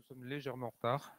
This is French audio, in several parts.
nous sommes légèrement en retard.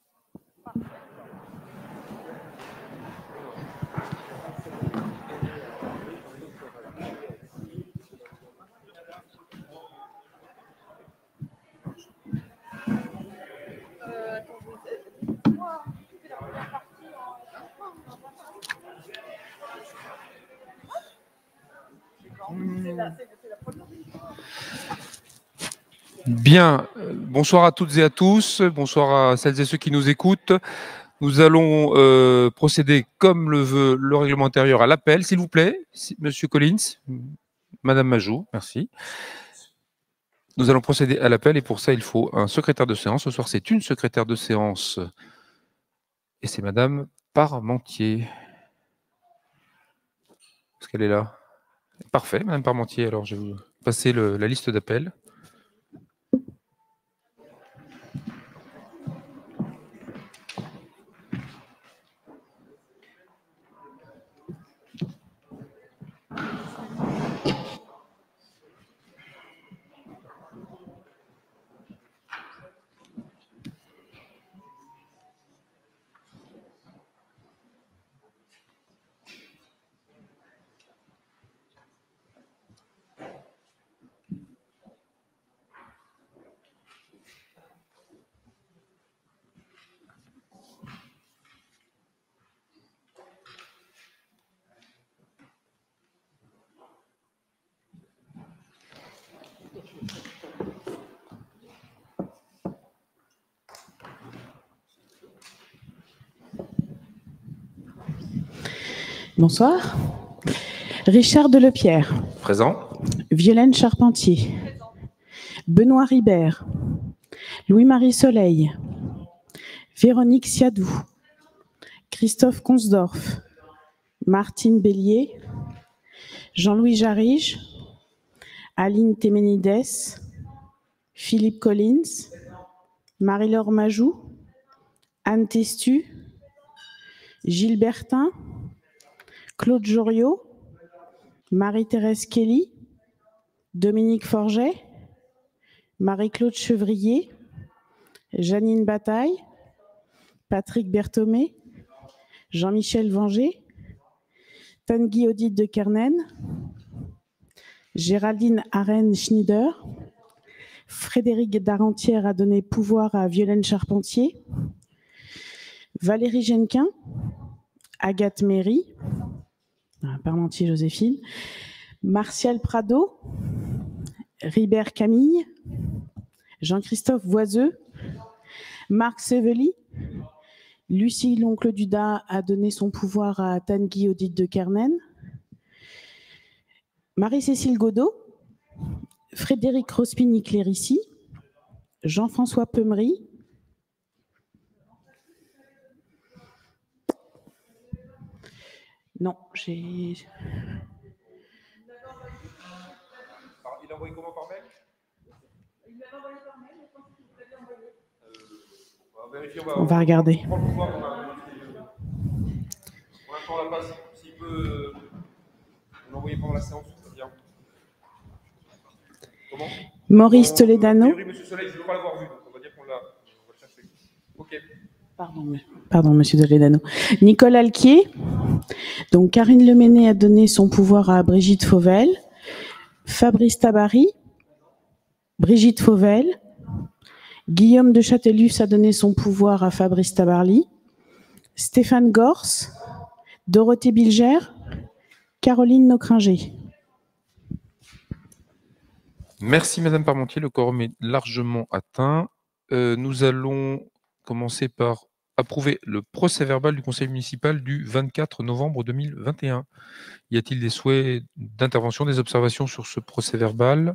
Bien, bonsoir à toutes et à tous, bonsoir à celles et ceux qui nous écoutent. Nous allons procéder comme le veut le règlement intérieur à l'appel, s'il vous plaît, Monsieur Collins, Madame Majou, merci. Nous allons procéder à l'appel et pour ça il faut un secrétaire de séance. Ce soir c'est une secrétaire de séance et c'est Madame Parmentier. Est-ce qu'elle est là? Parfait, Madame Parmentier, alors je vais vous passer la liste d'appels. Bonsoir. Richard Delepierre. Présent. Violaine Charpentier. Benoît Ribert. Louis-Marie Soleil. Véronique Siadou. Christophe Consdorf. Martine Bélier. Jean-Louis Jarige. Aline Téménides. Philippe Collins. Marie-Laure Majou. Anne Testu. Gilles Bertin. Claude Joriot, Marie-Thérèse Kelly, Dominique Forget, Marie-Claude Chevrier, Janine Bataille, Patrick Berthomé, Jean-Michel Venger, Tanguy Odile de Kernen, Géraldine Arène-Schneider, Frédéric Darentière a donné pouvoir à Violaine Charpentier, Valérie Genquin, Agathe Méry, Parmentier Joséphine, Martial Prado, Ribert Camille, Jean-Christophe Voiseux, Marc Sevely, Lucie L'Oncle Duda a donné son pouvoir à Tanguy Odile de Kernen, Marie-Cécile Godot, Frédéric Rospigny-Clérici, Jean-François Peumery, non, j'ai... Il a envoyé comment par mail? Il l'a envoyé par mail, je pense que vous l'avez envoyé. On va regarder. Pour l'instant, on l'a pas. S'il peut l'envoyer pendant la séance, c'est bien. Comment? Maurice Toledano. A priori, Monsieur Soleil, je ne veux pas l'avoir vu, donc on va dire qu'on va le chercher. Ok. Pardon, Monsieur Toledano. Nicole Alquier. Donc, Karine Leméné a donné son pouvoir à Brigitte Fauvel. Fabrice Tabary. Brigitte Fauvel. Guillaume de Châtelus a donné son pouvoir à Fabrice Tabarly. Stéphane Gors. Dorothée Bilger. Caroline Nocringer. Merci Madame Parmentier, le quorum est largement atteint. Nous allons commencer par approuver le procès-verbal du conseil municipal du 24 novembre 2021. Y a-t-il des souhaits d'intervention, des observations sur ce procès-verbal?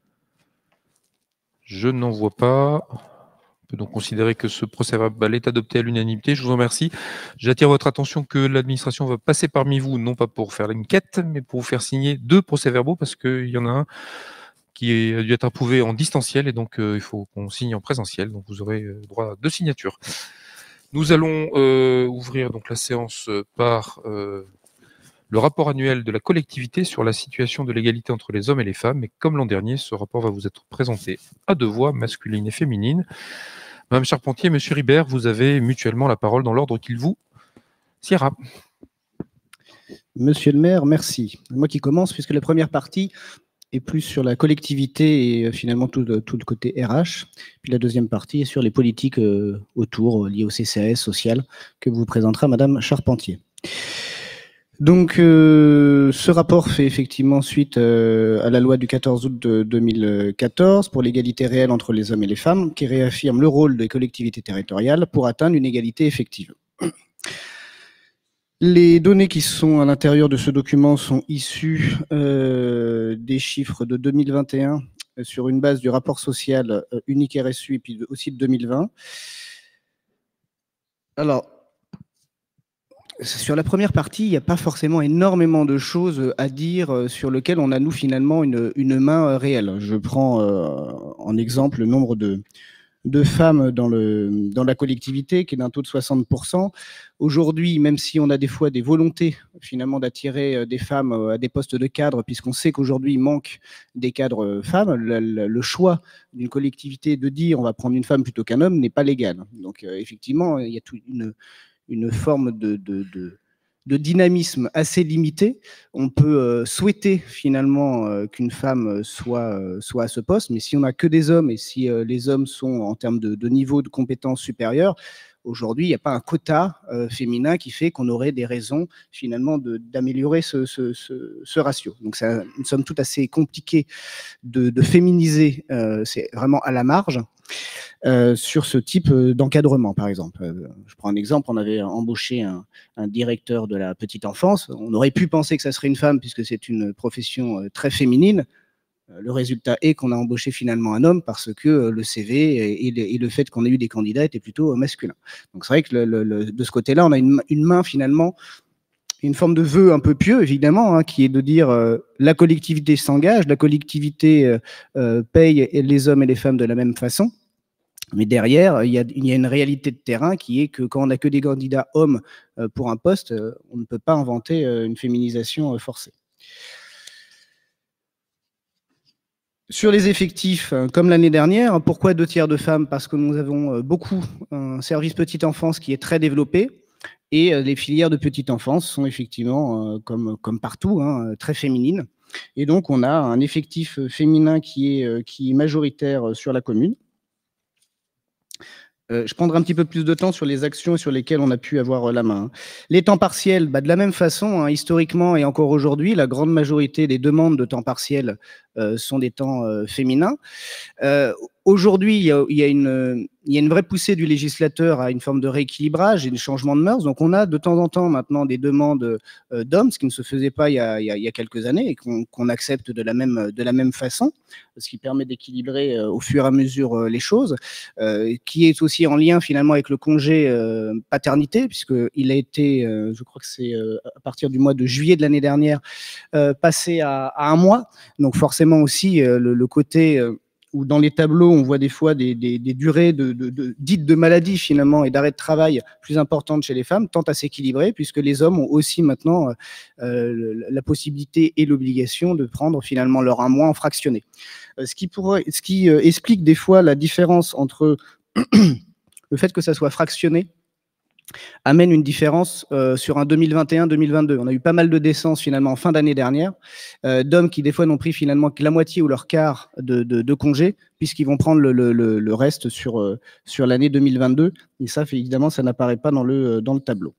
Je n'en vois pas. On peut donc considérer que ce procès-verbal est adopté à l'unanimité. Je vous remercie. J'attire votre attention que l'administration va passer parmi vous, non pas pour faire une quête, mais pour vous faire signer 2 procès-verbaux, parce qu'il y en a un qui a dû être approuvé en distanciel, et donc il faut qu'on signe en présentiel. Donc vous aurez droit à 2 signatures. Nous allons ouvrir donc la séance par le rapport annuel de la collectivité sur la situation de l'égalité entre les hommes et les femmes. Et comme l'an dernier, ce rapport va vous être présenté à 2 voix, masculine et féminine. Madame Charpentier, Monsieur Ribert, vous avez mutuellement la parole dans l'ordre qu'il vous siera. Monsieur le maire, merci. Moi qui commence, puisque la première partie est plus sur la collectivité et finalement tout le côté RH. Puis la deuxième partie est sur les politiques autour, liées au CCAS social, que vous présentera Madame Charpentier. Donc, ce rapport fait effectivement suite à la loi du 14 août 2014 pour l'égalité réelle entre les hommes et les femmes, qui réaffirme le rôle des collectivités territoriales pour atteindre une égalité effective. Les données qui sont à l'intérieur de ce document sont issues des chiffres de 2021 sur une base du rapport social unique RSU et puis aussi de 2020. Alors, sur la première partie, il n'y a pas forcément énormément de choses à dire sur lesquelles on a, nous, finalement, une main réelle. Je prends en exemple le nombre de femmes dans la collectivité, qui est d'un taux de 60%. Aujourd'hui, même si on a des fois des volontés, finalement, d'attirer des femmes à des postes de cadre, puisqu'on sait qu'aujourd'hui, il manque des cadres femmes, le choix d'une collectivité de dire on va prendre une femme plutôt qu'un homme n'est pas légal. Donc, effectivement, il y a toute une forme de dynamisme assez limité. On peut souhaiter finalement qu'une femme soit à ce poste, mais si on n'a que des hommes et si les hommes sont en termes de niveau de compétences supérieures, aujourd'hui, il n'y a pas un quota féminin qui fait qu'on aurait des raisons finalement d'améliorer ce ratio. Donc c'est une somme toute assez compliquée de féminiser, c'est vraiment à la marge. Sur ce type d'encadrement, par exemple. Je prends un exemple, on avait embauché un directeur de la petite enfance. On aurait pu penser que ça serait une femme puisque c'est une profession très féminine. Le résultat est qu'on a embauché finalement un homme parce que le CV et le fait qu'on ait eu des candidats était plutôt masculin. Donc c'est vrai que de ce côté-là, on a une main finalement, une forme de vœu un peu pieux, évidemment, hein, qui est de dire la collectivité s'engage, la collectivité paye les hommes et les femmes de la même façon. Mais derrière, il y a une réalité de terrain qui est que quand on n'a que des candidats hommes pour un poste, on ne peut pas inventer une féminisation forcée. Sur les effectifs, comme l'année dernière, pourquoi 2/3 de femmes? Parce que nous avons beaucoup un service petite enfance qui est très développé et les filières de petite enfance sont effectivement, comme partout, hein, très féminines. Et donc, on a un effectif féminin qui est majoritaire sur la commune. Je prendrai un petit peu plus de temps sur les actions sur lesquelles on a pu avoir la main. Les temps partiels, de la même façon, hein, historiquement et encore aujourd'hui, la grande majorité des demandes de temps partiel sont des temps féminins. Aujourd'hui, il y a une vraie poussée du législateur à une forme de rééquilibrage et de changement de mœurs. Donc, on a de temps en temps maintenant des demandes d'hommes, ce qui ne se faisait pas il y a quelques années et qu'on accepte de la même façon, ce qui permet d'équilibrer au fur et à mesure les choses, qui est aussi en lien finalement avec le congé paternité, puisqu'il a été, je crois que c'est à partir du mois de juillet de l'année dernière, passé à 1 mois. Donc, forcément aussi, le côté où dans les tableaux, on voit des fois des durées dites de maladie finalement et d'arrêt de travail plus importantes chez les femmes, tendent à s'équilibrer puisque les hommes ont aussi maintenant la possibilité et l'obligation de prendre finalement leur 1 mois en fractionné. Ce qui explique des fois la différence entre le fait que ça soit fractionné amène une différence sur un 2021-2022. On a eu pas mal de décence finalement en fin d'année dernière, d'hommes qui des fois n'ont pris finalement que la moitié ou leur quart de congé, puisqu'ils vont prendre le reste sur l'année 2022. Et ça, évidemment, ça n'apparaît pas dans le tableau.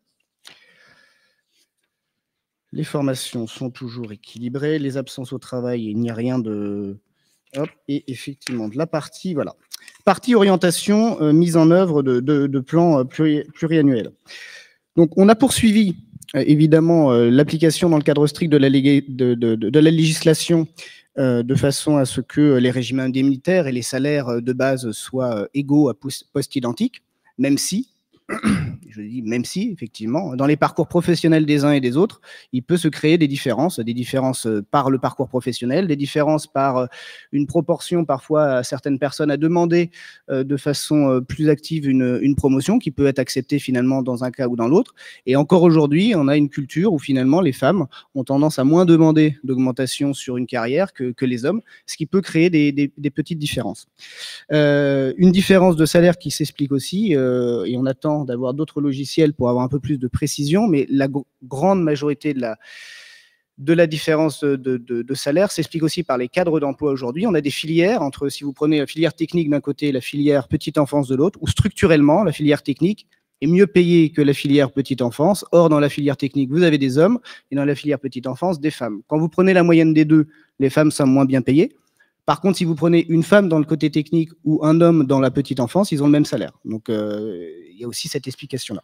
Les formations sont toujours équilibrées. Les absences au travail, il n'y a rien de... Hop, et effectivement, de la partie, voilà. Partie orientation, mise en œuvre de plans pluriannuels. Donc, on a poursuivi, évidemment, l'application dans le cadre strict de la législation de façon à ce que les régimes indemnitaires et les salaires de base soient égaux à poste identique, même si, Je dis même si, effectivement, dans les parcours professionnels des uns et des autres, il peut se créer des différences par le parcours professionnel, des différences par une proportion parfois à certaines personnes à demander de façon plus active une promotion qui peut être acceptée finalement dans un cas ou dans l'autre. Et encore aujourd'hui, on a une culture où finalement les femmes ont tendance à moins demander d'augmentation sur une carrière que les hommes, ce qui peut créer des petites différences. Une différence de salaire qui s'explique aussi, et on attend d'avoir d'autres logiciels pour avoir un peu plus de précision, mais la grande majorité de la différence de salaire s'explique aussi par les cadres d'emploi aujourd'hui. On a des filières entre, si vous prenez la filière technique d'un côté et la filière petite enfance de l'autre, où structurellement, la filière technique est mieux payée que la filière petite enfance. Or, dans la filière technique, vous avez des hommes, et dans la filière petite enfance, des femmes. Quand vous prenez la moyenne des deux, les femmes sont moins bien payées. Par contre, si vous prenez une femme dans le côté technique ou un homme dans la petite enfance, ils ont le même salaire. Donc, il y a aussi cette explication-là.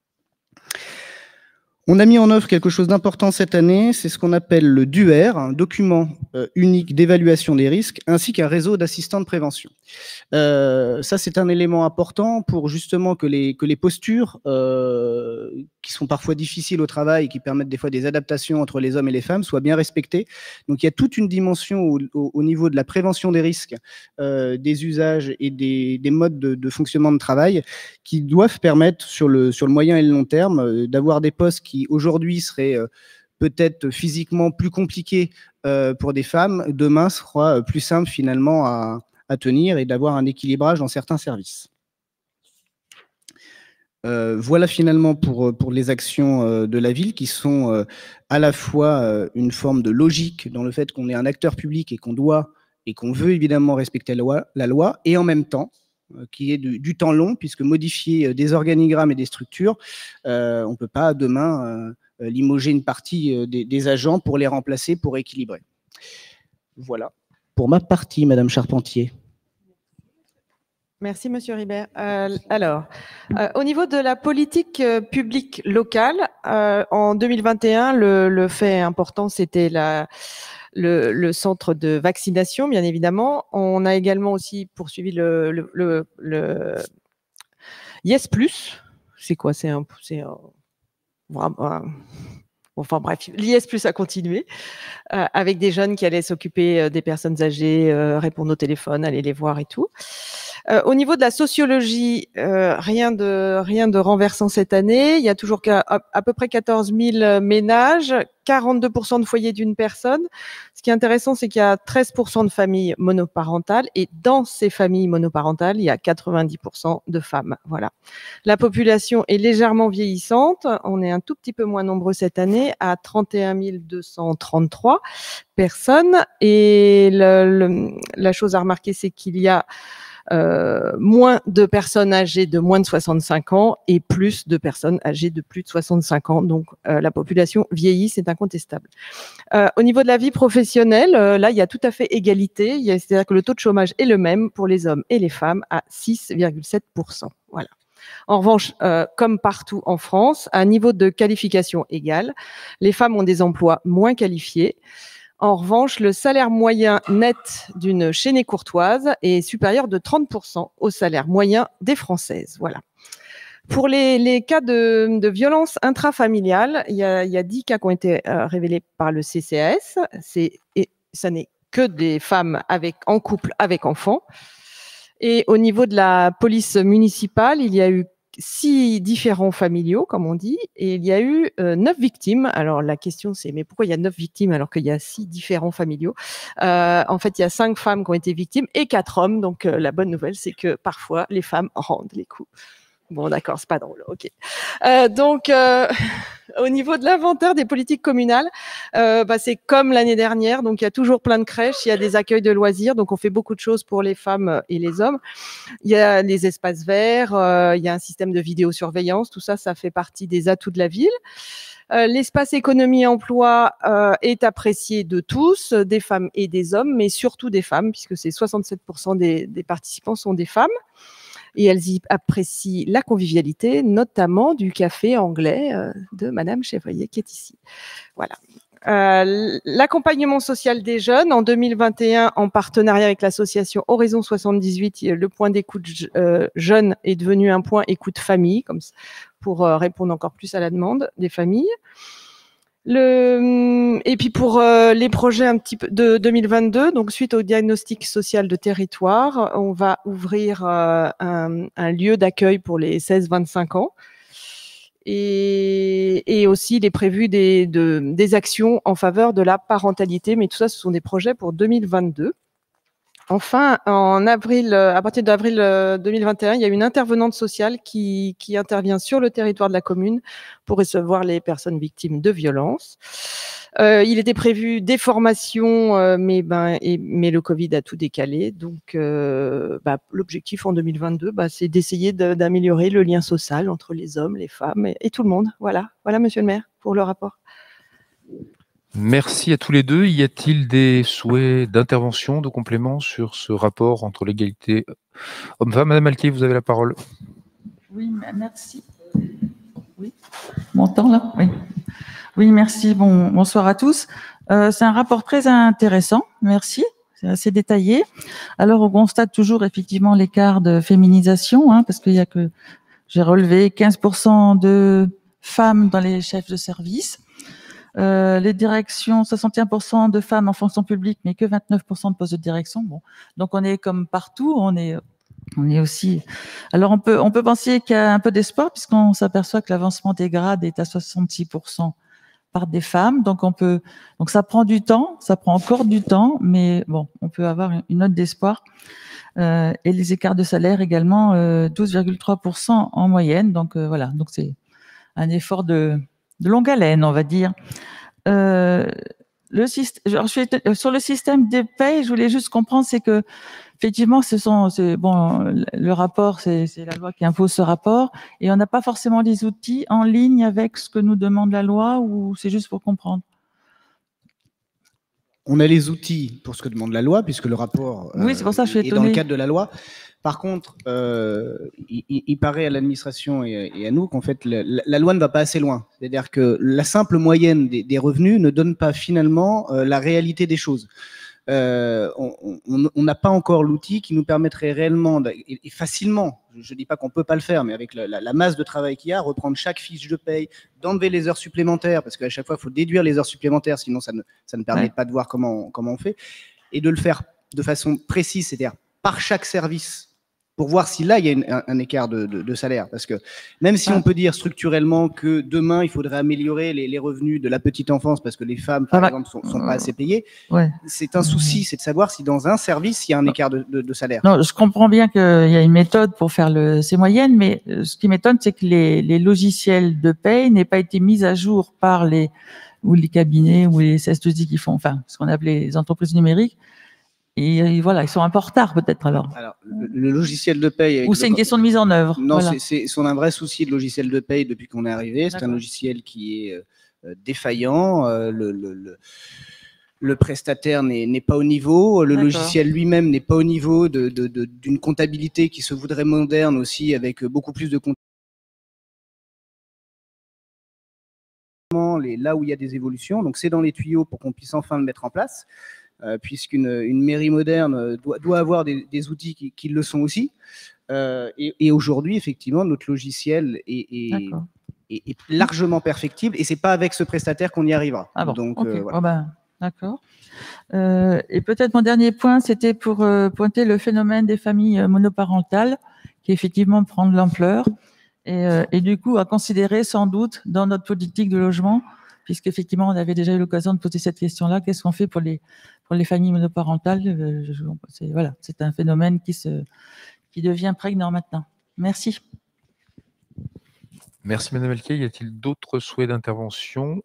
On a mis en œuvre quelque chose d'important cette année, c'est ce qu'on appelle le DUER, un document unique d'évaluation des risques, ainsi qu'un réseau d'assistants de prévention. Ça, c'est un élément important pour justement que les postures qui sont parfois difficiles au travail et qui permettent des fois des adaptations entre les hommes et les femmes soient bien respectées. Donc, il y a toute une dimension au niveau de la prévention des risques, des usages et des modes de fonctionnement de travail qui doivent permettre sur le moyen et le long terme d'avoir des postes qui aujourd'hui seraient peut-être physiquement plus compliqués pour des femmes, demain sera plus simple finalement à tenir et d'avoir un équilibrage dans certains services. Voilà finalement pour les actions de la ville qui sont à la fois une forme de logique dans le fait qu'on est un acteur public et qu'on doit et qu'on veut évidemment respecter la loi, et en même temps qui est du temps long, puisque modifier des organigrammes et des structures, on ne peut pas demain limoger une partie des agents pour les remplacer, pour équilibrer. Voilà. Pour ma partie, Madame Charpentier. Merci, Monsieur Ribert. Au niveau de la politique publique locale, en 2021, le fait important, c'était le centre de vaccination, bien évidemment. On a également aussi poursuivi le Yes Plus. C'est quoi? Enfin bref, l'IS Plus a continué avec des jeunes qui allaient s'occuper des personnes âgées, répondre au téléphone, aller les voir et tout. Au niveau de la sociologie, rien de renversant cette année. Il y a toujours à peu près 14 000 ménages, 42% de foyers d'une personne. Ce qui est intéressant, c'est qu'il y a 13% de familles monoparentales et dans ces familles monoparentales, il y a 90% de femmes. Voilà. La population est légèrement vieillissante. On est un tout petit peu moins nombreux cette année, à 31 233 personnes. Et la chose à remarquer, c'est qu'il y a moins de personnes âgées de moins de 65 ans et plus de personnes âgées de plus de 65 ans. Donc, la population vieillit, c'est incontestable. Au niveau de la vie professionnelle, là, il y a tout à fait égalité. C'est-à-dire que le taux de chômage est le même pour les hommes et les femmes à 6,7%. Voilà. En revanche, comme partout en France, à un niveau de qualification égal, les femmes ont des emplois moins qualifiés. En revanche, le salaire moyen net d'une chaînée courtoise est supérieur de 30% au salaire moyen des Françaises. Voilà. Pour les cas de violence intrafamiliale, il y a 10 cas qui ont été révélés par le CCAS. Ça n'est que des femmes en couple avec enfants. Et au niveau de la police municipale, il y a eu 6 différents familiaux, comme on dit, et il y a eu 9 victimes. Alors, la question, c'est, mais pourquoi il y a 9 victimes alors qu'il y a 6 différents familiaux? En fait, il y a 5 femmes qui ont été victimes et 4 hommes. Donc, la bonne nouvelle, c'est que parfois, les femmes rendent les coups. Bon, d'accord, c'est pas drôle, ok. Au niveau de l'inventaire des politiques communales, c'est comme l'année dernière, donc il y a toujours plein de crèches, il y a des accueils de loisirs, donc on fait beaucoup de choses pour les femmes et les hommes. Il y a les espaces verts, il y a un système de vidéosurveillance, tout ça, ça fait partie des atouts de la ville. L'espace économie-emploi est apprécié de tous, des femmes et des hommes, mais surtout des femmes, puisque c'est 67% des participants sont des femmes. Et elles y apprécient la convivialité, notamment du café anglais de Madame Chevrier qui est ici. Voilà. L'accompagnement social des jeunes, en 2021, en partenariat avec l'association Horizon 78, le point d'écoute jeunes est devenu un point écoute famille, comme ça, pour répondre encore plus à la demande des familles. Et puis pour les projets un petit peu de 2022, donc suite au diagnostic social de territoire, on va ouvrir un lieu d'accueil pour les 16-25 ans. Et aussi, il est prévu des actions en faveur de la parentalité, mais tout ça, ce sont des projets pour 2022. Enfin, en avril, à partir d'avril 2021, il y a une intervenante sociale qui intervient sur le territoire de la commune pour recevoir les personnes victimes de violences. Il était prévu des formations, mais le Covid a tout décalé. Donc, l'objectif en 2022, c'est d'essayer d'améliorer le lien social entre les hommes, les femmes et tout le monde. Voilà, Monsieur le maire, pour le rapport. Merci à tous les deux. Y a-t-il des souhaits d'intervention, de complément sur ce rapport entre l'égalité homme-femme? Madame Alquier, vous avez la parole. Oui, merci. Oui, m'entend là? Oui. Oui, merci. Bonsoir à tous. C'est un rapport très intéressant. Merci. C'est assez détaillé. Alors, on constate toujours effectivement l'écart de féminisation, parce qu'il y a que, j'ai relevé 15% de femmes dans les chefs de service. Les directions, 61% de femmes en fonction publique, mais que 29% de postes de direction. Bon, donc on est comme partout, on est aussi. Alors on peut penser qu'il y a un peu d'espoir puisqu'on s'aperçoit que l'avancement des grades est à 66% par des femmes. Donc ça prend du temps, ça prend encore du temps, mais bon, on peut avoir une note d'espoir. Et les écarts de salaire également, 12,3% en moyenne. Donc voilà, donc c'est un effort de longue haleine, on va dire. Sur le système de paye, je voulais juste comprendre, c'est que effectivement, le rapport, c'est la loi qui impose ce rapport, et on n'a pas forcément les outils en ligne avec ce que nous demande la loi, ou c'est juste pour comprendre? On a les outils pour ce que demande la loi, puisque le rapport oui, c'est pour ça que je suis est dans le étonnée. cadre de la loi. Par contre, il paraît à l'administration et à nous qu'en fait, la loi ne va pas assez loin. C'est-à-dire que la simple moyenne des revenus ne donne pas finalement la réalité des choses. On n'a pas encore l'outil qui nous permettrait réellement et facilement, je ne dis pas qu'on ne peut pas le faire, mais avec la masse de travail qu'il y a, reprendre chaque fiche de paye, d'enlever les heures supplémentaires, parce qu'à chaque fois, il faut déduire les heures supplémentaires, sinon ça ne permet pas de voir comment on fait, et de le faire de façon précise, c'est-à-dire par chaque service, pour voir si là, il y a un écart de salaire. Parce que même si on peut dire structurellement que demain, il faudrait améliorer les revenus de la petite enfance parce que les femmes, par exemple, sont pas assez payées, c'est un souci, c'est de savoir si dans un service, il y a un écart de salaire. Non, je comprends bien qu'il y a une méthode pour faire ces moyennes, mais ce qui m'étonne, c'est que les logiciels de paye n'aient pas été mis à jour par les cabinets ou les SS2I qui font, ce qu'on appelle les entreprises numériques. Et voilà, ils sont un peu en retard peut-être alors. Alors, le logiciel de paye... Ou c'est une question de mise en œuvre? Non, voilà. On a un vrai souci de logiciel de paye depuis qu'on est arrivé. C'est un logiciel qui est défaillant. Le prestataire n'est pas au niveau. Le logiciel lui-même n'est pas au niveau d'une comptabilité qui se voudrait moderne aussi, avec beaucoup plus de là où il y a des évolutions. Donc, c'est dans les tuyaux pour qu'on puisse enfin le mettre en place. Puisqu'une mairie moderne doit avoir des outils qui le sont aussi. Et aujourd'hui, effectivement, notre logiciel est largement perfectible et c'est pas avec ce prestataire qu'on y arrivera. Ah bon, donc, okay. voilà. D'accord. Et peut-être mon dernier point, c'était pour pointer le phénomène des familles monoparentales qui effectivement prend de l'ampleur et du coup à considérer sans doute dans notre politique de logement, puisqu'effectivement, on avait déjà eu l'occasion de poser cette question-là. Qu'est-ce qu'on fait pour les familles monoparentales? C'est un phénomène qui devient prégnant maintenant. Merci. Merci, Madame Alquier. Y a-t-il d'autres souhaits d'intervention?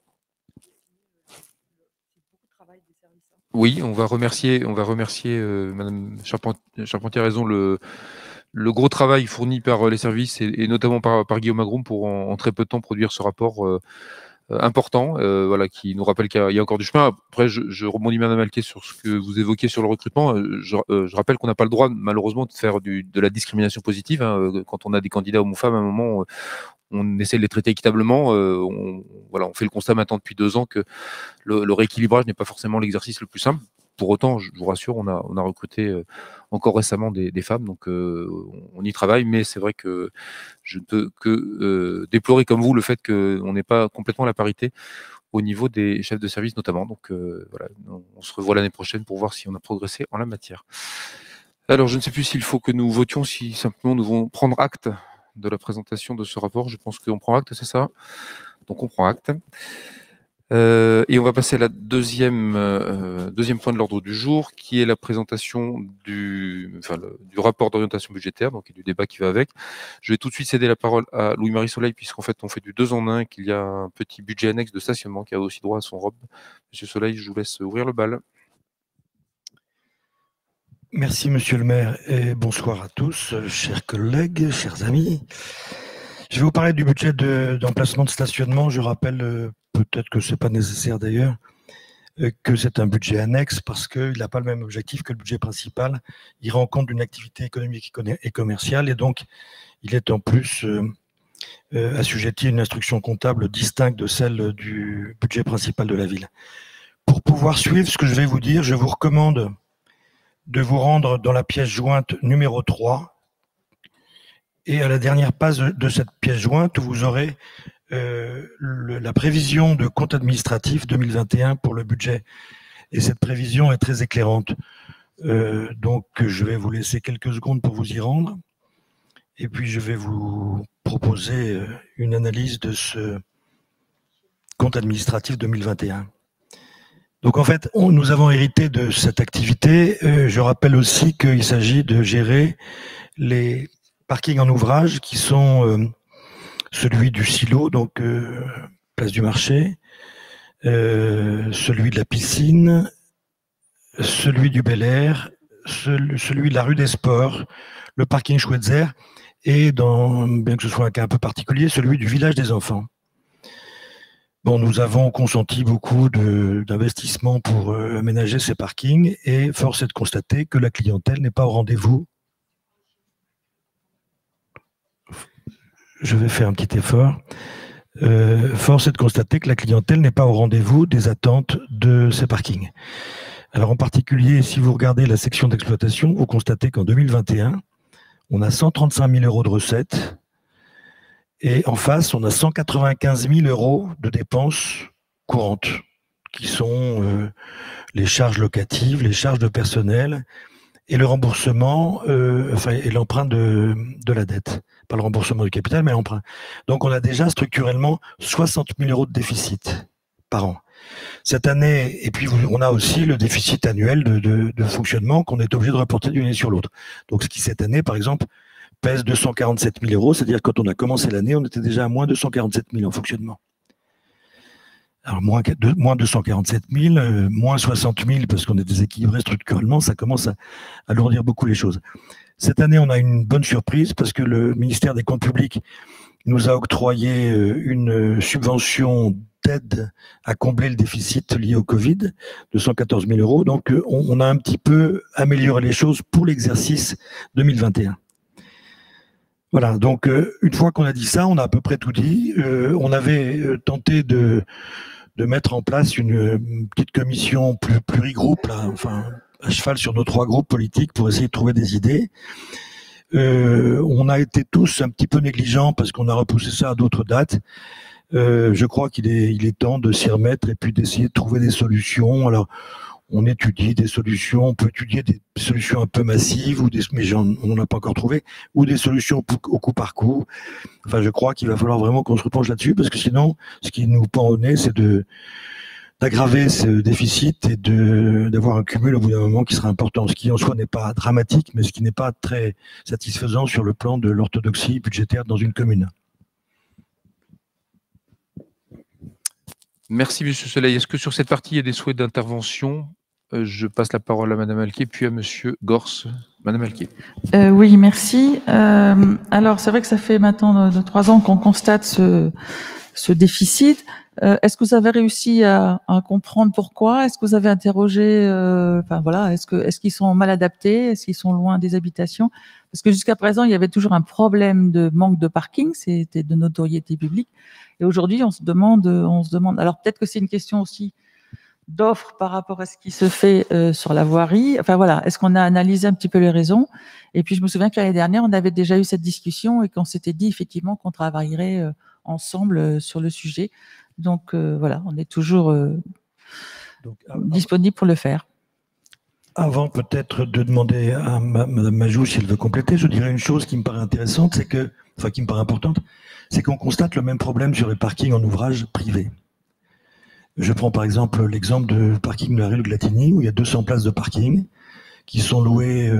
Oui, on va remercier Madame Charpentier a raison, le gros travail fourni par les services et notamment par Guillaume Agroum pour en très peu de temps produire ce rapport important, qui nous rappelle qu'il y a encore du chemin. Après, je rebondis, Madame Alquier, sur ce que vous évoquiez sur le recrutement. Je rappelle qu'on n'a pas le droit, malheureusement, de faire de la discrimination positive. Quand on a des candidats hommes ou femmes, à un moment, on essaie de les traiter équitablement. On fait le constat maintenant depuis 2 ans que le rééquilibrage n'est pas forcément l'exercice le plus simple. Pour autant, je vous rassure, on a recruté encore récemment des femmes, donc on y travaille, mais c'est vrai que je ne peux que déplorer comme vous le fait qu'on n'ait pas complètement la parité au niveau des chefs de service notamment. Donc voilà, on se revoit l'année prochaine pour voir si on a progressé en la matière. Alors, je ne sais plus s'il faut que nous votions, si simplement nous devons prendre acte de la présentation de ce rapport. Je pense qu'on prend acte, c'est ça? Donc on prend acte. Et on va passer à la deuxième point de l'ordre du jour, qui est la présentation du rapport d'orientation budgétaire, donc et du débat qui va avec. Je vais tout de suite céder la parole à Louis-Marie Soleil, puisqu'en fait on fait du 2 en 1, qu'il y a un petit budget annexe de stationnement qui a aussi droit à son robe. Monsieur Soleil, je vous laisse ouvrir le bal. Merci Monsieur le maire et bonsoir à tous, chers collègues, chers amis. Je vais vous parler du budget d'emplacement de stationnement. Je rappelle, peut-être que ce n'est pas nécessaire d'ailleurs, que c'est un budget annexe parce qu'il n'a pas le même objectif que le budget principal. Il rend compte d'une activité économique et commerciale et donc il est en plus assujetti à une instruction comptable distincte de celle du budget principal de la ville. Pour pouvoir suivre ce que je vais vous dire, je vous recommande de vous rendre dans la pièce jointe numéro 3 et à la dernière page de cette pièce jointe, vous aurez la prévision de compte administratif 2021 pour le budget. Et cette prévision est très éclairante. Donc, je vais vous laisser quelques secondes pour vous y rendre. Et puis, je vais vous proposer une analyse de ce compte administratif 2021. Donc, en fait, nous avons hérité de cette activité. Je rappelle aussi qu'il s'agit de gérer les parkings en ouvrage qui sont celui du silo, donc place du marché, celui de la piscine, celui du Bel Air, celui de la rue des Sports, le parking Schweitzer et, bien que ce soit un cas un peu particulier, celui du village des enfants. Bon, nous avons consenti beaucoup d'investissements pour aménager ces parkings et force est de constater que la clientèle n'est pas au rendez-vous. Je vais faire un petit effort. Force est de constater que la clientèle n'est pas au rendez-vous des attentes de ces parkings. Alors en particulier, si vous regardez la section d'exploitation, vous constatez qu'en 2021, on a 135 000 € de recettes et en face, on a 195 000 € de dépenses courantes qui sont les charges locatives, les charges de personnel et le remboursement, et l'emprunt de la dette. Pas le remboursement du capital, mais l'emprunt. Donc, on a déjà structurellement 60 000 € de déficit par an. Cette année, et puis on a aussi le déficit annuel de fonctionnement qu'on est obligé de reporter d'une année sur l'autre. Donc, ce qui, cette année, par exemple, pèse 247 000 €, c'est-à-dire quand on a commencé l'année, on était déjà à moins 247 000 en fonctionnement. Alors, moins 247 000, moins 60 000 parce qu'on est déséquilibré structurellement, ça commence à alourdir beaucoup les choses. Cette année, on a une bonne surprise parce que le ministère des Comptes publics nous a octroyé une subvention d'aide à combler le déficit lié au Covid de 114 000 €. Donc, on a un petit peu amélioré les choses pour l'exercice 2021. Voilà, donc une fois qu'on a dit ça, on a à peu près tout dit. On avait tenté de mettre en place une petite commission plurigroupe, là, enfin à cheval sur nos 3 groupes politiques pour essayer de trouver des idées. On a été tous un petit peu négligents parce qu'on a repoussé ça à d'autres dates. Je crois qu'il est temps de s'y remettre et puis d'essayer de trouver des solutions. Alors, on étudie des solutions, on peut étudier des solutions un peu massives, mais on n'en a pas encore trouvé, ou des solutions au coup par coup. Enfin, je crois qu'il va falloir vraiment qu'on se repenche là-dessus, parce que sinon, ce qui nous pend au nez, c'est d'aggraver ce déficit et d'avoir un cumul au bout d'un moment qui sera important, ce qui en soi n'est pas dramatique, mais ce qui n'est pas très satisfaisant sur le plan de l'orthodoxie budgétaire dans une commune. Merci, Monsieur Soleil. Est-ce que sur cette partie, il y a des souhaits d'intervention? Je passe la parole à Madame Alquier, puis à Monsieur Gors. Madame Alquier. Oui, merci. Alors, c'est vrai que ça fait maintenant 3 ans qu'on constate ce ce déficit. Est-ce que vous avez réussi à comprendre pourquoi? Est-ce que vous avez interrogé, enfin voilà, est-ce qu'ils sont mal adaptés? Est-ce qu'ils sont loin des habitations? Parce que jusqu'à présent, il y avait toujours un problème de manque de parking, c'était de notoriété publique. Et aujourd'hui, on se demande. Alors peut-être que c'est une question aussi d'offres par rapport à ce qui se fait sur la voirie. Enfin voilà, est-ce qu'on a analysé un petit peu les raisons? Et puis je me souviens que l'année dernière, on avait déjà eu cette discussion et qu'on s'était dit effectivement qu'on travaillerait ensemble sur le sujet. Donc voilà, on est toujours disponible pour le faire. Avant peut-être de demander à Madame Majou si elle veut compléter, je dirais une chose qui me paraît intéressante, qui me paraît importante, c'est qu'on constate le même problème sur les parkings en ouvrage privé. Je prends par exemple l'exemple de parking de la rue de Glatigny, où il y a 200 places de parking qui sont louées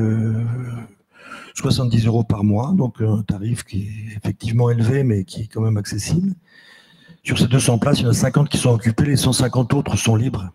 70 € par mois, donc un tarif qui est effectivement élevé, mais qui est quand même accessible. Sur ces 200 places, il y en a 50 qui sont occupées, les 150 autres sont libres.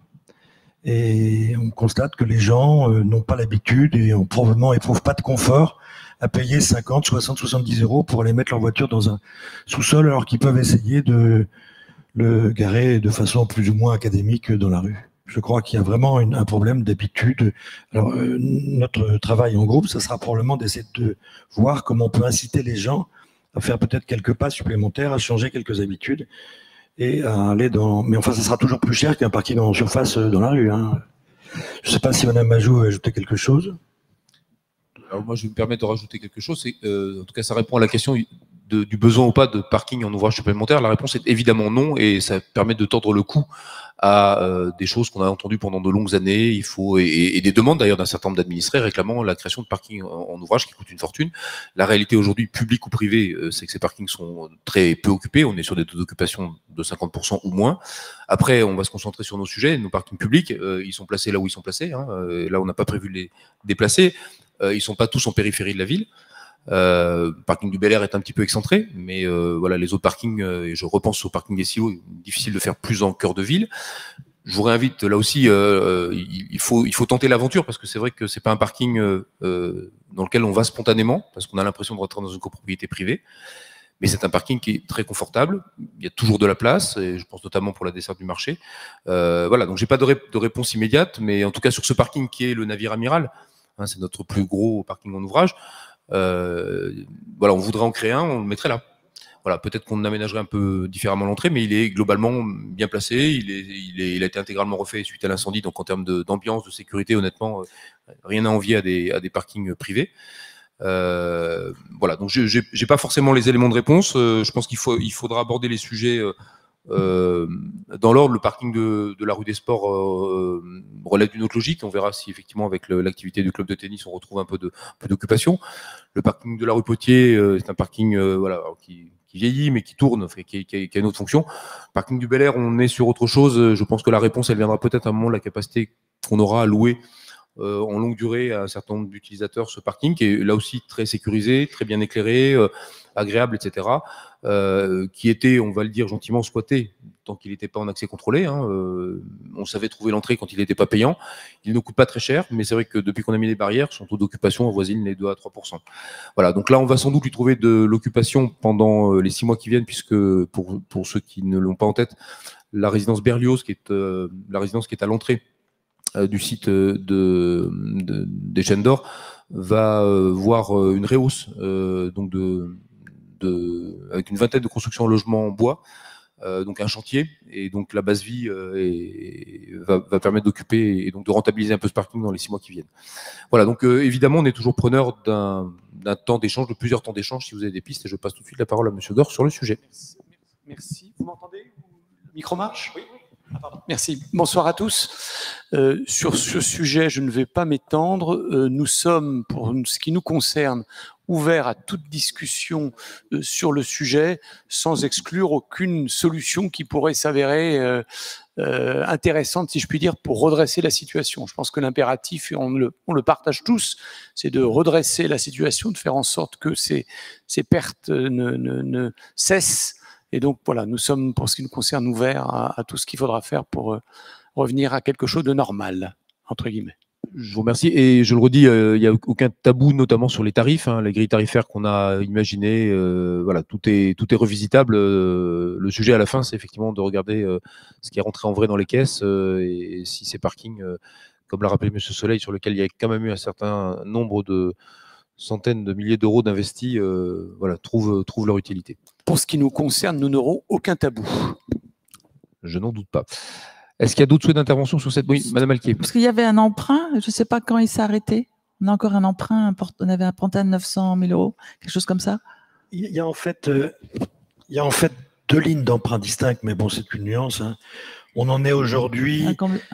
Et on constate que les gens n'ont pas l'habitude et probablement n'éprouvent pas de confort à payer 50, 60, 70 € pour aller mettre leur voiture dans un sous-sol, alors qu'ils peuvent essayer de le garer de façon plus ou moins académique dans la rue. Je crois qu'il y a vraiment un problème d'habitude. Alors, notre travail en groupe, ça sera probablement d'essayer de voir comment on peut inciter les gens à faire peut-être quelques pas supplémentaires, à changer quelques habitudes et à aller dans... Mais enfin, ça sera toujours plus cher qu'un parking en surface dans la rue. Hein. Je ne sais pas si Mme Majou a ajouté quelque chose. Alors moi, je vais me permettre de rajouter quelque chose. En tout cas, ça répond à la question du besoin ou pas de parking en ouvrage supplémentaire. La réponse est évidemment non, et ça permet de tordre le cou à des choses qu'on a entendues pendant de longues années. Il faut et des demandes d'ailleurs d'un certain nombre d'administrés réclamant la création de parking en ouvrage qui coûte une fortune. La réalité aujourd'hui, publique ou privée, c'est que ces parkings sont très peu occupés. On est sur des taux d'occupation de 50% ou moins. Après, on va se concentrer sur nos sujets. Nos parkings publics, ils sont placés là où ils sont placés. Hein. Là, on n'a pas prévu de les déplacer. Ils sont pas tous en périphérie de la ville. Le parking du Bel Air est un petit peu excentré, mais voilà, les autres parkings, et je repense au parking des Silos, difficile de faire plus en cœur de ville. Je vous réinvite là aussi, il faut tenter l'aventure, parce que c'est vrai que c'est pas un parking dans lequel on va spontanément, parce qu'on a l'impression de rentrer dans une copropriété privée. Mais c'est un parking qui est très confortable. Il y a toujours de la place, et je pense notamment pour la desserte du marché. Voilà, donc j'ai pas de réponse immédiate, mais en tout cas sur ce parking qui est le Navire Amiral, hein, c'est notre plus gros parking en ouvrage. Voilà, on voudrait en créer un, on le mettrait là. Voilà, peut-être qu'on aménagerait un peu différemment l'entrée, mais il est globalement bien placé. Il a été intégralement refait suite à l'incendie, donc en termes d'ambiance, de sécurité, honnêtement, rien à envier à des parkings privés. Voilà, donc j'ai pas forcément les éléments de réponse. Je pense qu'il faudra aborder les sujets dans l'ordre. Le parking de la rue des Sports relève d'une autre logique. On verra si effectivement avec l'activité du club de tennis on retrouve un peu d'occupation. Le parking de la rue Potier, c'est un parking voilà, qui vieillit mais qui tourne, qui a une autre fonction. Le parking du Bel Air, on est sur autre chose. Je pense que la réponse, elle viendra peut-être à un moment de la capacité qu'on aura à louer en longue durée à un certain nombre d'utilisateurs ce parking, qui est là aussi très sécurisé, très bien éclairé, agréable, etc. Qui était, on va le dire gentiment, squatté tant qu'il n'était pas en accès contrôlé. Hein. On savait trouver l'entrée quand il n'était pas payant. Il ne coûte pas très cher, mais c'est vrai que depuis qu'on a mis les barrières, son taux d'occupation avoisine les 2 à 3%. Voilà, donc là, on va sans doute lui trouver de l'occupation pendant les 6 mois qui viennent, puisque pour ceux qui ne l'ont pas en tête, la résidence Berlioz, qui est la résidence qui est à l'entrée du site des Chaînes d'Or, va voir une réhausse donc avec une vingtaine de constructions en logement en bois, donc un chantier, et donc la base vie va permettre d'occuper et donc de rentabiliser un peu ce parking dans les 6 mois qui viennent. Voilà, donc évidemment on est toujours preneur d'un temps d'échange, de plusieurs temps d'échange si vous avez des pistes, et je passe tout de suite la parole à Monsieur Dor sur le sujet. Merci. Vous m'entendez? Le micro marche? Oui. Ah, pardon. Merci. Bonsoir à tous. Sur ce sujet, je ne vais pas m'étendre. Nous sommes, pour ce qui nous concerne, ouverts à toute discussion sur le sujet, sans exclure aucune solution qui pourrait s'avérer intéressante, si je puis dire, pour redresser la situation. Je pense que l'impératif, et on le partage tous, c'est de redresser la situation, de faire en sorte que ces pertes ne cessent. Et donc, voilà, nous sommes, pour ce qui nous concerne, ouverts à tout ce qu'il faudra faire pour revenir à quelque chose de normal, entre guillemets. Je vous remercie. Et je le redis, il n'y a aucun tabou, notamment sur les tarifs. Hein, les grilles tarifaires qu'on a imaginées, voilà, tout est revisitable. Le sujet à la fin, c'est effectivement de regarder ce qui est rentré en vrai dans les caisses et si ces parkings, comme l'a rappelé M. Soleil, sur lesquels il y a quand même eu un certain nombre de centaines de milliers d'euros d'investis, voilà, trouvent leur utilité. Pour ce qui nous concerne, nous n'aurons aucun tabou. Je n'en doute pas. Est-ce qu'il y a d'autres souhaits d'intervention sur cette... Oui, Madame Alquier. Parce qu'il y avait un emprunt, je ne sais pas quand il s'est arrêté. On a encore un emprunt, on avait emprunté à 900 000 euros, quelque chose comme ça. Il y a en fait 2 lignes d'emprunt distinctes, mais bon, c'est une nuance. Hein. On en est aujourd'hui,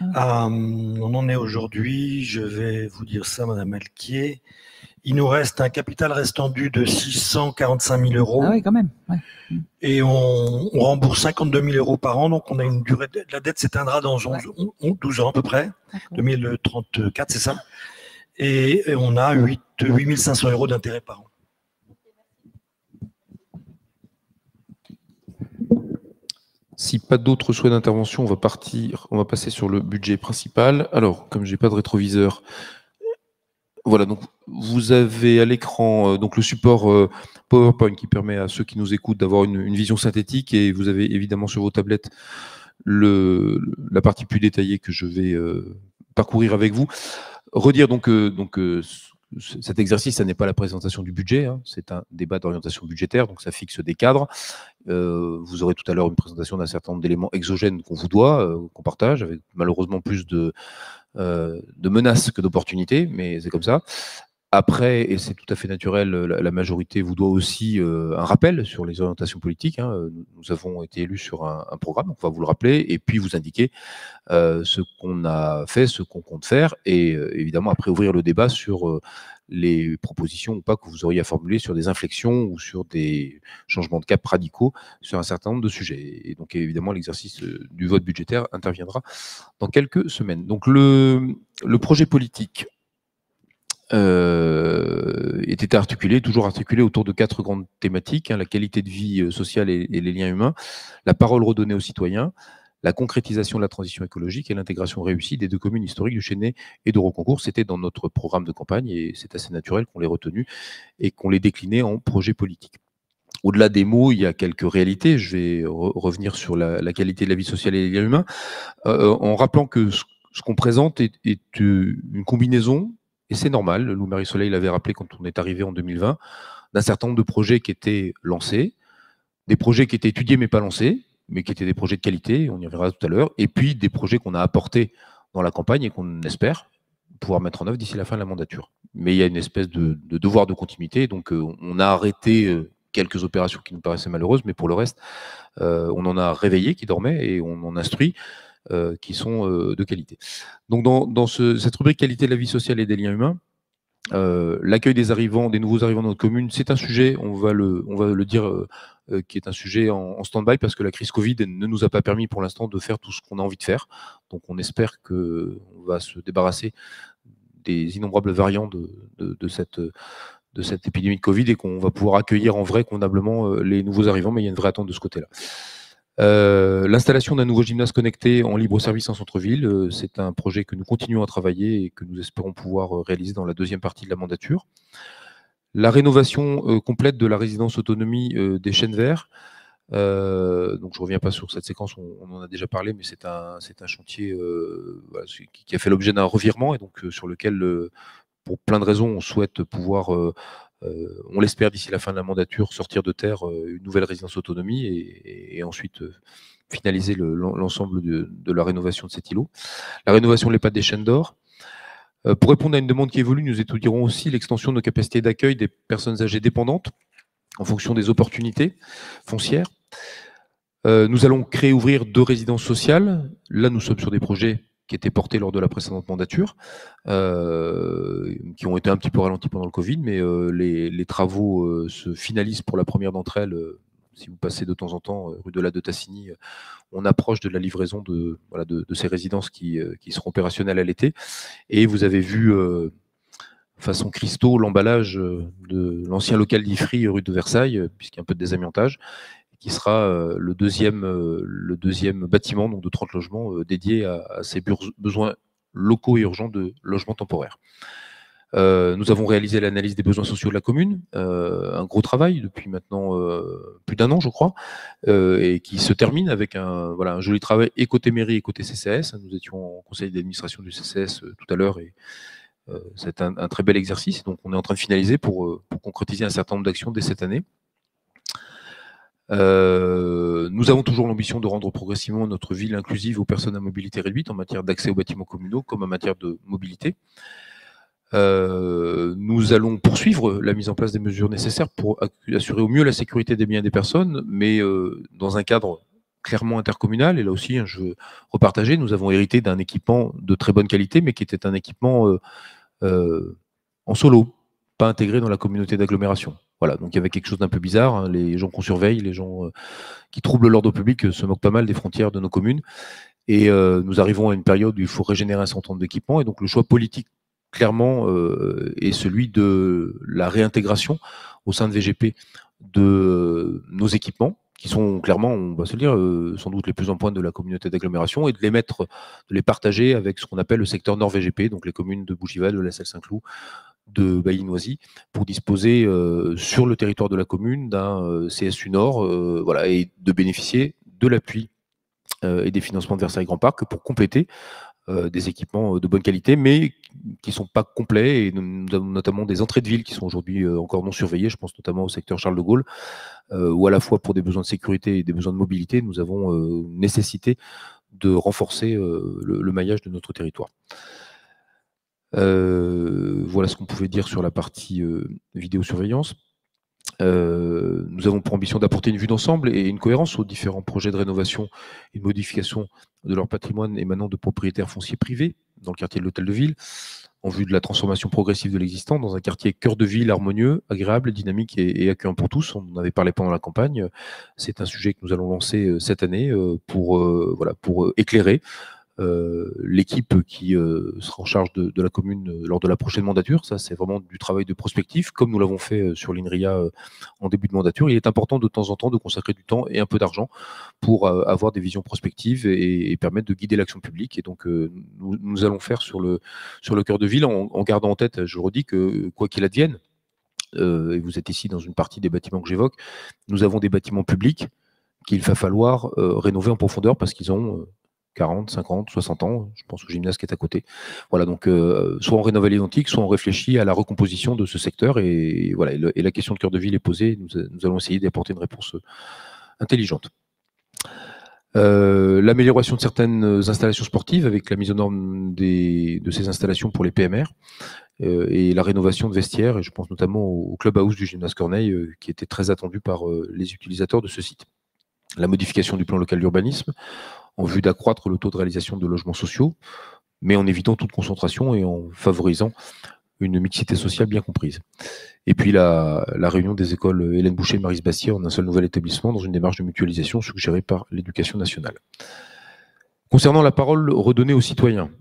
je vais vous dire ça, Madame Alquier. Il nous reste un capital restant dû de 645 000 euros. Ah oui, quand même. Ouais. Et on rembourse 52 000 euros par an. Donc, on a une durée la dette s'éteindra dans 12 ans à peu près. 2034, c'est ça. Et on a 8 500 euros d'intérêt par an. Si pas d'autres souhaits d'intervention, on va passer sur le budget principal. Alors, comme je n'ai pas de rétroviseur, voilà, donc vous avez à l'écran donc le support PowerPoint qui permet à ceux qui nous écoutent d'avoir une vision synthétique, et vous avez évidemment sur vos tablettes la partie plus détaillée que je vais parcourir avec vous. Redire cet exercice, ça n'est pas la présentation du budget, hein, c'est un débat d'orientation budgétaire, donc ça fixe des cadres. Vous aurez tout à l'heure une présentation d'un certain nombre d'éléments exogènes qu'on vous doit, qu'on partage, avec malheureusement plus de menaces que d'opportunités, mais c'est comme ça. Après, et c'est tout à fait naturel, la majorité vous doit aussi un rappel sur les orientations politiques. Hein. Nous avons été élus sur un programme, donc on va vous le rappeler, et puis vous indiquer ce qu'on a fait, ce qu'on compte faire, et évidemment après ouvrir le débat sur les propositions ou pas que vous auriez à formuler sur des inflexions ou sur des changements de cap radicaux sur un certain nombre de sujets. Et donc évidemment l'exercice du vote budgétaire interviendra dans quelques semaines. Donc le projet politique était toujours articulé autour de 4 grandes thématiques, hein, la qualité de vie sociale et les liens humains, la parole redonnée aux citoyens, la concrétisation de la transition écologique et l'intégration réussie des 2 communes historiques du Chesnay et de Rocancourt. C'était dans notre programme de campagne et c'est assez naturel qu'on les retenu et qu'on les déclinait en projet politique. Au-delà des mots, il y a quelques réalités. Je vais revenir sur la qualité de la vie sociale et les liens humains, en rappelant que ce qu'on présente est une combinaison. Et c'est normal, Lou-Marie Soleil l'avait rappelé quand on est arrivé en 2020, d'un certain nombre de projets qui étaient lancés, des projets qui étaient étudiés mais pas lancés, mais qui étaient des projets de qualité, on y reviendra tout à l'heure, et puis des projets qu'on a apportés dans la campagne et qu'on espère pouvoir mettre en œuvre d'ici la fin de la mandature. Mais il y a une espèce de devoir de continuité, donc on a arrêté quelques opérations qui nous paraissaient malheureuses, mais pour le reste, on en a réveillé qui dormaient et on en instruit qui sont de qualité. Donc dans cette rubrique qualité de la vie sociale et des liens humains, l'accueil des nouveaux arrivants dans notre commune, c'est un sujet, on va le dire, qui est un sujet en stand-by parce que la crise Covid ne nous a pas permis pour l'instant de faire tout ce qu'on a envie de faire. Donc on espère qu'on va se débarrasser des innombrables variants de cette épidémie de Covid et qu'on va pouvoir accueillir en vrai convenablement les nouveaux arrivants, mais il y a une vraie attente de ce côté-là. L'installation d'un nouveau gymnase connecté en libre service en centre-ville, c'est un projet que nous continuons à travailler et que nous espérons pouvoir réaliser dans la 2e partie de la mandature. La rénovation complète de la résidence autonomie des Chênes Verts. Donc je ne reviens pas sur cette séquence, on en a déjà parlé, mais c'est un chantier voilà, qui a fait l'objet d'un revirement et donc sur lequel, pour plein de raisons, on souhaite pouvoir on l'espère d'ici la fin de la mandature, sortir de terre une nouvelle résidence autonomie et ensuite finaliser l'ensemble de la rénovation de cet îlot. La rénovation de l'EHPAD des Chênes d'Or. Pour répondre à une demande qui évolue, nous étudierons aussi l'extension de nos capacités d'accueil des personnes âgées dépendantes en fonction des opportunités foncières. Nous allons ouvrir 2 résidences sociales. Là, nous sommes sur des projets qui étaient portés lors de la précédente mandature, qui ont été un petit peu ralentis pendant le Covid, mais les travaux se finalisent pour la première d'entre elles. Si vous passez de temps en temps rue de la de Tassigny, on approche de la livraison de ces résidences qui seront opérationnelles à l'été. Et vous avez vu, façon cristaux, l'emballage de l'ancien local d'Ifri rue de Versailles, puisqu'il y a un peu de désamiantage, qui sera le deuxième bâtiment donc de 30 logements dédié à ces besoins locaux et urgents de logement temporaire. Nous avons réalisé l'analyse des besoins sociaux de la commune, un gros travail depuis maintenant plus d'1 an, je crois, et qui se termine avec un joli travail et côté mairie et côté CCAS. Nous étions en conseil d'administration du CCAS tout à l'heure et c'est un très bel exercice. Donc on est en train de finaliser pour concrétiser un certain nombre d'actions dès cette année. Nous avons toujours l'ambition de rendre progressivement notre ville inclusive aux personnes à mobilité réduite en matière d'accès aux bâtiments communaux comme en matière de mobilité. Nous allons poursuivre la mise en place des mesures nécessaires pour assurer au mieux la sécurité des biens et des personnes, mais dans un cadre clairement intercommunal. Et là aussi, je veux repartager, nous avons hérité d'un équipement de très bonne qualité, mais qui était un équipement en solo, pas intégré dans la communauté d'agglomération. Voilà, donc il y avait quelque chose d'un peu bizarre, hein. Les gens qu'on surveille, les gens qui troublent l'ordre public se moquent pas mal des frontières de nos communes. Et nous arrivons à une période où il faut régénérer un certain nombre d'équipements, et donc le choix politique clairement est celui de la réintégration au sein de VGP de nos équipements, qui sont clairement, on va se le dire, sans doute les plus en pointe de la communauté d'agglomération, et de les partager avec ce qu'on appelle le secteur Nord VGP, donc les communes de Bougival, de La Salle-Saint-Cloud, de Bailly-Noisy, pour disposer sur le territoire de la commune d'un CSU Nord, voilà, et de bénéficier de l'appui et des financements de Versailles Grand Parc pour compléter des équipements de bonne qualité, mais qui ne sont pas complets. Et nous avons notamment des entrées de ville qui sont aujourd'hui encore non surveillées. Je pense notamment au secteur Charles de Gaulle, où à la fois pour des besoins de sécurité et des besoins de mobilité, nous avons nécessité de renforcer le maillage de notre territoire. Voilà ce qu'on pouvait dire sur la partie vidéosurveillance. Nous avons pour ambition d'apporter une vue d'ensemble et une cohérence aux différents projets de rénovation et de modification de leur patrimoine émanant de propriétaires fonciers privés dans le quartier de l'Hôtel de Ville, en vue de la transformation progressive de l'existant dans un quartier cœur de ville harmonieux, agréable, dynamique et accueillant pour tous. On en avait parlé pendant la campagne. C'est un sujet que nous allons lancer cette année pour éclairer l'équipe qui sera en charge de la commune lors de la prochaine mandature. Ça, c'est vraiment du travail de prospectif, comme nous l'avons fait sur l'INRIA en début de mandature. Il est important de temps en temps de consacrer du temps et un peu d'argent pour avoir des visions prospectives et permettre de guider l'action publique. Et donc, nous allons faire sur le cœur de ville en gardant en tête, je le redis, que quoi qu'il advienne, et vous êtes ici dans une partie des bâtiments que j'évoque, nous avons des bâtiments publics qu'il va falloir rénover en profondeur parce qu'ils ont 40, 50, 60 ans, je pense au gymnase qui est à côté. Voilà, donc soit on rénove à l'identique, soit on réfléchit à la recomposition de ce secteur, et voilà, et la question de cœur de ville est posée, nous allons essayer d'apporter une réponse intelligente. L'amélioration de certaines installations sportives avec la mise aux normes de ces installations pour les PMR, et la rénovation de vestiaires, et je pense notamment au clubhouse du gymnase Corneille, qui était très attendu par les utilisateurs de ce site. La modification du plan local d'urbanisme, en vue d'accroître le taux de réalisation de logements sociaux, mais en évitant toute concentration et en favorisant une mixité sociale bien comprise. Et puis la réunion des écoles Hélène Boucher et Maryse Bastier en un seul nouvel établissement dans une démarche de mutualisation suggérée par l'Éducation nationale. Concernant la parole redonnée aux citoyens,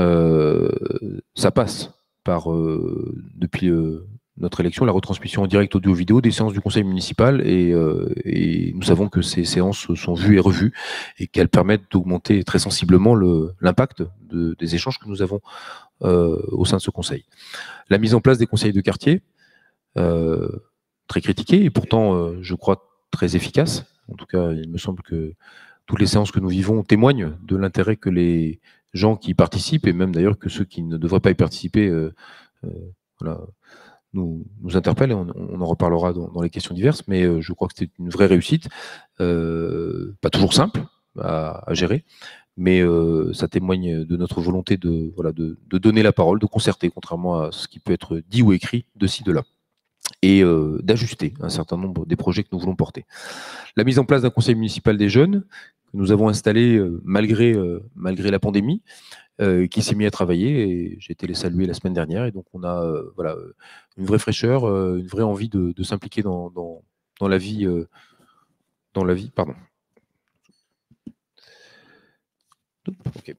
ça passe par, depuis notre élection, la retransmission en direct audio-vidéo des séances du conseil municipal, et nous savons que ces séances sont vues et revues et qu'elles permettent d'augmenter très sensiblement l'impact des échanges que nous avons au sein de ce conseil. La mise en place des conseils de quartier, très critiquée et pourtant, je crois, très efficace. En tout cas, il me semble que toutes les séances que nous vivons témoignent de l'intérêt que les gens qui y participent, et même d'ailleurs que ceux qui ne devraient pas y participer, voilà, nous interpelle, et on en reparlera dans les questions diverses, mais je crois que c'était une vraie réussite, pas toujours simple à gérer, mais ça témoigne de notre volonté de donner la parole, de concerter, contrairement à ce qui peut être dit ou écrit de ci, de là, et d'ajuster un certain nombre des projets que nous voulons porter. La mise en place d'un conseil municipal des jeunes, que nous avons installé malgré la pandémie, qui s'est mis à travailler, et j'ai été les saluer la semaine dernière, et donc on a une vraie fraîcheur, une vraie envie de s'impliquer dans la vie, pardon. Okay.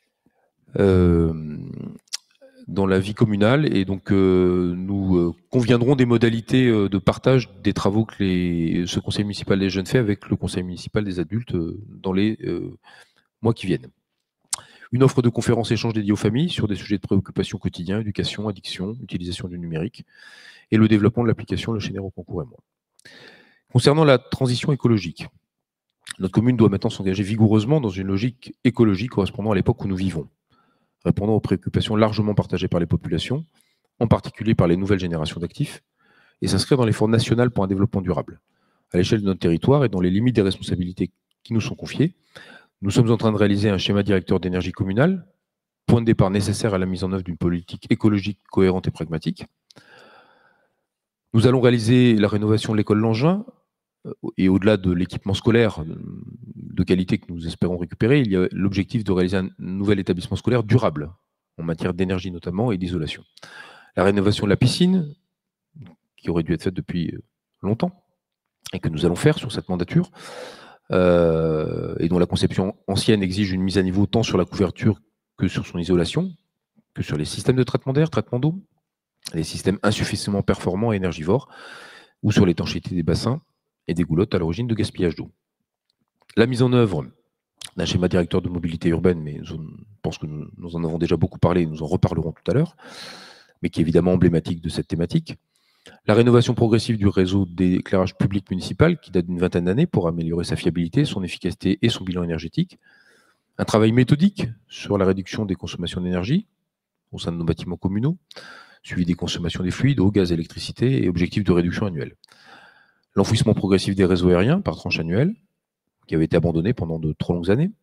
Dans la vie communale, et donc nous conviendrons des modalités de partage des travaux que ce conseil municipal des jeunes fait avec le conseil municipal des adultes dans les mois qui viennent. Une offre de conférences-échanges dédiée aux familles sur des sujets de préoccupation quotidien, éducation, addiction, utilisation du numérique et le développement de l'application Le Chénère au concours et moi. Concernant la transition écologique, notre commune doit maintenant s'engager vigoureusement dans une logique écologique correspondant à l'époque où nous vivons, répondant aux préoccupations largement partagées par les populations, en particulier par les nouvelles générations d'actifs, et s'inscrire dans l'effort national pour un développement durable. À l'échelle de notre territoire et dans les limites des responsabilités qui nous sont confiées, nous sommes en train de réaliser un schéma directeur d'énergie communale, point de départ nécessaire à la mise en œuvre d'une politique écologique cohérente et pragmatique. Nous allons réaliser la rénovation de l'école Langin, et au-delà de l'équipement scolaire de qualité que nous espérons récupérer, il y a l'objectif de réaliser un nouvel établissement scolaire durable, en matière d'énergie notamment et d'isolation. La rénovation de la piscine, qui aurait dû être faite depuis longtemps, et que nous allons faire sur cette mandature, et dont la conception ancienne exige une mise à niveau tant sur la couverture que sur son isolation, que sur les systèmes de traitement d'air, traitement d'eau, les systèmes insuffisamment performants et énergivores, ou sur l'étanchéité des bassins et des goulottes à l'origine de gaspillage d'eau. La mise en œuvre d'un schéma directeur de mobilité urbaine, mais je pense que nous en avons déjà beaucoup parlé et nous en reparlerons tout à l'heure, mais qui est évidemment emblématique de cette thématique. La rénovation progressive du réseau d'éclairage public municipal, qui date d'une vingtaine d'années, pour améliorer sa fiabilité, son efficacité et son bilan énergétique. Un travail méthodique sur la réduction des consommations d'énergie au sein de nos bâtiments communaux, suivi des consommations des fluides, eau, gaz, électricité et objectif de réduction annuelle. L'enfouissement progressif des réseaux aériens par tranche annuelle, qui avait été abandonné pendant de trop longues années,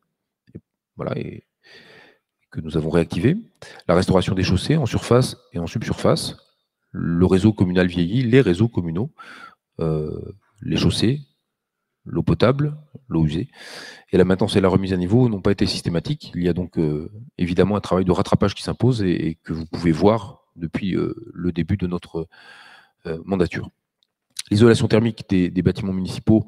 et que nous avons réactivé. La restauration des chaussées en surface et en subsurface. Le réseau communal vieillit, les réseaux communaux, les chaussées, l'eau potable, l'eau usée. Et la maintenance et la remise à niveau n'ont pas été systématiques. Il y a donc évidemment un travail de rattrapage qui s'impose et que vous pouvez voir depuis le début de notre mandature. L'isolation thermique des bâtiments municipaux,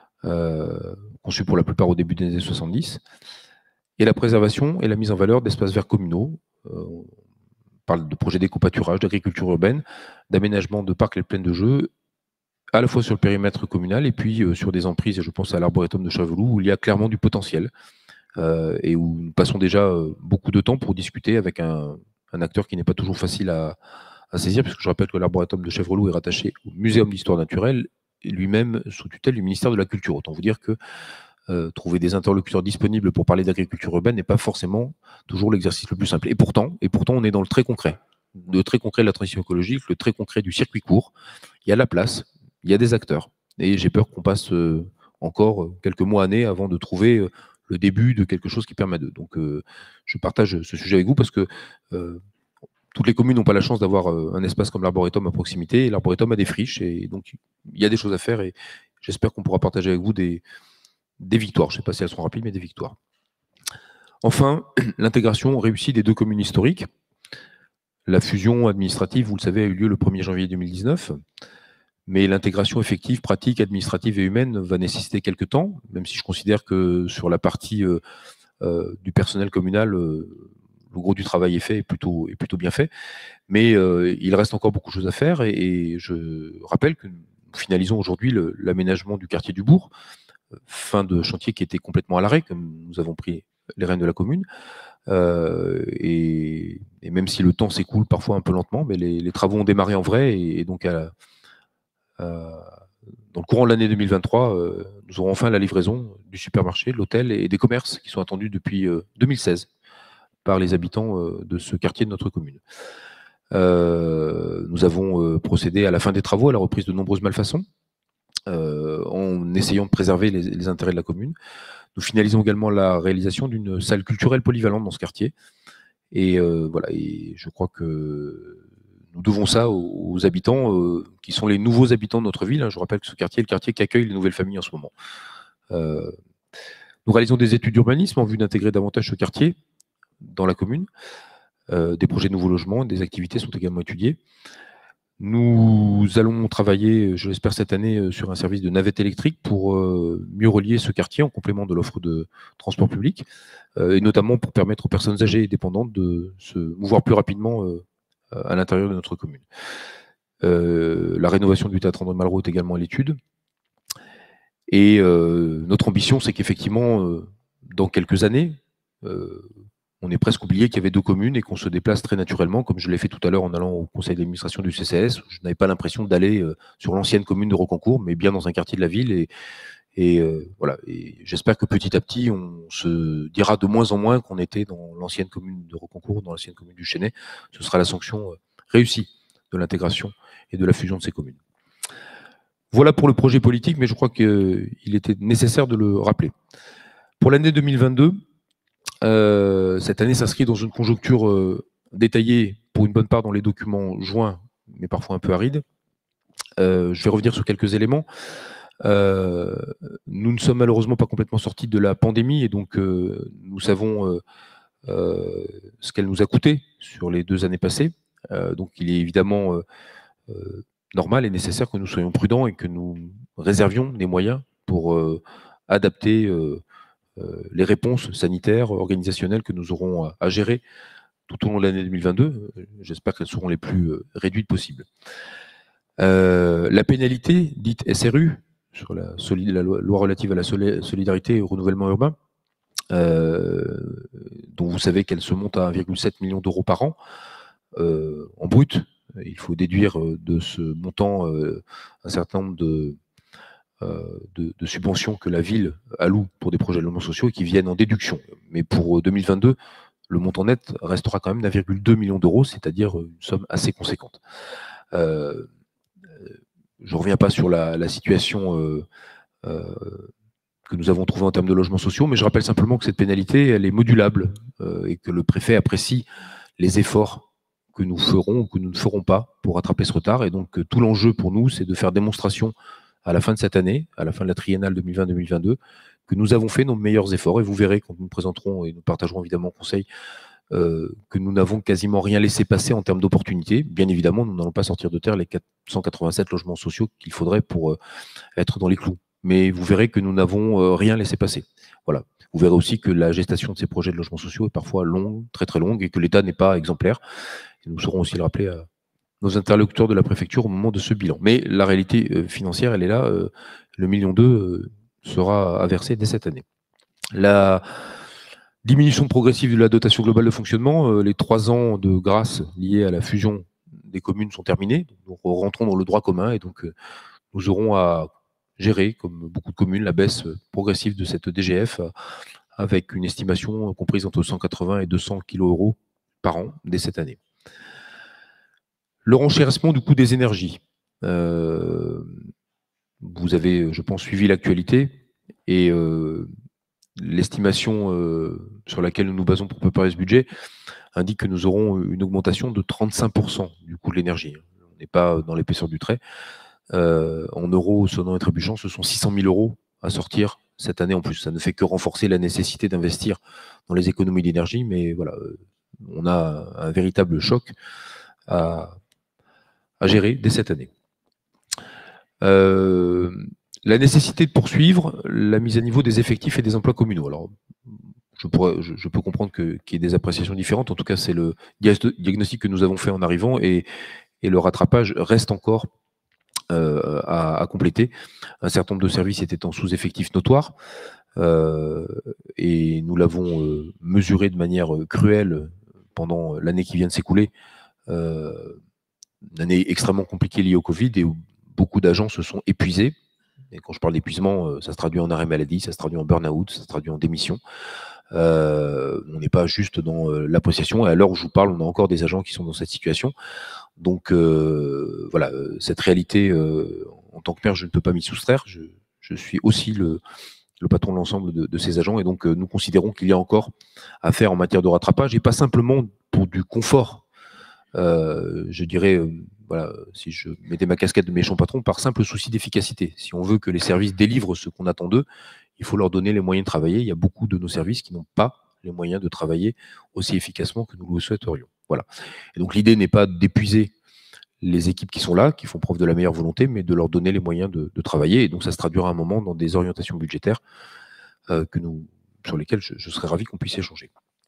conçus pour la plupart au début des années 70, et la préservation et la mise en valeur d'espaces verts communaux. On parle de projets d'éco-pâturage, d'agriculture urbaine, d'aménagement de parcs et plaines de jeux, à la fois sur le périmètre communal et puis sur des emprises, et je pense à l'arboretum de Chaveloux, où il y a clairement du potentiel, et où nous passons déjà beaucoup de temps pour discuter avec un acteur qui n'est pas toujours facile à saisir, puisque je rappelle que l'arboretum de Chevreloup est rattaché au Muséum d'histoire naturelle, lui-même sous tutelle du ministère de la Culture. Autant vous dire que trouver des interlocuteurs disponibles pour parler d'agriculture urbaine n'est pas forcément toujours l'exercice le plus simple. Et pourtant, on est dans le très concret. Le très concret de la transition écologique, le très concret du circuit court. Il y a la place, il y a des acteurs. Et j'ai peur qu'on passe encore quelques mois, années avant de trouver le début de quelque chose qui permet d'eux. Donc je partage ce sujet avec vous parce que toutes les communes n'ont pas la chance d'avoir un espace comme l'arboretum à proximité, et l'arboretum a des friches, et donc il y a des choses à faire, et j'espère qu'on pourra partager avec vous des victoires. Je ne sais pas si elles seront rapides, mais des victoires. Enfin, l'intégration réussie des deux communes historiques. La fusion administrative, vous le savez, a eu lieu le 1er janvier 2019, mais l'intégration effective, pratique, administrative et humaine va nécessiter quelques temps, même si je considère que sur la partie du personnel communal, le gros du travail est fait et plutôt bien fait, mais il reste encore beaucoup de choses à faire, et je rappelle que nous finalisons aujourd'hui l'aménagement du quartier du Bourg, fin de chantier qui était complètement à l'arrêt, comme nous avons pris les rênes de la commune, et même si le temps s'écoule parfois un peu lentement, mais les travaux ont démarré en vrai, et donc dans le courant de l'année 2023, nous aurons enfin la livraison du supermarché, de l'hôtel et des commerces qui sont attendus depuis 2016 par les habitants de ce quartier de notre commune. Nous avons procédé à la fin des travaux, à la reprise de nombreuses malfaçons, en essayant de préserver les intérêts de la commune. Nous finalisons également la réalisation d'une salle culturelle polyvalente dans ce quartier. Et voilà, et je crois que nous devons ça aux habitants qui sont les nouveaux habitants de notre ville. Je rappelle que ce quartier est le quartier qui accueille les nouvelles familles en ce moment. Nous réalisons des études d'urbanisme en vue d'intégrer davantage ce quartier dans la commune. Des projets de nouveaux logements, des activités sont également étudiées. Nous allons travailler, je l'espère cette année, sur un service de navette électrique pour mieux relier ce quartier en complément de l'offre de transport public, et notamment pour permettre aux personnes âgées et dépendantes de se mouvoir plus rapidement à l'intérieur de notre commune. La rénovation du théâtre André Malraux est également à l'étude. Et notre ambition, c'est qu'effectivement, dans quelques années, on est presque oublié qu'il y avait 2 communes et qu'on se déplace très naturellement, comme je l'ai fait tout à l'heure en allant au conseil d'administration du CCS. Je n'avais pas l'impression d'aller sur l'ancienne commune de Rocancourt, mais bien dans un quartier de la ville. Et voilà. Et j'espère que petit à petit, on se dira de moins en moins qu'on était dans l'ancienne commune de Rocancourt, dans l'ancienne commune du Chesnay. Ce sera la sanction réussie de l'intégration et de la fusion de ces communes. Voilà pour le projet politique, mais je crois qu'il était nécessaire de le rappeler. Pour l'année 2022, cette année s'inscrit dans une conjoncture détaillée pour une bonne part dans les documents joints, mais parfois un peu arides. Je vais revenir sur quelques éléments. Nous ne sommes malheureusement pas complètement sortis de la pandémie et donc nous savons ce qu'elle nous a coûté sur les 2 années passées. Donc il est évidemment normal et nécessaire que nous soyons prudents et que nous réservions des moyens pour adapter les réponses sanitaires, organisationnelles que nous aurons à gérer tout au long de l'année 2022. J'espère qu'elles seront les plus réduites possibles. La pénalité, dite SRU, sur la loi relative à la solidarité et au renouvellement urbain, dont vous savez qu'elle se monte à 1,7 million d'euros par an, en brut. Il faut déduire de ce montant un certain nombre de subventions que la ville alloue pour des projets de logements sociaux et qui viennent en déduction. Mais pour 2022, le montant net restera quand même d'1,2 million d'euros, c'est-à-dire une somme assez conséquente. Je ne reviens pas sur la situation que nous avons trouvée en termes de logements sociaux, mais je rappelle simplement que cette pénalité, elle est modulable et que le préfet apprécie les efforts que nous ferons ou que nous ne ferons pas pour rattraper ce retard. Et donc, tout l'enjeu pour nous, c'est de faire démonstration à la fin de cette année, à la fin de la triennale 2020-2022, que nous avons fait nos meilleurs efforts. Et vous verrez quand nous présenterons, et nous partagerons évidemment au Conseil, que nous n'avons quasiment rien laissé passer en termes d'opportunités. Bien évidemment, nous n'allons pas sortir de terre les 487 logements sociaux qu'il faudrait pour être dans les clous. Mais vous verrez que nous n'avons rien laissé passer. Voilà. Vous verrez aussi que la gestation de ces projets de logements sociaux est parfois longue, très très longue, et que l'État n'est pas exemplaire. Et nous saurons aussi le rappeler à nos interlocuteurs de la préfecture au moment de ce bilan. Mais la réalité financière, elle est là. Le 1,2 million sera à verser dès cette année. La diminution progressive de la dotation globale de fonctionnement, les 3 ans de grâce liés à la fusion des communes sont terminés. Nous rentrons dans le droit commun et donc nous aurons à gérer, comme beaucoup de communes, la baisse progressive de cette DGF avec une estimation comprise entre 180 et 200 kg € par an dès cette année. Le renchérissement du coût des énergies. Vous avez, je pense, suivi l'actualité et l'estimation sur laquelle nous nous basons pour préparer ce budget indique que nous aurons une augmentation de 35% du coût de l'énergie. On n'est pas dans l'épaisseur du trait. En euros sonnant et trébuchant, ce sont 600 000 € à sortir cette année en plus. Ça ne fait que renforcer la nécessité d'investir dans les économies d'énergie, mais voilà, on a un véritable choc à gérer dès cette année. La nécessité de poursuivre la mise à niveau des effectifs et des emplois communaux. Alors, je peux comprendre qu'il y ait des appréciations différentes. En tout cas, c'est le diagnostic que nous avons fait en arrivant et le rattrapage reste encore à compléter. Un certain nombre de services étaient en sous-effectif notoire et nous l'avons mesuré de manière cruelle pendant l'année qui vient de s'écouler. Une année extrêmement compliquée liée au Covid et où beaucoup d'agents se sont épuisés. Et quand je parle d'épuisement, ça se traduit en arrêt maladie, ça se traduit en burn-out, ça se traduit en démission. On n'est pas juste dans l'appréciation. Et à l'heure où je vous parle, on a encore des agents qui sont dans cette situation. Donc voilà, cette réalité, en tant que maire, je ne peux pas m'y soustraire. Je suis aussi le patron de l'ensemble de ces agents. Et donc nous considérons qu'il y a encore à faire en matière de rattrapage et pas simplement pour du confort. Je dirais, voilà, si je mettais ma casquette de méchant patron, par simple souci d'efficacité. Si on veut que les services délivrent ce qu'on attend d'eux, il faut leur donner les moyens de travailler. Il y a beaucoup de nos services qui n'ont pas les moyens de travailler aussi efficacement que nous le souhaiterions. Voilà. Et donc l'idée n'est pas d'épuiser les équipes qui sont là, qui font preuve de la meilleure volonté, mais de leur donner les moyens de travailler. Et donc ça se traduira à un moment dans des orientations budgétaires sur lesquelles je serais ravi qu'on puisse échanger.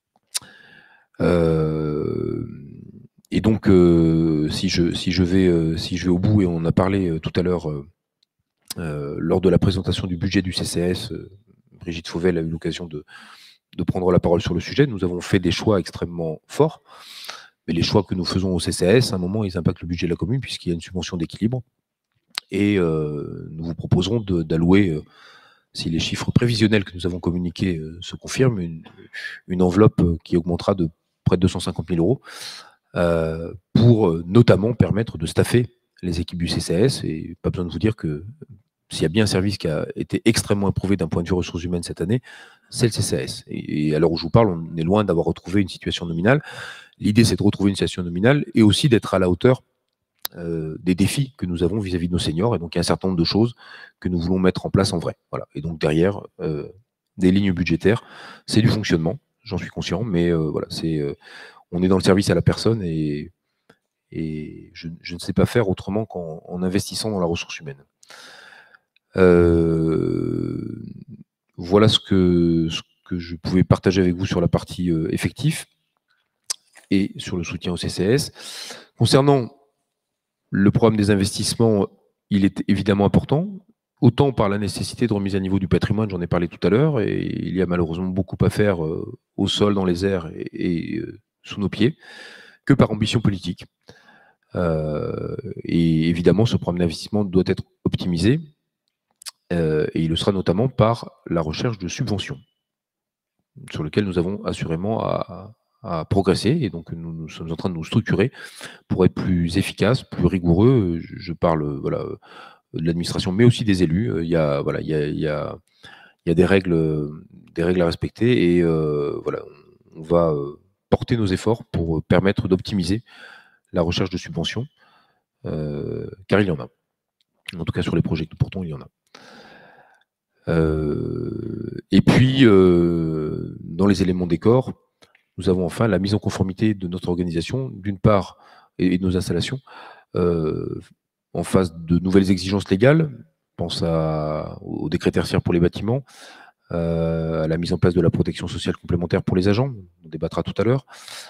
Et donc, si je vais au bout, et on a parlé tout à l'heure lors de la présentation du budget du CCS, Brigitte Fauvel a eu l'occasion de de prendre la parole sur le sujet. Nous avons fait des choix extrêmement forts, mais les choix que nous faisons au CCAS, à un moment, ils impactent le budget de la commune puisqu'il y a une subvention d'équilibre. Et nous vous proposerons d'allouer, si les chiffres prévisionnels que nous avons communiqués se confirment, une enveloppe qui augmentera de près de 250 000 euros pour notamment permettre de staffer les équipes du CCAS. Et pas besoin de vous dire que s'il y a bien un service qui a été extrêmement éprouvé d'un point de vue ressources humaines cette année, c'est le CCAS. Et à l'heure où je vous parle, on est loin d'avoir retrouvé une situation nominale. L'idée, c'est de retrouver une situation nominale et aussi d'être à la hauteur des défis que nous avons vis-à-vis de nos seniors. Et donc, il y a un certain nombre de choses que nous voulons mettre en place en vrai. Voilà. Et donc, derrière, des lignes budgétaires, c'est du fonctionnement, j'en suis conscient, mais voilà, on est dans le service à la personne et je ne sais pas faire autrement qu'en investissant dans la ressource humaine. Voilà ce que je pouvais partager avec vous sur la partie effectif et sur le soutien au CCAS. Concernant le programme des investissements, il est évidemment important, autant par la nécessité de remise à niveau du patrimoine, j'en ai parlé tout à l'heure, et il y a malheureusement beaucoup à faire au sol, dans les airs et sous nos pieds, que par ambition politique. Et évidemment, ce programme d'investissement doit être optimisé, et il le sera notamment par la recherche de subventions, sur lequel nous avons assurément à progresser, et donc nous sommes en train de nous structurer pour être plus efficace, plus rigoureux. Je parle de l'administration, mais aussi des élus. Il y a des règles à respecter, et on va porter nos efforts pour permettre d'optimiser la recherche de subventions, car il y en a. En tout cas, sur les projets que nous portons, il y en a. Et puis, dans les éléments décor, nous avons enfin la mise en conformité de notre organisation, d'une part, et de nos installations, en face de nouvelles exigences légales. Je pense au décret tertiaire pour les bâtiments, à la mise en place de la protection sociale complémentaire pour les agents, on débattra tout à l'heure,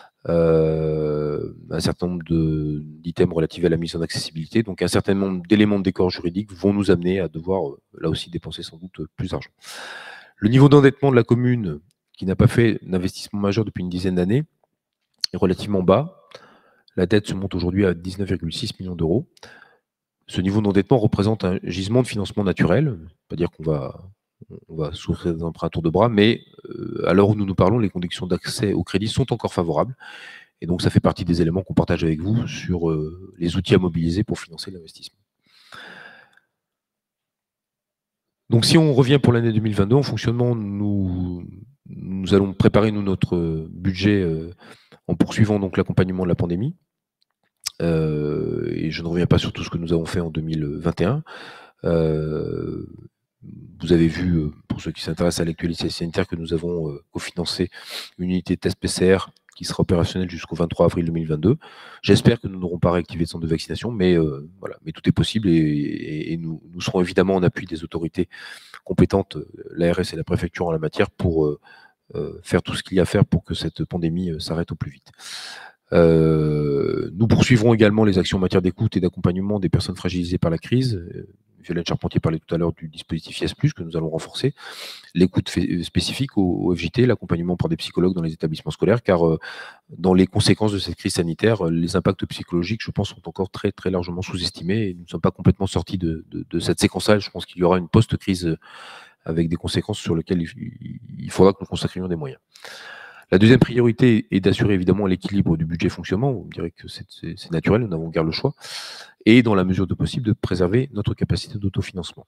un certain nombre d'items relatifs à la mise en accessibilité. Donc un certain nombre d'éléments de décor juridique vont nous amener à devoir, là aussi, dépenser sans doute plus d'argent. Le niveau d'endettement de la commune, qui n'a pas fait d'investissement majeur depuis une dizaine d'années, est relativement bas. La dette se monte aujourd'hui à 19,6 millions d'euros. Ce niveau d'endettement représente un gisement de financement naturel. Pas dire qu'on va s'ouvrir des emprunts à tour de bras, mais à l'heure où nous nous parlons, les conditions d'accès au crédit sont encore favorables. Et donc, ça fait partie des éléments qu'on partage avec vous sur les outils à mobiliser pour financer l'investissement. Donc, si on revient pour l'année 2022, en fonctionnement, nous allons préparer notre budget en poursuivant donc l'accompagnement de la pandémie. Et je ne reviens pas sur tout ce que nous avons fait en 2021. Vous avez vu, pour ceux qui s'intéressent à l'actualité sanitaire, que nous avons cofinancé une unité de test PCR qui sera opérationnelle jusqu'au 23 avril 2022. J'espère que nous n'aurons pas réactivé le centre de vaccination, mais voilà, mais tout est possible, et nous serons évidemment en appui des autorités compétentes, l'ARS et la préfecture en la matière, pour faire tout ce qu'il y a à faire pour que cette pandémie s'arrête au plus vite. Nous poursuivrons également les actions en matière d'écoute et d'accompagnement des personnes fragilisées par la crise. Violaine Charpentier parlait tout à l'heure du dispositif IS+, que nous allons renforcer, l'écoute spécifique au FJT, l'accompagnement par des psychologues dans les établissements scolaires, car dans les conséquences de cette crise sanitaire, les impacts psychologiques, je pense, sont encore très, très largement sous-estimés, et nous ne sommes pas complètement sortis de cette séquence-là. Je pense qu'il y aura une post-crise avec des conséquences sur lesquelles il faudra que nous consacrions des moyens. La deuxième priorité est d'assurer évidemment l'équilibre du budget fonctionnement. Vous me direz que c'est naturel, nous n'avons guère le choix. Et dans la mesure de possible, de préserver notre capacité d'autofinancement.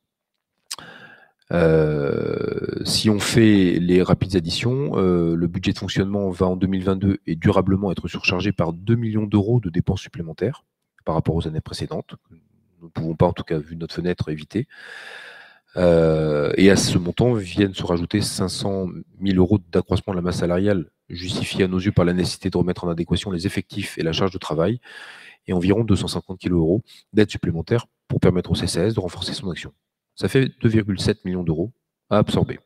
Si on fait les rapides additions, le budget de fonctionnement va en 2022 et durablement être surchargé par 2 millions d'euros de dépenses supplémentaires par rapport aux années précédentes. Nous ne pouvons pas, en tout cas, vu notre fenêtre, éviter. Et à ce montant viennent se rajouter 500 000 euros d'accroissement de la masse salariale, justifié à nos yeux par la nécessité de remettre en adéquation les effectifs et la charge de travail, et environ 250 000 euros d'aide supplémentaire pour permettre au CCAS de renforcer son action. Ça fait 2,7 millions d'euros à absorber.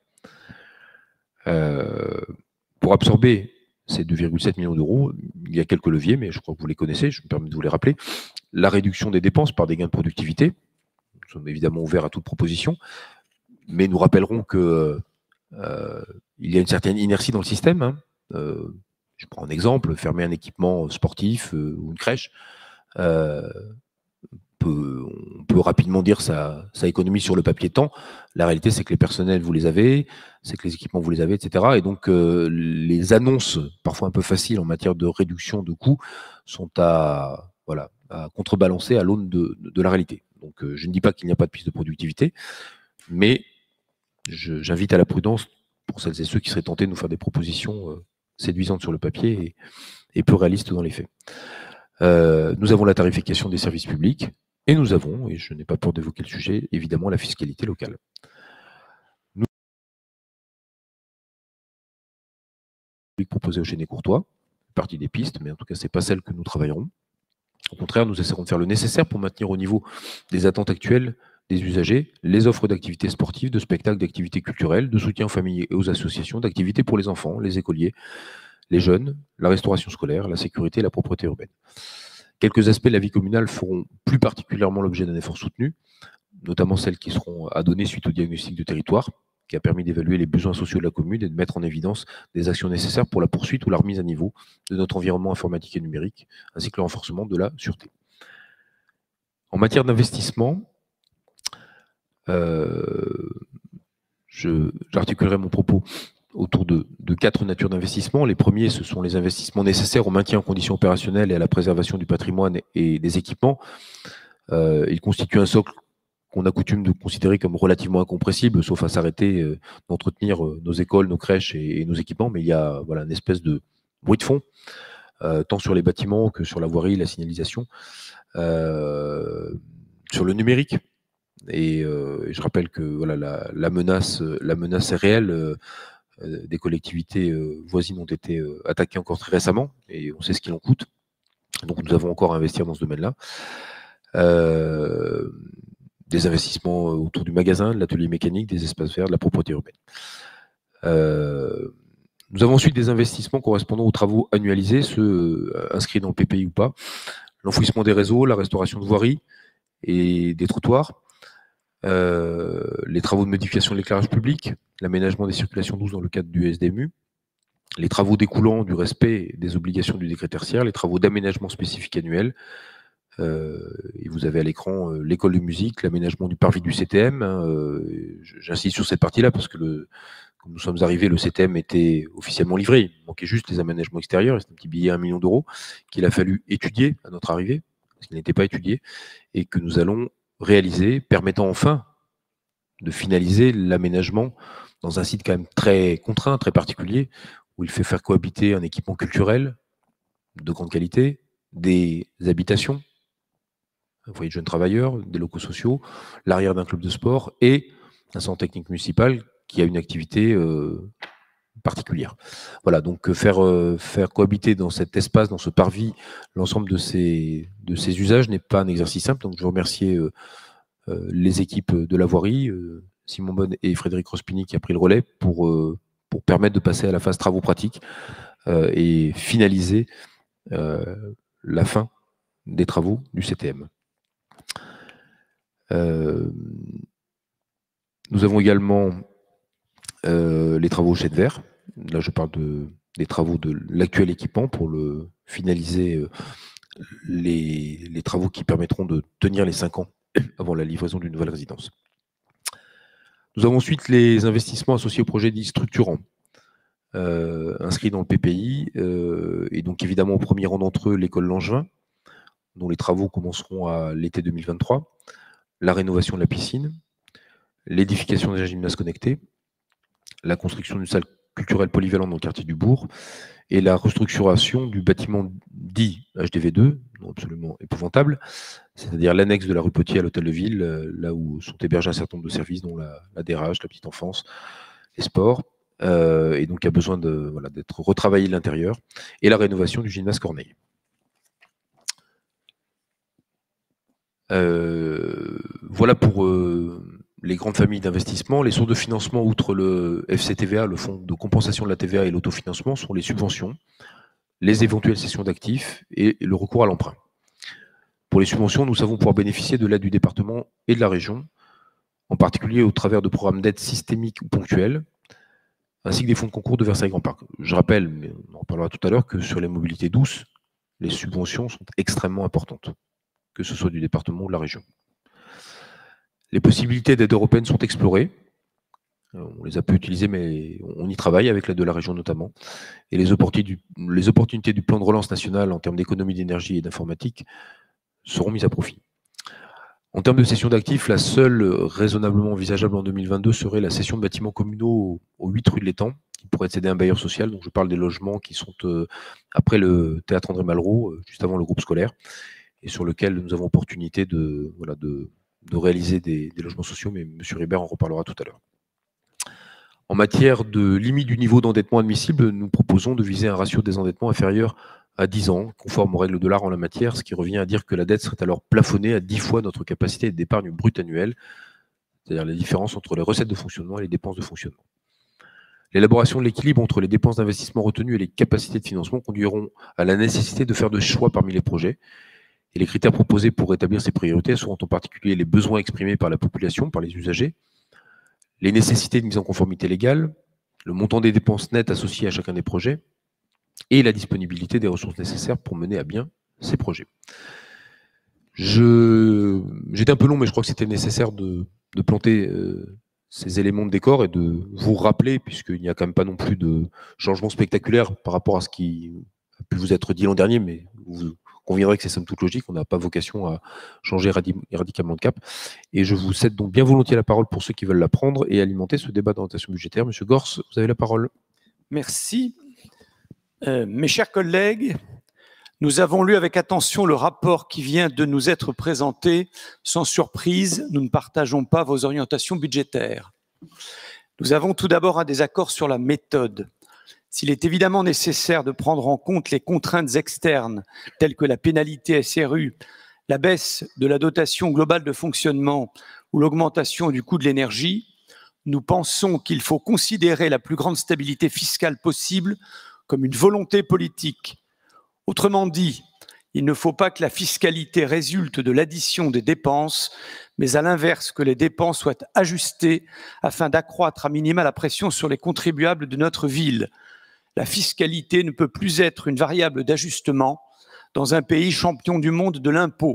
Pour absorber ces 2,7 millions d'euros, il y a quelques leviers, mais je crois que vous les connaissez, je me permets de vous les rappeler. La réduction des dépenses par des gains de productivité. Nous sommes évidemment ouverts à toute proposition, mais nous rappellerons que il y a une certaine inertie dans le système. Hein. Je prends un exemple, fermer un équipement sportif ou une crèche, on peut rapidement dire ça économise sur le papier temps. La réalité, c'est que les personnels, vous les avez, c'est que les équipements, vous les avez, etc. Et donc, les annonces, parfois un peu faciles en matière de réduction de coûts, sont à contrebalancer à l'aune de la réalité. Donc, je ne dis pas qu'il n'y a pas de piste de productivité, mais j'invite à la prudence pour celles et ceux qui seraient tentés de nous faire des propositions séduisantes sur le papier et peu réalistes dans les faits. Nous avons la tarification des services publics et nous avons, et je n'ai pas peur d'évoquer le sujet, évidemment la fiscalité locale. Nous proposé au Chénet-Courtois, partie des pistes, mais en tout cas, ce n'est pas celle que nous travaillerons. Au contraire, nous essaierons de faire le nécessaire pour maintenir au niveau des attentes actuelles des usagers les offres d'activités sportives, de spectacles, d'activités culturelles, de soutien aux familles et aux associations, d'activités pour les enfants, les écoliers, les jeunes, la restauration scolaire, la sécurité et la propreté urbaine. Quelques aspects de la vie communale feront plus particulièrement l'objet d'un effort soutenu, notamment celles qui seront à donner suite au diagnostic de territoire, qui a permis d'évaluer les besoins sociaux de la commune et de mettre en évidence des actions nécessaires pour la poursuite ou la remise à niveau de notre environnement informatique et numérique, ainsi que le renforcement de la sûreté. En matière d'investissement, j'articulerai mon propos autour de 4 natures d'investissement. Les premiers, ce sont les investissements nécessaires au maintien en conditions opérationnelles et à la préservation du patrimoine et des équipements. Ils constituent un socle qu'on a coutume de considérer comme relativement incompressible, sauf à s'arrêter d'entretenir nos écoles, nos crèches et nos équipements. Mais il y a une espèce de bruit de fond, tant sur les bâtiments que sur la voirie, la signalisation, sur le numérique. Et je rappelle que la menace est réelle. Des collectivités voisines ont été attaquées encore très récemment, et on sait ce qu'il en coûte. Donc nous avons encore à investir dans ce domaine-là. Des investissements autour du magasin, de l'atelier mécanique, des espaces verts, de la propreté urbaine. Nous avons ensuite des investissements correspondant aux travaux annualisés, ceux inscrits dans le PPI ou pas, l'enfouissement des réseaux, la restauration de voiries et des trottoirs, les travaux de modification de l'éclairage public, l'aménagement des circulations douces dans le cadre du SDMU, les travaux découlant du respect des obligations du décret tertiaire, les travaux d'aménagement spécifique annuel, et vous avez à l'écran l'école de musique, l'aménagement du parvis du CTM. J'insiste sur cette partie-là parce que comme nous sommes arrivés, le CTM était officiellement livré. Il manquait juste les aménagements extérieurs. C'est un petit billet à 1 million d'euros qu'il a fallu étudier à notre arrivée, parce qu'il n'était pas étudié, et que nous allons réaliser, permettant enfin de finaliser l'aménagement dans un site quand même très contraint, très particulier, où il fait faire cohabiter un équipement culturel de grande qualité, des habitations, un foyer de jeunes travailleurs, des locaux sociaux, l'arrière d'un club de sport et un centre technique municipal qui a une activité particulière. Voilà, donc faire cohabiter dans cet espace, dans ce parvis, l'ensemble de ces usages n'est pas un exercice simple. Donc je remercie les équipes de la voirie, Simon Bonne et Frédéric Rospini qui a pris le relais pour permettre de passer à la phase travaux pratiques et finaliser la fin des travaux du CTM. Nous avons également les travaux au chai de verre. Là, je parle des travaux de l'actuel équipement pour finaliser les travaux qui permettront de tenir les 5 ans avant la livraison d'une nouvelle résidence. Nous avons ensuite les investissements associés au projet dits structurants, inscrits dans le PPI, et donc évidemment au premier rang d'entre eux l'école Langevin, dont les travaux commenceront à l'été 2023, la rénovation de la piscine, l'édification d'un gymnase connecté, la construction d'une salle culturelle polyvalente dans le quartier du Bourg et la restructuration du bâtiment dit HDV2, non absolument épouvantable, c'est-à-dire l'annexe de la rue Potier à l'hôtel de ville, là où sont hébergés un certain nombre de services, dont la DRH, la petite enfance, les sports, et donc il y a besoin d'être retravaillé de l'intérieur, et la rénovation du gymnase Corneille. Voilà pour les grandes familles d'investissement. Les sources de financement, outre le FCTVA, le fonds de compensation de la TVA et l'autofinancement, sont les subventions, les éventuelles cessions d'actifs et le recours à l'emprunt. Pour les subventions, nous savons pouvoir bénéficier de l'aide du département et de la région, en particulier au travers de programmes d'aide systémiques ou ponctuels, ainsi que des fonds de concours de Versailles Grand Parc. Je rappelle, mais on en reparlera tout à l'heure, que sur les mobilités douces, les subventions sont extrêmement importantes, que ce soit du département ou de la région. Les possibilités d'aide européenne sont explorées. On les a peu utilisées, mais on y travaille avec l'aide de la région notamment. Et les opportunités du plan de relance national en termes d'économie d'énergie et d'informatique seront mises à profit. En termes de cession d'actifs, la seule raisonnablement envisageable en 2022 serait la cession de bâtiments communaux aux 8 rue de l'Étang, qui pourrait être cédé à un bailleur social. Donc je parle des logements qui sont après le théâtre André Malraux, juste avant le groupe scolaire, et sur lequel nous avons opportunité de réaliser des logements sociaux, mais M. Ribert en reparlera tout à l'heure. En matière de limite du niveau d'endettement admissible, nous proposons de viser un ratio de désendettement inférieur à 10 ans, conforme aux règles de l'art en la matière, ce qui revient à dire que la dette serait alors plafonnée à 10 fois notre capacité d'épargne brute annuelle, c'est-à-dire la différence entre les recettes de fonctionnement et les dépenses de fonctionnement. L'élaboration de l'équilibre entre les dépenses d'investissement retenues et les capacités de financement conduiront à la nécessité de faire de choix parmi les projets. Et les critères proposés pour établir ces priorités seront en particulier les besoins exprimés par la population, par les usagers, les nécessités de mise en conformité légale, le montant des dépenses nettes associées à chacun des projets et la disponibilité des ressources nécessaires pour mener à bien ces projets. J'étais un peu long, mais je crois que c'était nécessaire de planter ces éléments de décor et de vous rappeler, puisqu'il n'y a quand même pas non plus de changement spectaculaire par rapport à ce qui a pu vous être dit l'an dernier, mais vous conviendrez que c'est somme toute logique, on n'a pas vocation à changer radicalement de cap. Et je vous cède donc bien volontiers la parole pour ceux qui veulent la prendre et alimenter ce débat d'orientation budgétaire. Monsieur Gors, vous avez la parole. Merci. Mes chers collègues, nous avons lu avec attention le rapport qui vient de nous être présenté. Sans surprise, nous ne partageons pas vos orientations budgétaires. Nous avons tout d'abord un désaccord sur la méthode. S'il est évidemment nécessaire de prendre en compte les contraintes externes, telles que la pénalité SRU, la baisse de la dotation globale de fonctionnement ou l'augmentation du coût de l'énergie, nous pensons qu'il faut considérer la plus grande stabilité fiscale possible comme une volonté politique. Autrement dit, il ne faut pas que la fiscalité résulte de l'addition des dépenses, mais à l'inverse, que les dépenses soient ajustées afin d'accroître à minima la pression sur les contribuables de notre ville. La fiscalité ne peut plus être une variable d'ajustement dans un pays champion du monde de l'impôt.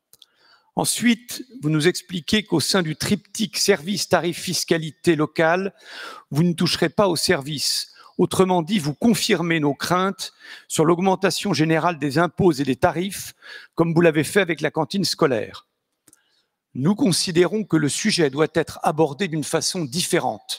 Ensuite, vous nous expliquez qu'au sein du triptyque service, tarif, fiscalité locale, vous ne toucherez pas aux services. Autrement dit, vous confirmez nos craintes sur l'augmentation générale des impôts et des tarifs, comme vous l'avez fait avec la cantine scolaire. Nous considérons que le sujet doit être abordé d'une façon différente.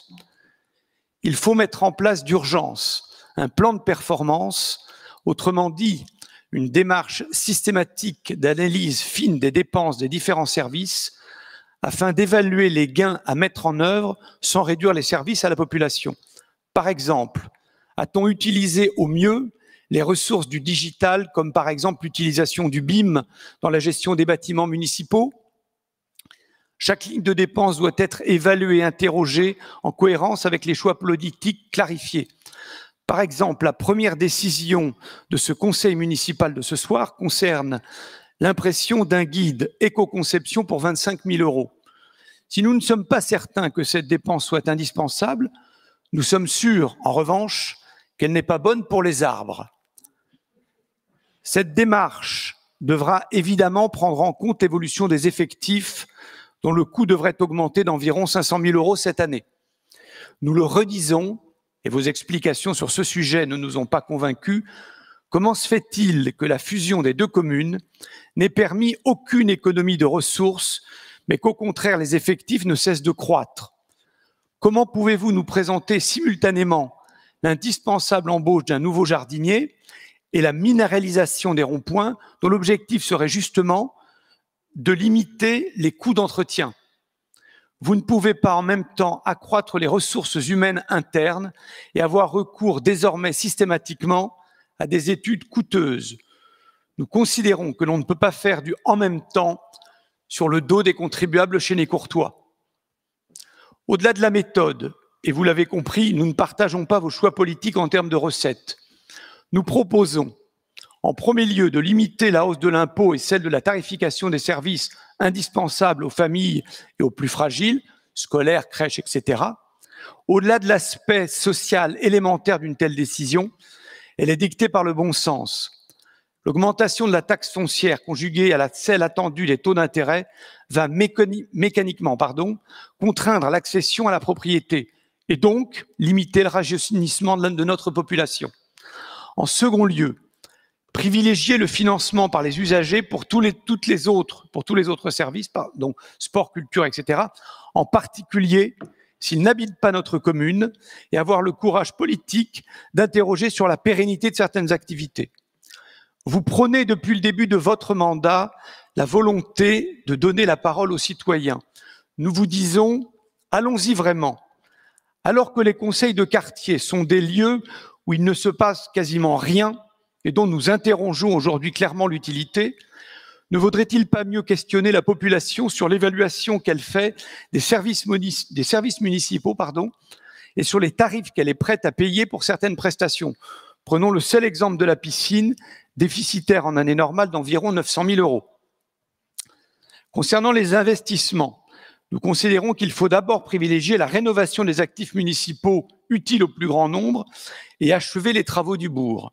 Il faut mettre en place d'urgence un plan de performance, autrement dit, une démarche systématique d'analyse fine des dépenses des différents services afin d'évaluer les gains à mettre en œuvre sans réduire les services à la population. Par exemple, a-t-on utilisé au mieux les ressources du digital, comme par exemple l'utilisation du BIM dans la gestion des bâtiments municipaux? Chaque ligne de dépense doit être évaluée et interrogée en cohérence avec les choix politiques clarifiés. Par exemple, la première décision de ce conseil municipal de ce soir concerne l'impression d'un guide éco-conception pour 25 000 €. Si nous ne sommes pas certains que cette dépense soit indispensable, nous sommes sûrs, en revanche, qu'elle n'est pas bonne pour les arbres. Cette démarche devra évidemment prendre en compte l'évolution des effectifs dont le coût devrait augmenter d'environ 500 000 € cette année. Nous le redisons, et vos explications sur ce sujet ne nous ont pas convaincus, comment se fait-il que la fusion des deux communes n'ait permis aucune économie de ressources, mais qu'au contraire les effectifs ne cessent de croître? Comment pouvez-vous nous présenter simultanément l'indispensable embauche d'un nouveau jardinier et la minéralisation des ronds-points dont l'objectif serait justement de limiter les coûts d'entretien? Vous ne pouvez pas en même temps accroître les ressources humaines internes et avoir recours désormais systématiquement à des études coûteuses. Nous considérons que l'on ne peut pas faire du « en même temps » sur le dos des contribuables chez les Courtois. Au-delà de la méthode, et vous l'avez compris, nous ne partageons pas vos choix politiques en termes de recettes. Nous proposons, en premier lieu, de limiter la hausse de l'impôt et celle de la tarification des services indispensables aux familles et aux plus fragiles, scolaires, crèches, etc., Au-delà de l'aspect social élémentaire d'une telle décision, elle est dictée par le bon sens. L'augmentation de la taxe foncière conjuguée à celle attendue des taux d'intérêt va mécaniquement contraindre l'accession à la propriété et donc limiter le rajeunissement de notre population. En second lieu, privilégier le financement par les usagers pour tous les autres services, donc sport, culture, etc., en particulier s'ils n'habitent pas notre commune, et avoir le courage politique d'interroger sur la pérennité de certaines activités. Vous prônez depuis le début de votre mandat la volonté de donner la parole aux citoyens. Nous vous disons, allons-y vraiment. Alors que les conseils de quartier sont des lieux où il ne se passe quasiment rien et dont nous interrogeons aujourd'hui clairement l'utilité, ne vaudrait-il pas mieux questionner la population sur l'évaluation qu'elle fait des services municipaux et sur les tarifs qu'elle est prête à payer pour certaines prestations? Prenons le seul exemple de la piscine, déficitaire en année normale d'environ 900 000 €. Concernant les investissements, nous considérons qu'il faut d'abord privilégier la rénovation des actifs municipaux utiles au plus grand nombre et achever les travaux du bourg.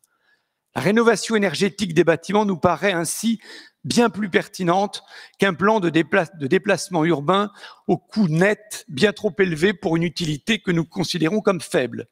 La rénovation énergétique des bâtiments nous paraît ainsi bien plus pertinente qu'un plan de déplacement urbain au coût net bien trop élevé pour une utilité que nous considérons comme faible.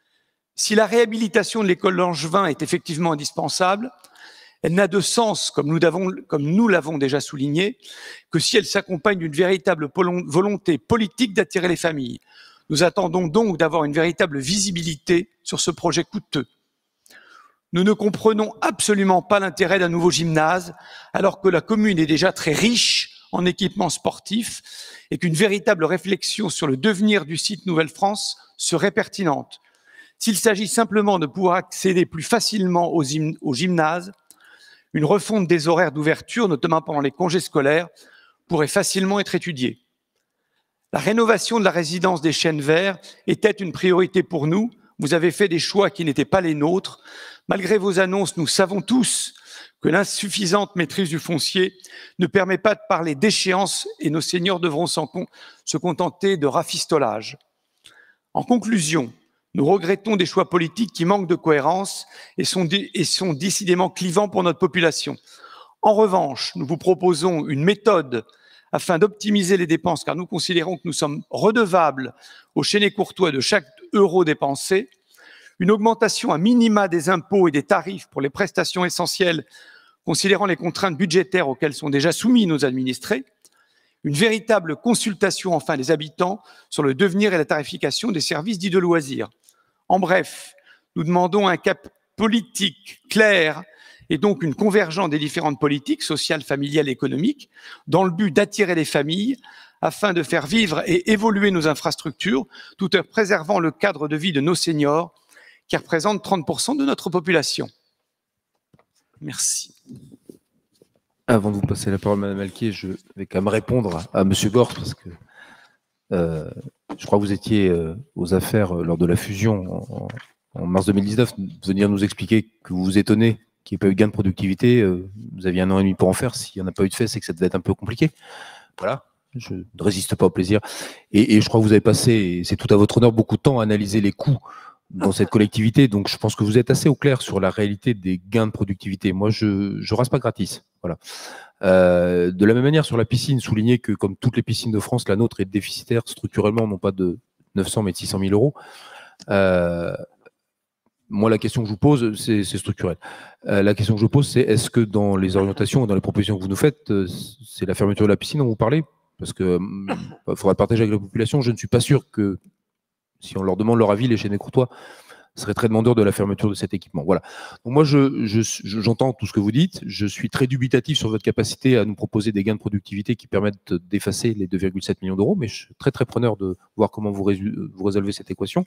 Si la réhabilitation de l'école Langevin est effectivement indispensable, elle n'a de sens, comme nous l'avons déjà souligné, que si elle s'accompagne d'une véritable volonté politique d'attirer les familles. Nous attendons donc d'avoir une véritable visibilité sur ce projet coûteux. Nous ne comprenons absolument pas l'intérêt d'un nouveau gymnase, alors que la commune est déjà très riche en équipements sportifs et qu'une véritable réflexion sur le devenir du site Nouvelle-France serait pertinente. S'il s'agit simplement de pouvoir accéder plus facilement au gymnase, une refonte des horaires d'ouverture, notamment pendant les congés scolaires, pourrait facilement être étudiée. La rénovation de la résidence des Chênes Verts était une priorité pour nous. Vous avez fait des choix qui n'étaient pas les nôtres. Malgré vos annonces, nous savons tous que l'insuffisante maîtrise du foncier ne permet pas de parler d'échéance et nos seniors devront se contenter de rafistolage. En conclusion, nous regrettons des choix politiques qui manquent de cohérence et sont décidément clivants pour notre population. En revanche, nous vous proposons une méthode afin d'optimiser les dépenses, car nous considérons que nous sommes redevables aux Chénais-Courtois de chaque euro dépensé, une augmentation à minima des impôts et des tarifs pour les prestations essentielles, considérant les contraintes budgétaires auxquelles sont déjà soumis nos administrés, une véritable consultation enfin des habitants sur le devenir et la tarification des services dits de loisirs. En bref, nous demandons un cap politique clair et donc une convergence des différentes politiques sociales, familiales et économiques dans le but d'attirer les familles afin de faire vivre et évoluer nos infrastructures tout en préservant le cadre de vie de nos seniors qui représentent 30% de notre population. Merci. Avant de vous passer la parole, Madame Alquier, je vais quand même répondre à Monsieur Gorce parce que je crois que vous étiez aux affaires lors de la fusion en mars 2019, venir nous expliquer que vous vous étonnez qu'il n'y ait pas eu de gain de productivité. Vous aviez 1 an et demi pour en faire. S'il n'y en a pas eu de fait, c'est que ça devait être un peu compliqué. Voilà, je ne résiste pas au plaisir. Et je crois que vous avez passé, et c'est tout à votre honneur, beaucoup de temps à analyser les coûts dans cette collectivité. Donc, je pense que vous êtes assez au clair sur la réalité des gains de productivité. Moi, je ne rase pas gratis. Voilà. De la même manière, sur la piscine, souligner que, comme toutes les piscines de France, la nôtre est déficitaire structurellement, non pas de 900 mais de 600 000 €. Moi, la question que je vous pose, c'est structurel. La question que je vous pose, c'est est-ce que dans les orientations, dans les propositions que vous nous faites, c'est la fermeture de la piscine dont vous parlez? Parce qu'il faudra partager avec la population. Je ne suis pas sûr que, si on leur demande leur avis, les Chénais-Courtois seraient très demandeurs de la fermeture de cet équipement. Voilà. Donc moi, j'entends tout ce que vous dites. Je suis très dubitatif sur votre capacité à nous proposer des gains de productivité qui permettent d'effacer les 2,7 millions d'euros, mais je suis très très preneur de voir comment vous résolvez cette équation.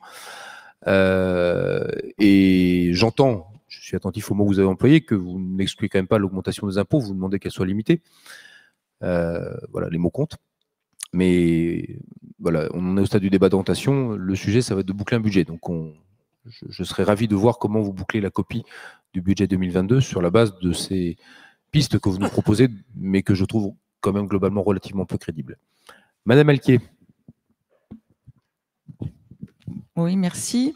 Et j'entends, je suis attentif au mot que vous avez employé, que vous n'excluez quand même pas l'augmentation des impôts, vous demandez qu'elle soit limitée. Voilà, les mots comptent. Mais voilà, on est au stade du débat d'orientation. Le sujet, ça va être de boucler un budget. Donc, je serais ravi de voir comment vous bouclez la copie du budget 2022 sur la base de ces pistes que vous nous proposez, mais que je trouve quand même globalement relativement peu crédibles. Madame Alquier. Oui, merci.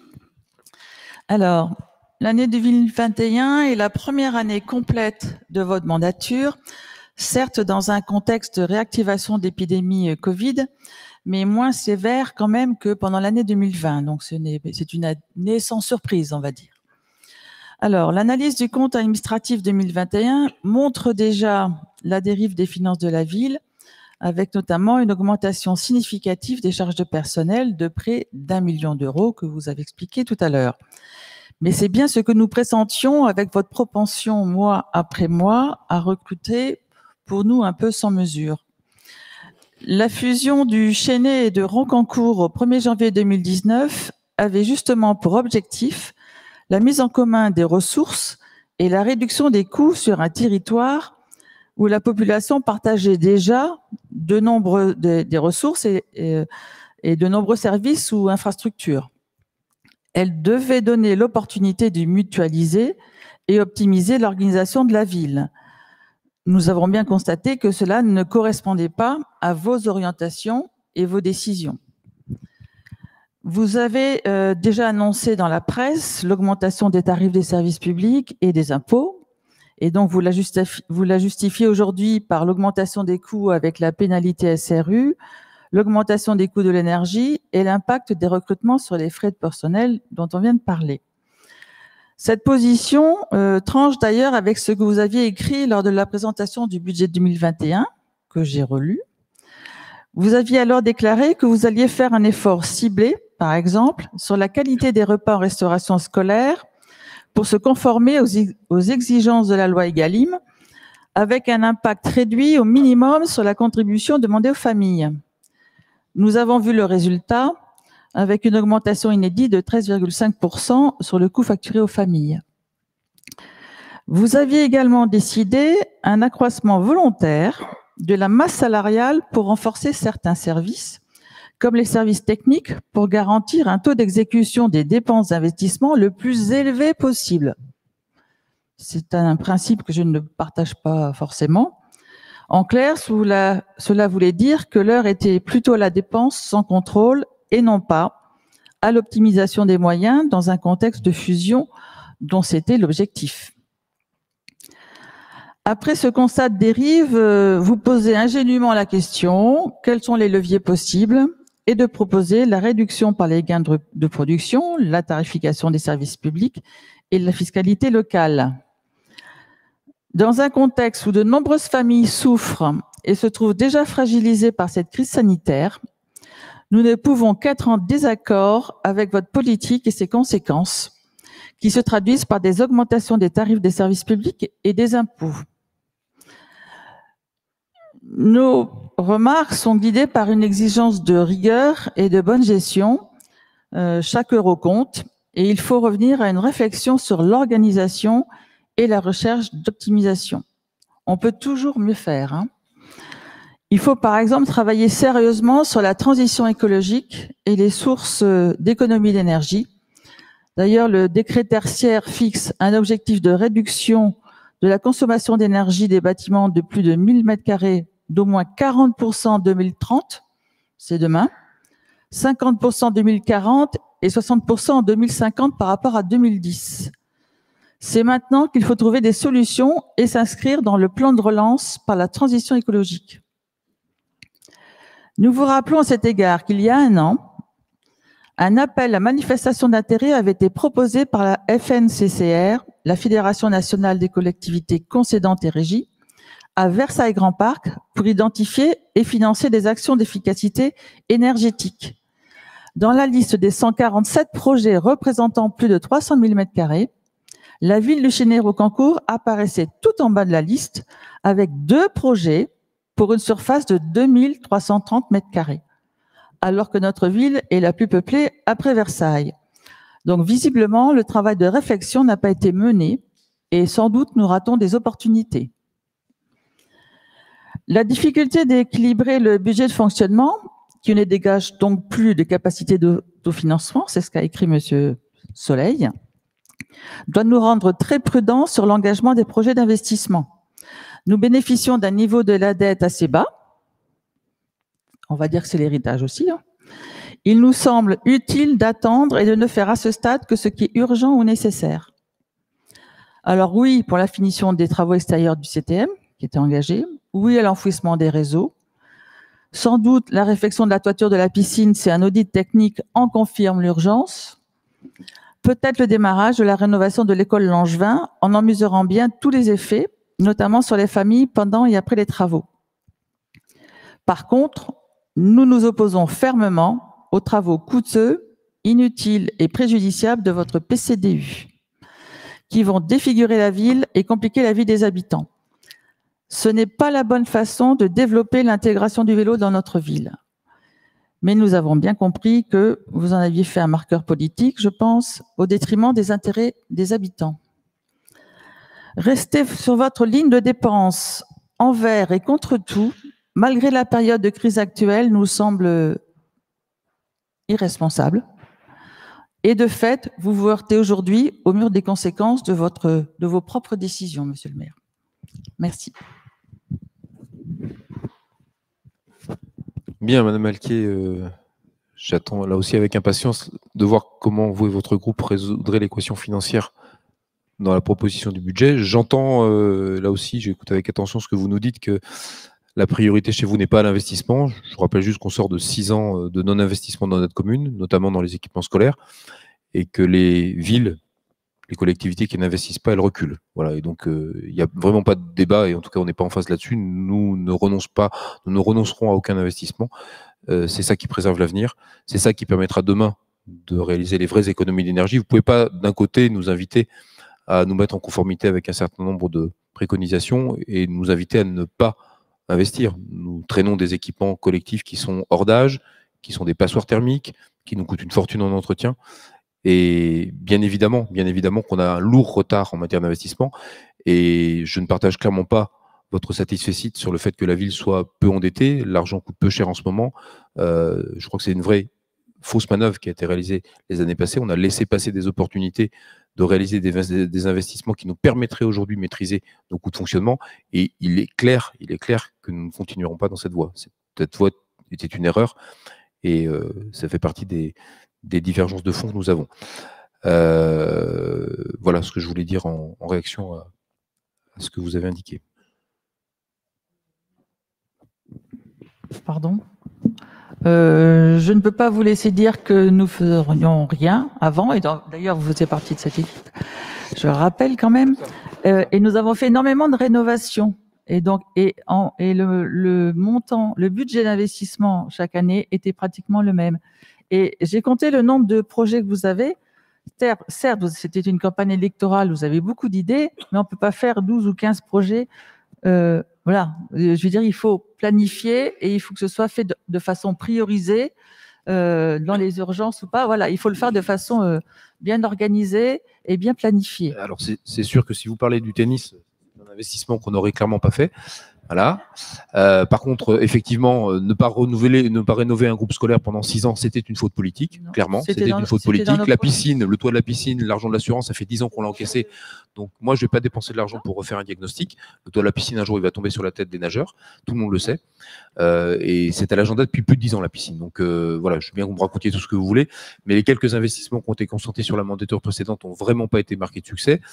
Alors, l'année 2021 est la première année complète de votre mandature, certes dans un contexte de réactivation d'épidémie Covid, mais moins sévère quand même que pendant l'année 2020. Donc, c'est une année sans surprise, on va dire. Alors, l'analyse du compte administratif 2021 montre déjà la dérive des finances de la ville, avec notamment une augmentation significative des charges de personnel de près d'1 million d'euros que vous avez expliqué tout à l'heure. Mais c'est bien ce que nous pressentions avec votre propension, mois après mois, à recruter, pour nous, un peu sans mesure. La fusion du Chesnay et de Roncancourt au 1er janvier 2019 avait justement pour objectif la mise en commun des ressources et la réduction des coûts sur un territoire où la population partageait déjà des ressources et de nombreux services ou infrastructures. Elle devait donner l'opportunité de mutualiser et optimiser l'organisation de la ville. Nous avons bien constaté que cela ne correspondait pas à vos orientations et vos décisions. Vous avez déjà annoncé dans la presse l'augmentation des tarifs des services publics et des impôts, et donc vous la justifiez aujourd'hui par l'augmentation des coûts avec la pénalité SRU, l'augmentation des coûts de l'énergie et l'impact des recrutements sur les frais de personnel dont on vient de parler. Cette position tranche d'ailleurs avec ce que vous aviez écrit lors de la présentation du budget 2021, que j'ai relu. Vous aviez alors déclaré que vous alliez faire un effort ciblé, par exemple, sur la qualité des repas en restauration scolaire pour se conformer aux exigences de la loi Egalim, avec un impact réduit au minimum sur la contribution demandée aux familles. Nous avons vu le résultat avec une augmentation inédite de 13,5% sur le coût facturé aux familles. Vous aviez également décidé un accroissement volontaire de la masse salariale pour renforcer certains services, comme les services techniques, pour garantir un taux d'exécution des dépenses d'investissement le plus élevé possible. C'est un principe que je ne partage pas forcément. En clair, cela voulait dire que l'heure était plutôt à la dépense sans contrôle et non pas à l'optimisation des moyens dans un contexte de fusion dont c'était l'objectif. Après ce constat de dérive, vous posez ingénument la question, quels sont les leviers possibles, et de proposer la réduction par les gains de production, la tarification des services publics et la fiscalité locale. Dans un contexte où de nombreuses familles souffrent et se trouvent déjà fragilisées par cette crise sanitaire, nous ne pouvons qu'être en désaccord avec votre politique et ses conséquences, qui se traduisent par des augmentations des tarifs des services publics et des impôts. Nos remarques sont guidées par une exigence de rigueur et de bonne gestion. Chaque euro compte et il faut revenir à une réflexion sur l'organisation et la recherche d'optimisation. On peut toujours mieux faire, hein. Il faut par exemple travailler sérieusement sur la transition écologique et les sources d'économie d'énergie. D'ailleurs, le décret tertiaire fixe un objectif de réduction de la consommation d'énergie des bâtiments de plus de 1000 m² d'au moins 40% en 2030, c'est demain, 50% en 2040 et 60% en 2050 par rapport à 2010. C'est maintenant qu'il faut trouver des solutions et s'inscrire dans le plan de relance par la transition écologique. Nous vous rappelons à cet égard qu'il y a un an, un appel à manifestation d'intérêt avait été proposé par la FNCCR, la Fédération nationale des collectivités concédantes et régies, à Versailles Grand Parc pour identifier et financer des actions d'efficacité énergétique. Dans la liste des 147 projets représentant plus de 300 000 m², la ville de Chesnay-Roncancourt apparaissait tout en bas de la liste avec 2 projets pour une surface de 2330 m², alors que notre ville est la plus peuplée après Versailles. Donc visiblement, le travail de réflexion n'a pas été mené et sans doute nous ratons des opportunités. La difficulté d'équilibrer le budget de fonctionnement, qui ne dégage donc plus de capacité d'autofinancement, c'est ce qu'a écrit M. Soleil, doit nous rendre très prudents sur l'engagement des projets d'investissement. Nous bénéficions d'un niveau de la dette assez bas, on va dire que c'est l'héritage aussi, hein. Il nous semble utile d'attendre et de ne faire à ce stade que ce qui est urgent ou nécessaire. Alors oui, pour la finition des travaux extérieurs du CTM, qui était engagé, oui à l'enfouissement des réseaux. Sans doute, la réfection de la toiture de la piscine, c'est un audit technique, en confirme l'urgence. Peut-être le démarrage de la rénovation de l'école Langevin, en mesurant bien tous les effets, notamment sur les familles pendant et après les travaux. Par contre, nous nous opposons fermement aux travaux coûteux, inutiles et préjudiciables de votre PCDU, qui vont défigurer la ville et compliquer la vie des habitants. Ce n'est pas la bonne façon de développer l'intégration du vélo dans notre ville. Mais nous avons bien compris que vous en aviez fait un marqueur politique, je pense, au détriment des intérêts des habitants. Restez sur votre ligne de dépenses envers et contre tout, malgré la période de crise actuelle, nous semble irresponsable. Et de fait, vous vous heurtez aujourd'hui au mur des conséquences de vos propres décisions, monsieur le maire. Merci. Bien, Madame Alquier, j'attends là aussi avec impatience de voir comment vous et votre groupe résoudrez l'équation financière dans la proposition du budget. J'entends là aussi, j'écoute avec attention ce que vous nous dites, que la priorité chez vous n'est pas l'investissement. Je vous rappelle juste qu'on sort de 6 ans de non-investissement dans notre commune, notamment dans les équipements scolaires, et que les villes, les collectivités qui n'investissent pas, elles reculent. Voilà, et donc il n'y a vraiment pas de débat, et en tout cas on n'est pas en phase là-dessus. Nous ne renoncerons à aucun investissement. C'est ça qui préserve l'avenir. C'est ça qui permettra demain de réaliser les vraies économies d'énergie. Vous ne pouvez pas d'un côté nous inviter à nous mettre en conformité avec un certain nombre de préconisations et nous inviter à ne pas investir. Nous traînons des équipements collectifs qui sont hors d'âge, qui sont des passoires thermiques, qui nous coûtent une fortune en entretien. Et bien évidemment qu'on a un lourd retard en matière d'investissement. Et je ne partage clairement pas votre satisfecit sur le fait que la ville soit peu endettée. L'argent coûte peu cher en ce moment. Je crois que c'est une vraie fausse manœuvre qui a été réalisée les années passées. On a laissé passer des opportunités de réaliser des investissements qui nous permettraient aujourd'hui de maîtriser nos coûts de fonctionnement. Et il est clair que nous ne continuerons pas dans cette voie. Cette voie était une erreur et ça fait partie des divergences de fond que nous avons. Voilà ce que je voulais dire en réaction à ce que vous avez indiqué. Pardon. Je ne peux pas vous laisser dire que nous ferions rien avant, et d'ailleurs vous faisiez partie de cette équipe, je rappelle quand même, et nous avons fait énormément de rénovations, et donc le montant, le budget d'investissement chaque année était pratiquement le même. Et j'ai compté le nombre de projets que vous avez. Certes, c'était une campagne électorale, vous avez beaucoup d'idées, mais on ne peut pas faire 12 ou 15 projets. Voilà, je veux dire, il faut planifier et il faut que ce soit fait de façon priorisée dans les urgences ou pas. Voilà, il faut le faire de façon bien organisée et bien planifiée. Alors, c'est sûr que si vous parlez du tennis, c'est un investissement qu'on n'aurait clairement pas fait. Voilà. Par contre, effectivement, ne pas rénover un groupe scolaire pendant 6 ans, c'était une faute politique, Non, clairement. C'était une faute politique. La piscine, le toit de la piscine, l'argent de l'assurance, ça fait 10 ans qu'on l'a encaissé. Donc, moi, je ne vais pas dépenser de l'argent pour refaire un diagnostic. Le toit de la piscine, un jour, il va tomber sur la tête des nageurs. Tout le monde le sait. Et c'est à l'agenda depuis plus de 10 ans, la piscine. Donc, voilà, je veux bien que vous me racontiez tout ce que vous voulez. Mais les quelques investissements qui ont été consentis sur la mandature précédente n'ont vraiment pas été marqués de succès.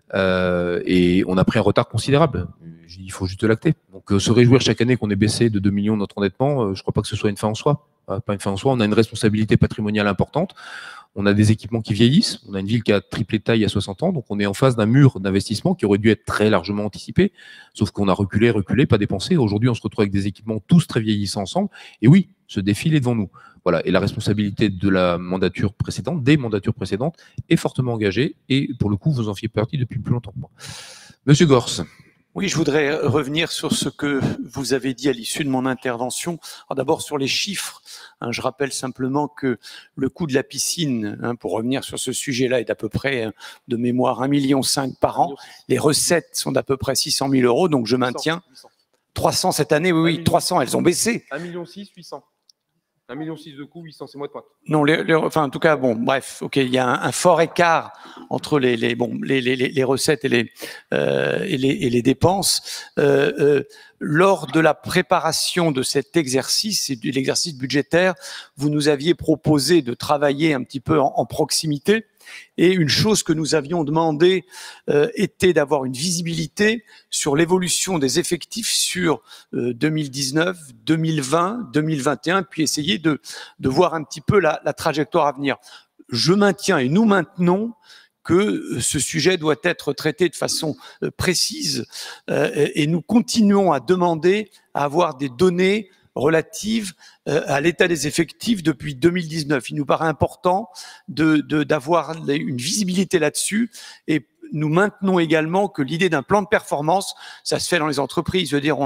Et on a pris un retard considérable. Il faut juste l'acter. Donc, se réjouir chaque année qu'on ait baissé de 2 millions notre endettement, je ne crois pas que ce soit une fin en soi. Pas une fin en soi. On a une responsabilité patrimoniale importante. On a des équipements qui vieillissent. On a une ville qui a triplé de taille à 60 ans. Donc, on est en face d'un mur d'investissement qui aurait dû être très largement anticipé. Sauf qu'on a reculé, pas dépensé. Aujourd'hui, on se retrouve avec des équipements tous très vieillissants ensemble. Et oui, ce défi est devant nous. Voilà. Et la responsabilité de la mandature précédente, des mandatures précédentes, est fortement engagée. Et pour le coup, vous en faites partie depuis plus longtemps que moi. Monsieur Gors. Oui, je voudrais revenir sur ce que vous avez dit à l'issue de mon intervention. D'abord sur les chiffres. Je rappelle simplement que le coût de la piscine, pour revenir sur ce sujet-là, est d'à peu près de mémoire 1,5 million par an. Les recettes sont d'à peu près 600 000 €, donc je maintiens. 300 cette année, oui, 300, elles ont baissé. 1,6 million 800. 1,6 million de coûts, 800, c'est moi de pointe. Non, enfin, en tout cas, bon, bref, ok, il y a un fort écart entre les recettes et les dépenses. Lors de la préparation de cet exercice et de l'exercice budgétaire, vous nous aviez proposé de travailler un petit peu en proximité. Et une chose que nous avions demandé était d'avoir une visibilité sur l'évolution des effectifs sur 2019, 2020, 2021, puis essayer de voir un petit peu la trajectoire à venir. Je maintiens et nous maintenons que ce sujet doit être traité de façon précise et nous continuons à demander à avoir des données relatives à l'état des effectifs depuis 2019. Il nous paraît important d'avoir une visibilité là-dessus et nous maintenons également que l'idée d'un plan de performance, ça se fait dans les entreprises. Je veux dire,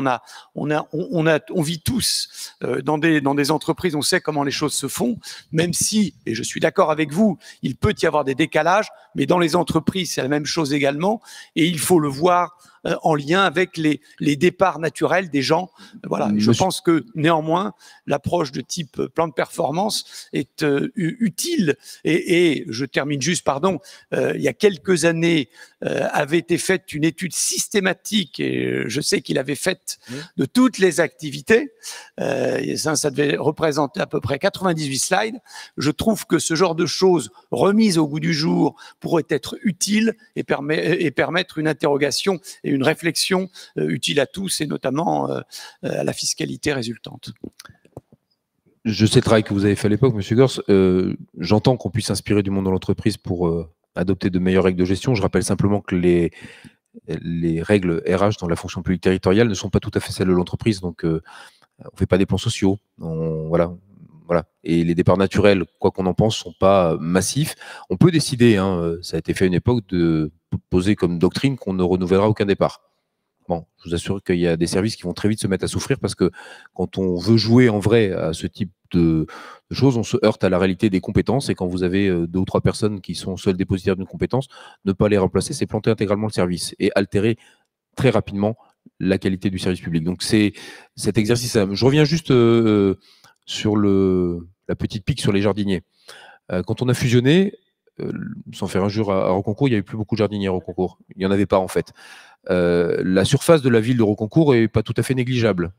on vit tous dans des entreprises, on sait comment les choses se font, même si, et je suis d'accord avec vous, il peut y avoir des décalages, mais dans les entreprises, c'est la même chose également, et il faut le voir en lien avec les départs naturels des gens. Voilà. Je pense que néanmoins, l'approche de type plan de performance est utile. Et je termine juste, pardon, il y a quelques années, avait été faite une étude systématique, et je sais qu'il avait faite de toutes les activités. Ça devait représenter à peu près 98 slides. Je trouve que ce genre de choses remises au goût du jour pourrait être utile et permettre une interrogation et une réflexion utile à tous et notamment à la fiscalité résultante. Je sais le travail que vous avez fait à l'époque, M. Gors. J'entends qu'on puisse s'inspirer du monde de l'entreprise pour adopter de meilleures règles de gestion. Je rappelle simplement que les règles RH dans la fonction publique territoriale ne sont pas tout à fait celles de l'entreprise. Donc, on ne fait pas des plans sociaux. Voilà. Et les départs naturels, quoi qu'on en pense, ne sont pas massifs. On peut décider, ça a été fait à une époque, de poser comme doctrine qu'on ne renouvellera aucun départ. Bon, je vous assure qu'il y a des services qui vont très vite se mettre à souffrir parce que quand on veut jouer en vrai à ce type de choses, on se heurte à la réalité des compétences et quand vous avez 2 ou 3 personnes qui sont seules dépositaires d'une compétence, ne pas les remplacer, c'est planter intégralement le service et altérer très rapidement la qualité du service public. Donc c'est cet exercice. Je reviens juste sur la petite pique sur les jardiniers. Quand on a fusionné, sans faire injure à Rocancourt, il n'y avait plus beaucoup de jardiniers à Rocancourt. Il n'y en avait pas en fait. La surface de la ville de Rocancourt n'est pas tout à fait négligeable.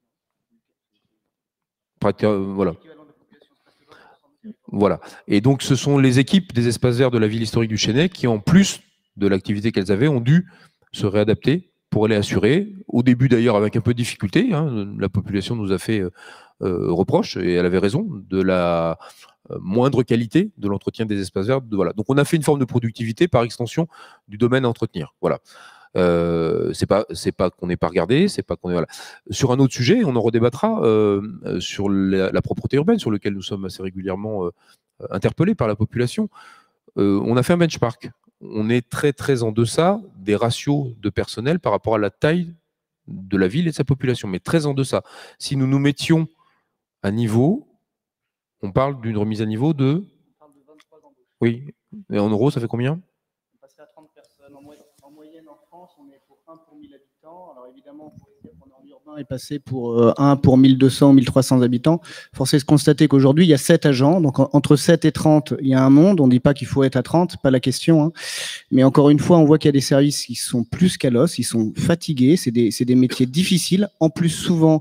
Voilà. Et donc, ce sont les équipes des espaces verts de la ville historique du Chesnay qui, en plus de l'activité qu'elles avaient, ont dû se réadapter pour les assurer. Au début, d'ailleurs, avec un peu de difficulté. La population nous a fait reproche, et elle avait raison, de la moindre qualité de l'entretien des espaces verts. Voilà. Donc, on a fait une forme de productivité par extension du domaine à entretenir. Voilà. C'est pas qu'on n'ait pas regardé, c'est pas qu'on est voilà. Sur un autre sujet, on en redébattra sur la propreté urbaine, sur lequel nous sommes assez régulièrement interpellés par la population. On a fait un benchmark. On est très très en deçà des ratios de personnel par rapport à la taille de la ville et de sa population, mais très en deçà. Si nous nous mettions à niveau, on parle d'une remise à niveau de. On parle de 23 embauches. Oui. Et en euros, ça fait combien? On passerait à 30 personnes. En moyenne, en France, on est pour 1 pour 1000 habitants. Alors évidemment, on pourrait dire qu'on est en urbain et passer pour 1 pour 1200 ou 1300 habitants. Force est de constater qu'aujourd'hui, il y a 7 agents. Donc entre 7 et 30, il y a un monde. On ne dit pas qu'il faut être à 30, pas la question. Mais encore une fois, on voit qu'il y a des services qui sont plus qu'à l'os, ils sont fatigués. C'est des métiers difficiles. En plus, souvent,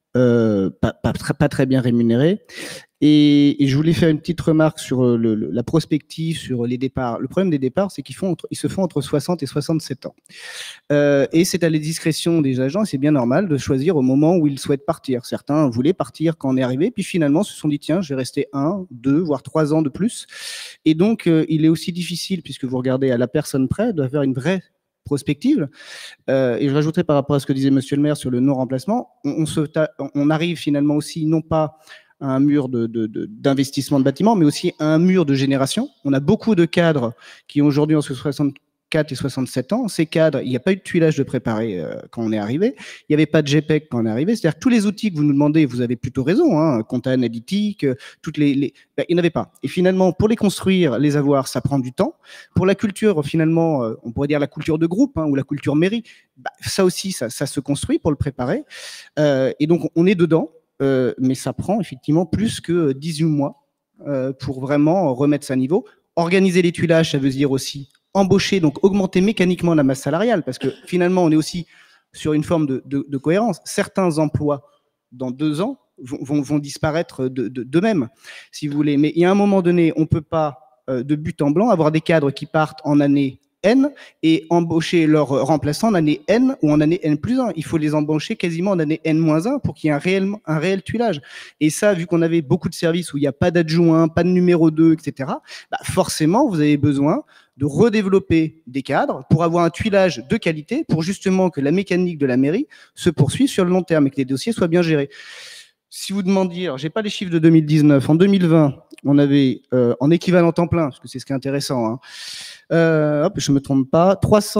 pas très bien rémunérés. Et je voulais faire une petite remarque sur la prospective, sur les départs. Le problème des départs, c'est qu'ils se font entre 60 et 67 ans. Et c'est à la discrétion des agents, et c'est bien normal de choisir au moment où ils souhaitent partir. Certains voulaient partir quand on est arrivé, puis finalement se sont dit, tiens, je vais rester 1, 2, voire 3 ans de plus. Et donc, il est aussi difficile, puisque vous regardez à la personne près, de faire une vraie prospective. Et je rajouterais par rapport à ce que disait Monsieur le maire sur le non-remplacement, on arrive finalement aussi, non pas à un mur d'investissement de bâtiments, mais aussi à un mur de génération. On a beaucoup de cadres qui ont aujourd'hui entre 64 et 67 ans. Ces cadres, il n'y a pas eu de tuilage de préparé quand on est arrivé. Il n'y avait pas de GPEC quand on est arrivé. C'est-à-dire que tous les outils que vous nous demandez, vous avez plutôt raison, compta analytique, il n'y en avait pas. Et finalement, pour les construire, les avoir, ça prend du temps. Pour la culture, finalement, on pourrait dire la culture de groupe ou la culture mairie, ça aussi, ça se construit pour le préparer. Et donc, on est dedans. mais ça prend effectivement plus que 18 mois pour vraiment remettre ça à niveau. Organiser les tuilages, ça veut dire aussi embaucher, donc augmenter mécaniquement la masse salariale, parce que finalement, on est aussi sur une forme de cohérence. Certains emplois, dans 2 ans, vont disparaître d'eux-mêmes, si vous voulez. Mais il y a un moment donné, on ne peut pas, de but en blanc, avoir des cadres qui partent en année N et embaucher leurs remplaçants en année N ou en année N+1. Il faut les embaucher quasiment en année N-1 pour qu'il y ait un réel tuilage. Et ça, vu qu'on avait beaucoup de services où il n'y a pas d'adjoint, pas de numéro 2, etc., bah forcément, vous avez besoin de redévelopper des cadres pour avoir un tuilage de qualité, pour justement que la mécanique de la mairie se poursuive sur le long terme et que les dossiers soient bien gérés. Si vous demandiez, j'ai pas les chiffres de 2019, en 2020, on avait en équivalent temps plein, parce que c'est ce qui est intéressant, hein, hop, je me trompe pas,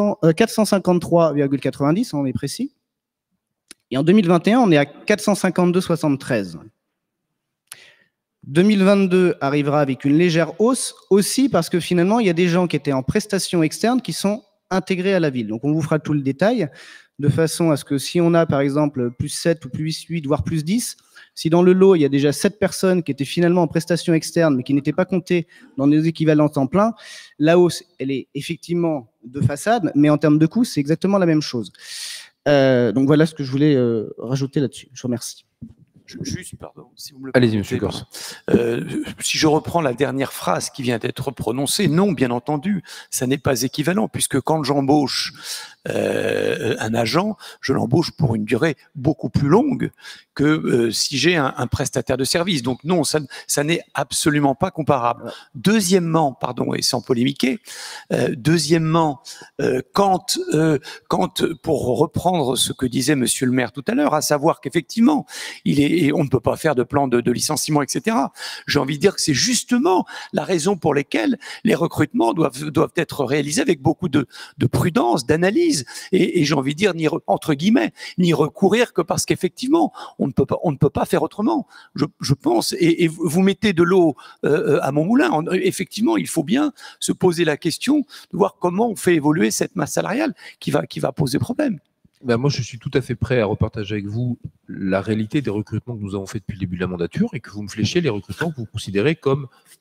453,90, on est précis. Et en 2021, on est à 452,73. 2022 arrivera avec une légère hausse aussi parce que finalement, il y a des gens qui étaient en prestations externes qui sont intégrés à la ville. Donc, on vous fera tout le détail de façon à ce que si on a, par exemple, plus 7 ou plus 8, voire plus 10, si dans le lot, il y a déjà 7 personnes qui étaient finalement en prestations externes mais qui n'étaient pas comptées dans nos équivalents temps plein, la hausse, elle est effectivement de façade, mais en termes de coûts, c'est exactement la même chose. Donc, voilà ce que je voulais rajouter là-dessus. Je vous remercie. Juste, pardon, si vous me le Allez-y, monsieur Corse. Si je reprends la dernière phrase qui vient d'être prononcée, non, bien entendu, ça n'est pas équivalent, puisque quand j'embauche un agent, je l'embauche pour une durée beaucoup plus longue que si j'ai un prestataire de service. Donc non, ça n'est absolument pas comparable. Deuxièmement, pardon, et sans polémiquer, deuxièmement, quand pour reprendre ce que disait monsieur le maire tout à l'heure, à savoir qu'effectivement, on ne peut pas faire de plan de licenciement, etc. J'ai envie de dire que c'est justement la raison pour laquelle les recrutements doivent être réalisés avec beaucoup de prudence, d'analyse, et j'ai envie de dire, entre guillemets, n'y recourir que parce qu'effectivement, on ne peut pas faire autrement, je pense, et vous mettez de l'eau à mon moulin. Effectivement, il faut bien se poser la question de voir comment on fait évoluer cette masse salariale qui va poser problème. Ben moi, je suis tout à fait prêt à repartager avec vous la réalité des recrutements que nous avons fait depuis le début de la mandature et que vous me fléchiez les recrutements que vous considérez comme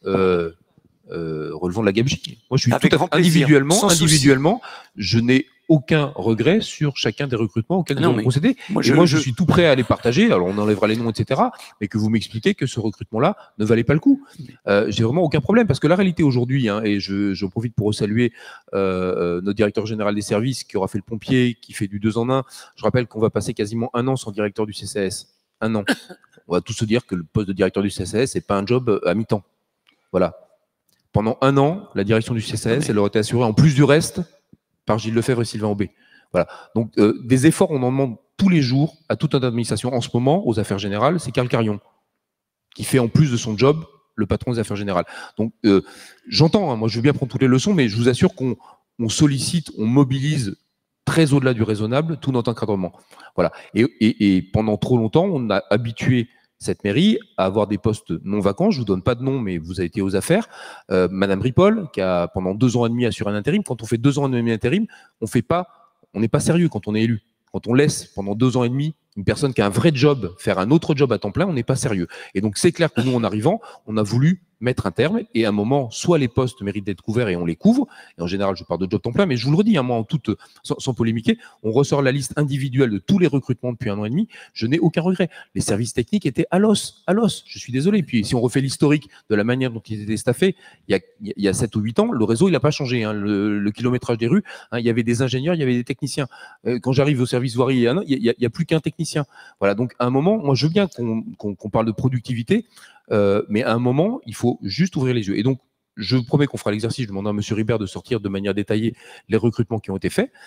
relevant de la gabegie. Moi, je suis avec tout à fait individuellement, je n'ai aucun regret sur chacun des recrutements auxquels nous avons procédé. Moi, je suis tout prêt à les partager. Alors, on enlèvera les noms, etc. Mais que vous m'expliquez que ce recrutement-là ne valait pas le coup. J'ai vraiment aucun problème parce que la réalité aujourd'hui, hein, et je profite pour saluer notre directeur général des services qui aura fait le pompier, qui fait du 2 en 1. Je rappelle qu'on va passer quasiment 1 an sans directeur du CCAS. 1 an. On va tous se dire que le poste de directeur du CCAS, c'est pas un job à mi-temps. Voilà. Pendant 1 an, la direction du CCAS, elle aurait été assurée en plus du reste par Gilles Lefebvre et Sylvain Aubé. Voilà. Donc, des efforts, on en demande tous les jours à toute notre administration. En ce moment, aux affaires générales, c'est Carl Carion qui fait en plus de son job le patron des affaires générales. Donc, j'entends, hein, moi je veux bien prendre toutes les leçons, mais je vous assure qu'on sollicite, on mobilise très au-delà du raisonnable tout notre encadrement. Voilà. Et pendant trop longtemps, on a habitué cette mairie à avoir des postes non vacants. Je vous donne pas de nom, mais vous avez été aux affaires. Madame Ripoll, qui a pendant 2 ans et demi assuré un intérim. Quand on fait 2 ans et demi d'intérim, on n'est pas sérieux quand on est élu. Quand on laisse pendant 2 ans et demi une personne qui a un vrai job faire un autre job à temps plein, on n'est pas sérieux. Et donc c'est clair que nous, en arrivant, on a voulu mettre un terme, et à un moment, soit les postes méritent d'être couverts et on les couvre, et en général, je parle de job temps plein, mais je vous le redis, hein, moi, sans polémiquer, on ressort la liste individuelle de tous les recrutements depuis 1 an et demi, je n'ai aucun regret. Les services techniques étaient à l'os, je suis désolé. Puis si on refait l'historique de la manière dont ils étaient staffés, il y a 7 ou 8 ans, le réseau, il n'a pas changé, hein, le kilométrage des rues, hein, il y avait des ingénieurs, il y avait des techniciens. Quand j'arrive au service voirie, il n'y a plus qu'un technicien. Voilà, donc à un moment, moi, je veux bien qu'on parle de productivité, mais à un moment, il faut juste ouvrir les yeux. Et donc, je vous promets qu'on fera l'exercice. Je demande à M. Ribert de sortir de manière détaillée les recrutements qui ont été faits,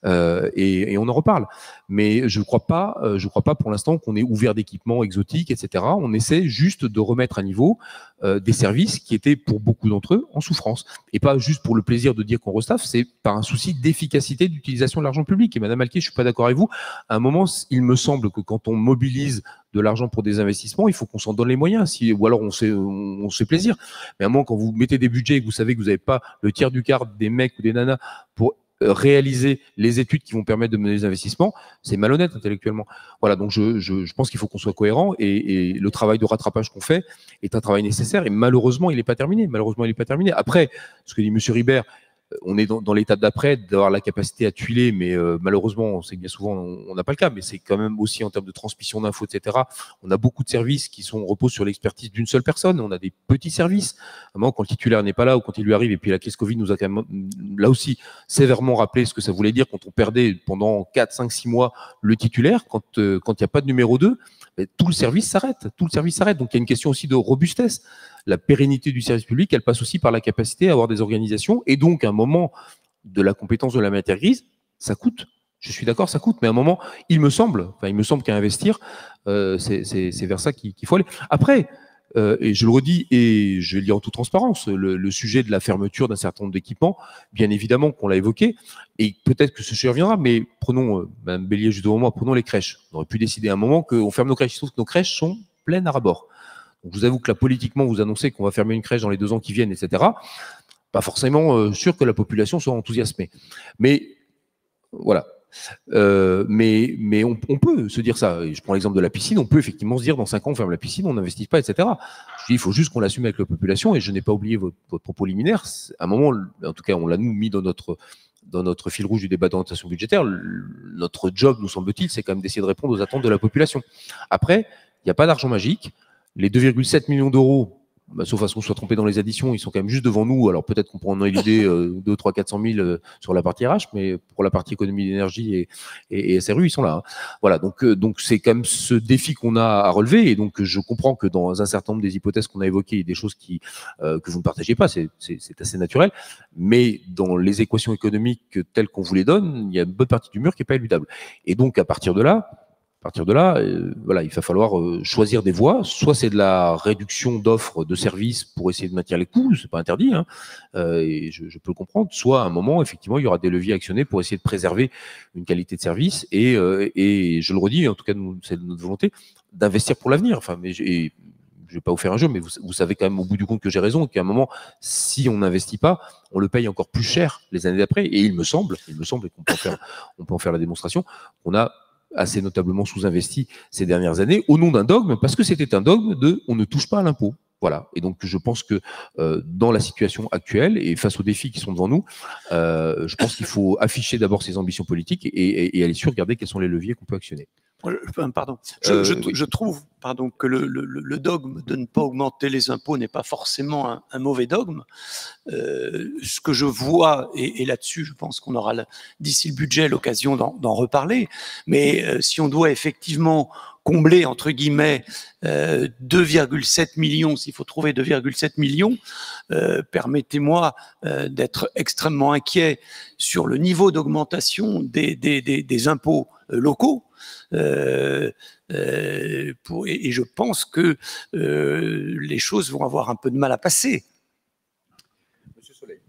et on en reparle. Mais je ne crois pas pour l'instant qu'on ait ouvert d'équipements exotiques, etc. On essaie juste de remettre à niveau des services qui étaient pour beaucoup d'entre eux en souffrance. Et pas juste pour le plaisir de dire qu'on restaffe, c'est par un souci d'efficacité d'utilisation de l'argent public. Et Madame Alquier, je ne suis pas d'accord avec vous. À un moment, il me semble que quand on mobilise de l'argent pour des investissements, il faut qu'on s'en donne les moyens, ou alors on se fait plaisir. Mais à un moment, quand vous mettez des budgets et que vous savez que vous n'avez pas le tiers du quart des mecs ou des nanas pour réaliser les études qui vont permettre de mener les investissements, c'est malhonnête intellectuellement. Voilà, donc je pense qu'il faut qu'on soit cohérent et le travail de rattrapage qu'on fait est un travail nécessaire et malheureusement, il n'est pas terminé. Malheureusement, il n'est pas terminé. Après, ce que dit M. Ribert, on est dans l'étape d'après d'avoir la capacité à tuiler, mais malheureusement, on sait que bien souvent, on n'a pas le cas, mais c'est quand même aussi en termes de transmission d'infos, etc. On a beaucoup de services qui reposent sur l'expertise d'une seule personne. On a des petits services. À un moment, quand le titulaire n'est pas là ou quand il lui arrive, et puis la crise Covid nous a quand même, là aussi, sévèrement rappelé ce que ça voulait dire quand on perdait pendant 4, 5, 6 mois le titulaire, quand il n'y a pas de numéro 2, tout le service s'arrête. Tout le service s'arrête. Donc, il y a une question aussi de robustesse. La pérennité du service public, elle passe aussi par la capacité à avoir des organisations. Et donc, à un moment de la compétence de la matière grise, ça coûte. Je suis d'accord, ça coûte. Mais à un moment, il me semble qu'à investir, c'est vers ça qu'il faut aller. Après, et je le redis, et je vais le dire en toute transparence, le sujet de la fermeture d'un certain nombre d'équipements, bien évidemment qu'on l'a évoqué, et peut-être que ce sujet reviendra, mais prenons, Mme Bélier, juste devant moi, prenons les crèches. On aurait pu décider à un moment qu'on ferme nos crèches. Il se trouve que nos crèches sont pleines à ras-bord. Donc, je vous avoue que là, politiquement, vous annoncez qu'on va fermer une crèche dans les 2 ans qui viennent, etc. Pas forcément sûr que la population soit enthousiasmée. Mais voilà. Mais on peut se dire ça. Et je prends l'exemple de la piscine. On peut effectivement se dire dans 5 ans, on ferme la piscine, on n'investit pas, etc. Je dis, il faut juste qu'on l'assume avec la population. Et je n'ai pas oublié votre propos liminaire. À un moment, en tout cas, on l'a nous mis dans notre fil rouge du débat d'orientation budgétaire. Notre job, nous semble-t-il, c'est quand même d'essayer de répondre aux attentes de la population. Après, il n'y a pas d'argent magique. Les 2,7 millions d'euros, sauf à ce qu'on soit trompé dans les additions, ils sont quand même juste devant nous. Alors peut-être qu'on pourrait en éluder 2, 3, 400 000 sur la partie RH, mais pour la partie économie d'énergie et SRU, ils sont là. Hein. Voilà, donc c'est quand même ce défi qu'on a à relever. Et donc je comprends que dans un certain nombre des hypothèses qu'on a évoquées, il y a des choses que vous ne partagez pas, c'est assez naturel. Mais dans les équations économiques telles qu'on vous les donne, il y a une bonne partie du mur qui n'est pas éludable. Et donc à partir de là, voilà, il va falloir choisir des voies. Soit c'est de la réduction d'offres de services pour essayer de maintenir les coûts, c'est pas interdit, hein, et je peux le comprendre. Soit à un moment, effectivement, il y aura des leviers actionnés pour essayer de préserver une qualité de service. Et je le redis, en tout cas, c'est notre volonté d'investir pour l'avenir. Enfin, mais je vais pas vous faire un jeu, mais vous savez quand même au bout du compte que j'ai raison, qu'à un moment, si on n'investit pas, on le paye encore plus cher les années d'après. Et il me semble, et qu'on peut en faire la démonstration, qu'on a assez notablement sous-investi ces dernières années, au nom d'un dogme, parce que c'était un dogme de « on ne touche pas à l'impôt ». Voilà. Et donc, je pense que dans la situation actuelle et face aux défis qui sont devant nous, je pense qu'il faut afficher d'abord ses ambitions politiques et aller sur regarder quels sont les leviers qu'on peut actionner. Pardon. Je trouve que le dogme de ne pas augmenter les impôts n'est pas forcément un mauvais dogme. Ce que je vois, et là-dessus, je pense qu'on aura d'ici le budget l'occasion d'en reparler, mais si on doit effectivement combler, entre guillemets, 2,7 millions, s'il faut trouver 2,7 millions, permettez-moi d'être extrêmement inquiet sur le niveau d'augmentation des impôts locaux. Et je pense que les choses vont avoir un peu de mal à passer. Monsieur Soleil.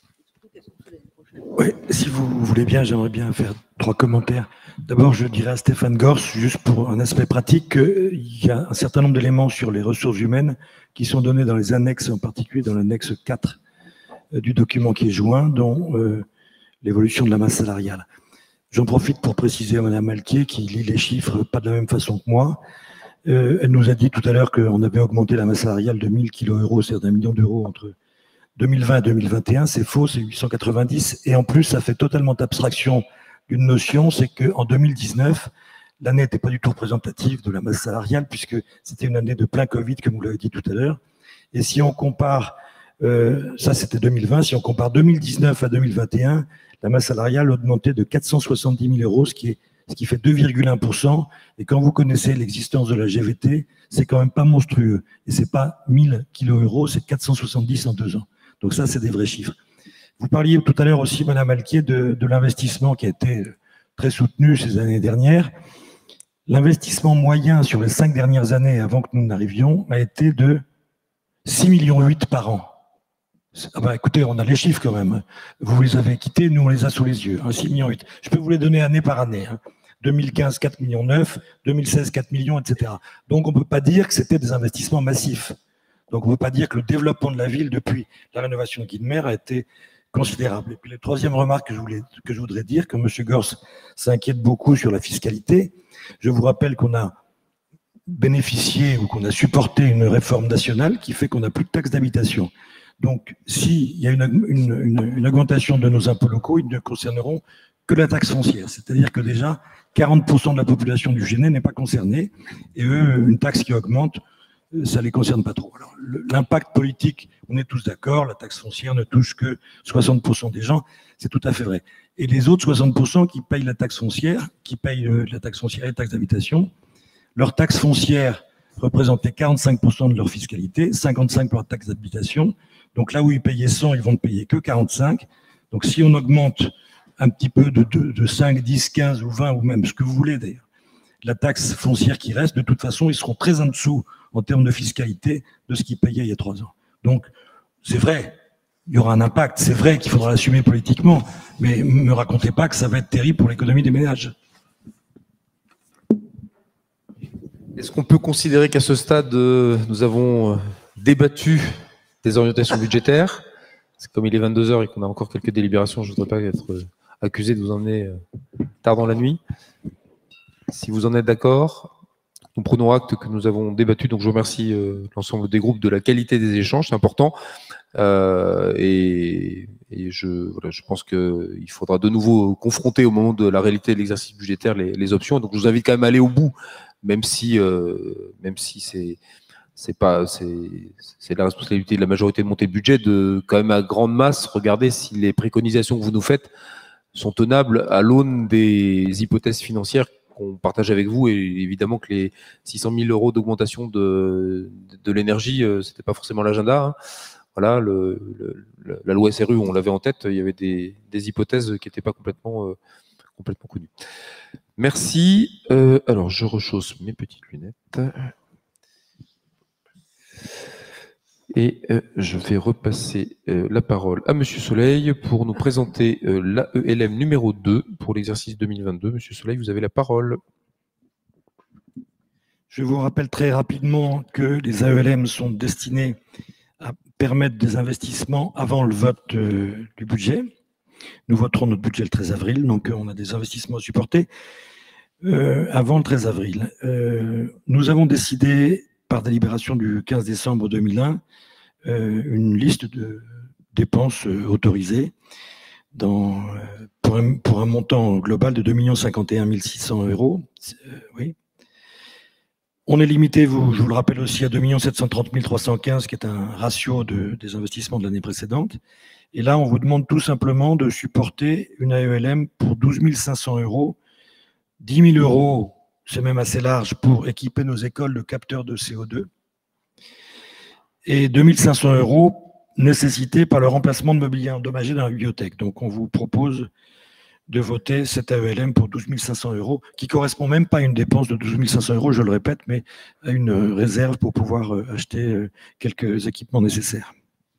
Oui, si vous voulez bien, j'aimerais bien faire 3 commentaires. D'abord, je dirais à Stéphane Gors, juste pour un aspect pratique, qu'il y a un certain nombre d'éléments sur les ressources humaines qui sont donnés dans les annexes, en particulier dans l'annexe 4 du document qui est joint, dont l'évolution de la masse salariale. J'en profite pour préciser à Mme Alquier, qui lit les chiffres pas de la même façon que moi. Elle nous a dit tout à l'heure qu'on avait augmenté la masse salariale de 1000 kilo-euros, c'est-à-dire d'1 million d'euros entre 2020 et 2021. C'est faux, c'est 890. Et en plus, ça fait totalement abstraction d'une notion, c'est qu'en 2019, l'année n'était pas du tout représentative de la masse salariale, puisque c'était une année de plein Covid, comme vous l'avez dit tout à l'heure. Et si on compare, ça c'était 2020, si on compare 2019 à 2021, la masse salariale a augmenté de 470 000 euros, ce qui fait 2,1%. Et quand vous connaissez l'existence de la GVT, c'est quand même pas monstrueux. Et c'est pas 1000 kilo-euros, c'est 470 en 2 ans. Donc ça, c'est des vrais chiffres. Vous parliez tout à l'heure aussi, Mme Alquier, de l'investissement qui a été très soutenu ces années dernières. L'investissement moyen sur les 5 dernières années, avant que nous n'arrivions, a été de 6,8 millions par an. Ah bah écoutez, on a les chiffres quand même. Vous les avez quittés, nous on les a sous les yeux. 6,8 millions. Je peux vous les donner année par année. 2015, 4,9 millions, 2016, 4 millions, etc. Donc on ne peut pas dire que c'était des investissements massifs. Donc on ne peut pas dire que le développement de la ville depuis la rénovation de Guidemer a été considérable. Et puis la troisième remarque que je voudrais dire, que M. Gors s'inquiète beaucoup sur la fiscalité, je vous rappelle qu'on a bénéficié ou qu'on a supporté une réforme nationale qui fait qu'on n'a plus de taxe d'habitation. Donc, s'il y a une augmentation de nos impôts locaux, ils ne concerneront que la taxe foncière. C'est-à-dire que déjà, 40% de la population du Genêt n'est pas concernée. Et eux, une taxe qui augmente, ça ne les concerne pas trop. Alors, l'impact politique, on est tous d'accord, la taxe foncière ne touche que 60% des gens, c'est tout à fait vrai. Et les autres 60% qui payent la taxe foncière, qui payent la taxe foncière et la taxe d'habitation, leur taxe foncière représentait 45% de leur fiscalité, 55% pour la taxe d'habitation. Donc là où ils payaient 100, ils vont ne payer que 45. Donc si on augmente un petit peu de 5, 10, 15 ou 20, ou même ce que vous voulez d'ailleurs, la taxe foncière qui reste, de toute façon, ils seront très en dessous en termes de fiscalité de ce qu'ils payaient il y a 3 ans. Donc c'est vrai, il y aura un impact, c'est vrai qu'il faudra l'assumer politiquement, mais ne me racontez pas que ça va être terrible pour l'économie des ménages. Est-ce qu'on peut considérer qu'à ce stade, nous avons débattu des orientations budgétaires? Comme il est 22 h et qu'on a encore quelques délibérations, je ne voudrais pas être accusé de vous emmener tard dans la nuit. Si vous en êtes d'accord, nous prenons acte que nous avons débattu. Donc je remercie l'ensemble des groupes de la qualité des échanges, c'est important. Et je pense qu'il faudra de nouveau confronter au moment de la réalité de l'exercice budgétaire les options. Donc je vous invite quand même à aller au bout, même si c'est la responsabilité de la majorité de monter le budget, de quand même à grande masse regarder si les préconisations que vous nous faites sont tenables à l'aune des hypothèses financières qu'on partage avec vous. Et évidemment que les 600 000 € d'augmentation de l'énergie, c'était pas forcément l'agenda, hein. Voilà, la loi SRU, on l'avait en tête, il y avait des hypothèses qui n'étaient pas complètement connues. Merci. Alors, je rechausse mes petites lunettes. Et je vais repasser la parole à Monsieur Soleil pour nous présenter l'AELM numéro 2 pour l'exercice 2022. Monsieur Soleil, vous avez la parole. Je vous rappelle très rapidement que les AELM sont destinés à permettre des investissements avant le vote du budget. Nous voterons notre budget le 13 avril, donc on a des investissements à supporter avant le 13 avril. Nous avons décidé, par délibération du 15 décembre 2001, une liste de dépenses autorisées pour un montant global de 2 51 600 €. Oui. On est limité, je vous le rappelle aussi, à 2 730 315, qui est un ratio des investissements de l'année précédente. Et là, on vous demande tout simplement de supporter une AELM pour 12 500 €, 10 000 €, c'est même assez large, pour équiper nos écoles de capteurs de CO2, et 2 500 € nécessités par le remplacement de mobilier endommagé dans la bibliothèque. Donc, on vous propose de voter cette AELM pour 12 500 €, qui ne correspond même pas à une dépense de 12 500 €, je le répète, mais à une réserve pour pouvoir acheter quelques équipements nécessaires.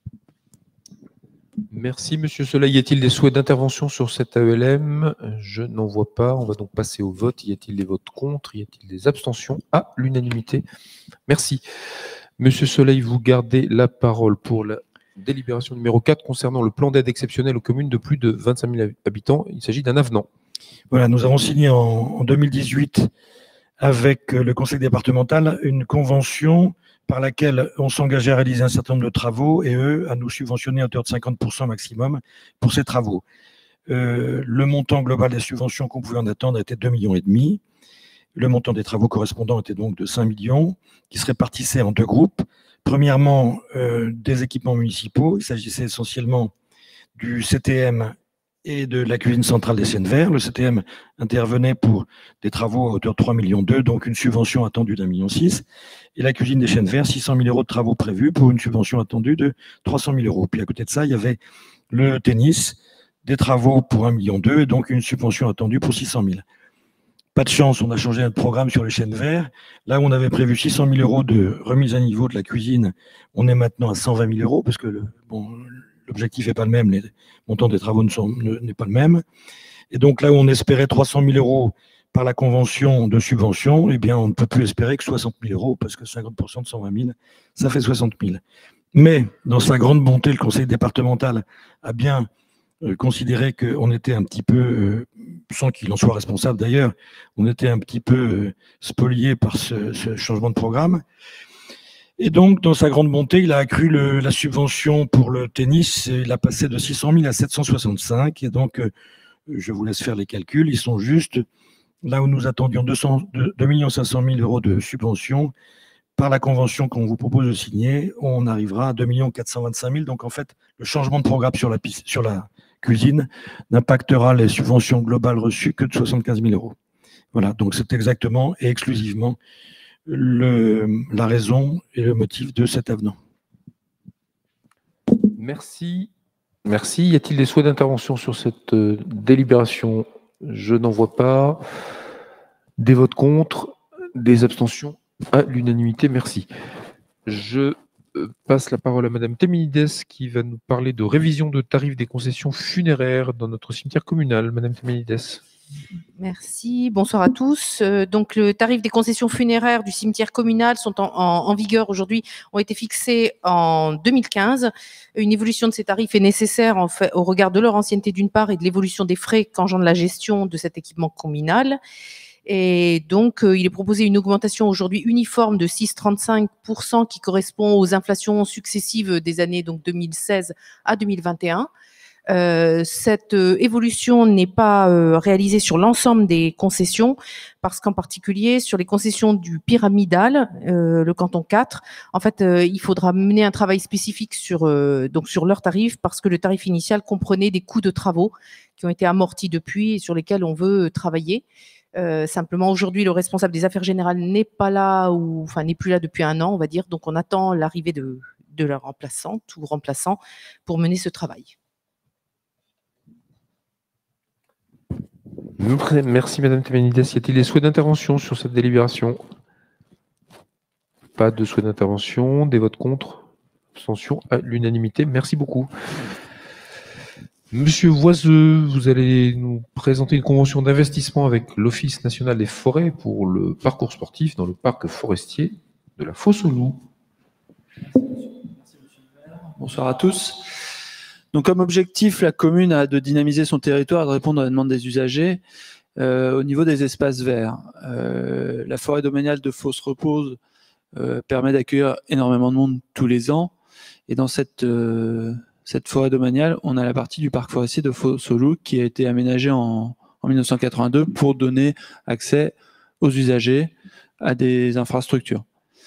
Merci, Monsieur Soleil. Y a-t-il des souhaits d'intervention sur cette AELM? Je n'en vois pas. On va donc passer au vote. Y a-t-il des votes contre? Y a-t-il des abstentions? À l'unanimité. Merci. Monsieur Soleil, vous gardez la parole pour la délibération numéro 4 concernant le plan d'aide exceptionnel aux communes de plus de 25 000 habitants. Il s'agit d'un avenant. Voilà, nous avons signé en 2018 avec le conseil départemental une convention par laquelle on s'engageait à réaliser un certain nombre de travaux et eux à nous subventionner à hauteur de 50% maximum pour ces travaux. Le montant global des subventions qu'on pouvait en attendre était 2,5 millions. Le montant des travaux correspondants était donc de 5 millions, qui se répartissaient en 2 groupes. Premièrement, des équipements municipaux. Il s'agissait essentiellement du CTM et de la cuisine centrale des Siennes Verts. Le CTM intervenait pour des travaux à hauteur de 3,2 millions, donc une subvention attendue d'1,6 million. Et la cuisine des Siennes Verts, 600 000 € de travaux prévus pour une subvention attendue de 300 000 €. Puis à côté de ça, il y avait le tennis, des travaux pour 1,2 million et donc une subvention attendue pour 600 000. Pas de chance, on a changé notre programme sur les Siennes Verts. Là où on avait prévu 600 000 € de remise à niveau de la cuisine, on est maintenant à 120 000 € parce que l'objectif n'est pas le même, les montants des travaux n'est pas le même. Et donc là où on espérait 300 000 € par la convention de subvention, eh bien on ne peut plus espérer que 60 000 € parce que 50% de 120 000, ça fait 60 000. Mais dans sa grande bonté, le conseil départemental a bien considérait qu'on était un petit peu, sans qu'il en soit responsable d'ailleurs, on était un petit peu spolié par ce changement de programme. Et donc, dans sa grande bonté, il a accru la subvention pour le tennis. Il a passé de 600 000 à 765. Et donc, je vous laisse faire les calculs. Ils sont justes. Là où nous attendions 2 500 000 euros de subvention, par la convention qu'on vous propose de signer, on arrivera à 2 425 000. Donc, en fait, le changement de programme sur la cuisine n'impactera les subventions globales reçues que de 75 000 euros. Voilà, donc c'est exactement et exclusivement la raison et le motif de cet avenant. Merci. Merci. Y a-t-il des souhaits d'intervention sur cette délibération? Je n'en vois pas. Des votes contre, des abstentions à l'unanimité. Merci. Je passe la parole à Madame Teminides qui va nous parler de révision de tarifs des concessions funéraires dans notre cimetière communal. Madame Teminides. Merci, bonsoir à tous. Donc, le tarif des concessions funéraires du cimetière communal sont en vigueur aujourd'hui, ont été fixés en 2015. Une évolution de ces tarifs est nécessaire en fait, au regard de leur ancienneté d'une part et de l'évolution des frais qu'engendre la gestion de cet équipement communal. Et donc, il est proposé une augmentation aujourd'hui uniforme de 6,35% qui correspond aux inflations successives des années donc 2016 à 2021. Cette évolution n'est pas réalisée sur l'ensemble des concessions parce qu'en particulier sur les concessions du pyramidal, le canton 4, en fait, il faudra mener un travail spécifique sur leurs tarifs parce que le tarif initial comprenait des coûts de travaux qui ont été amortis depuis et sur lesquels on veut travailler. Simplement aujourd'hui, le responsable des affaires générales n'est pas là n'est plus là depuis 1 an, on va dire. Donc on attend l'arrivée de leur remplaçante ou remplaçant pour mener ce travail. Merci Madame Teminides. Y a-t-il des souhaits d'intervention sur cette délibération? Pas de souhaits d'intervention. Des votes contre? Abstention à l'unanimité. Merci beaucoup. Monsieur Voiseux, vous allez nous présenter une convention d'investissement avec l'Office national des forêts pour le parcours sportif dans le parc forestier de la Fosse-aux-Loups. Bonsoir à tous. Donc, comme objectif, la commune a de dynamiser son territoire et de répondre à la demande des usagers au niveau des espaces verts. La forêt domaniale de Fosse-Repose permet d'accueillir énormément de monde tous les ans. Et dans cette forêt domaniale, on a la partie du parc forestier de Fosse-aux-Loups qui a été aménagée en 1982 pour donner accès aux usagers à des infrastructures,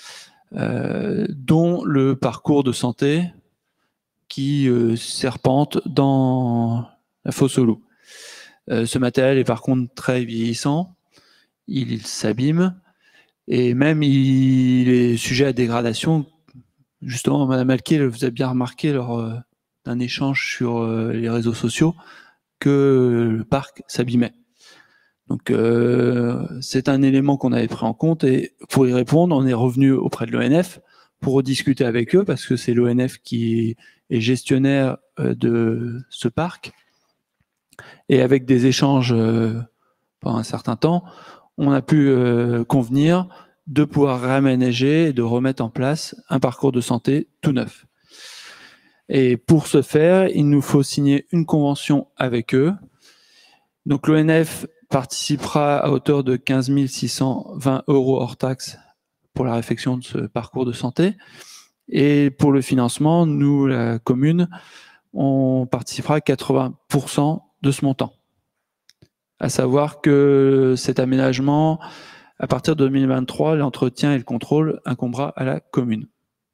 dont le parcours de santé qui serpente dans la Fosse-aux-Loups. Ce matériel est par contre très vieillissant, il s'abîme et même il est sujet à dégradation. Justement, Madame Alquier vous a bien remarqué lors d'un échange sur les réseaux sociaux que le parc s'abîmait. Donc c'est un élément qu'on avait pris en compte et pour y répondre, on est revenu auprès de l'ONF pour rediscuter avec eux parce que c'est l'ONF qui est gestionnaire de ce parc. Et avec des échanges pendant un certain temps, on a pu convenir de pouvoir réaménager et de remettre en place un parcours de santé tout neuf. Et pour ce faire, il nous faut signer une convention avec eux. Donc l'ONF participera à hauteur de 15 620 € hors taxe pour la réfection de ce parcours de santé. Et pour le financement, nous, la commune, on participera à 80% de ce montant. À savoir que cet aménagement, à partir de 2023, l'entretien et le contrôle incombera à la commune.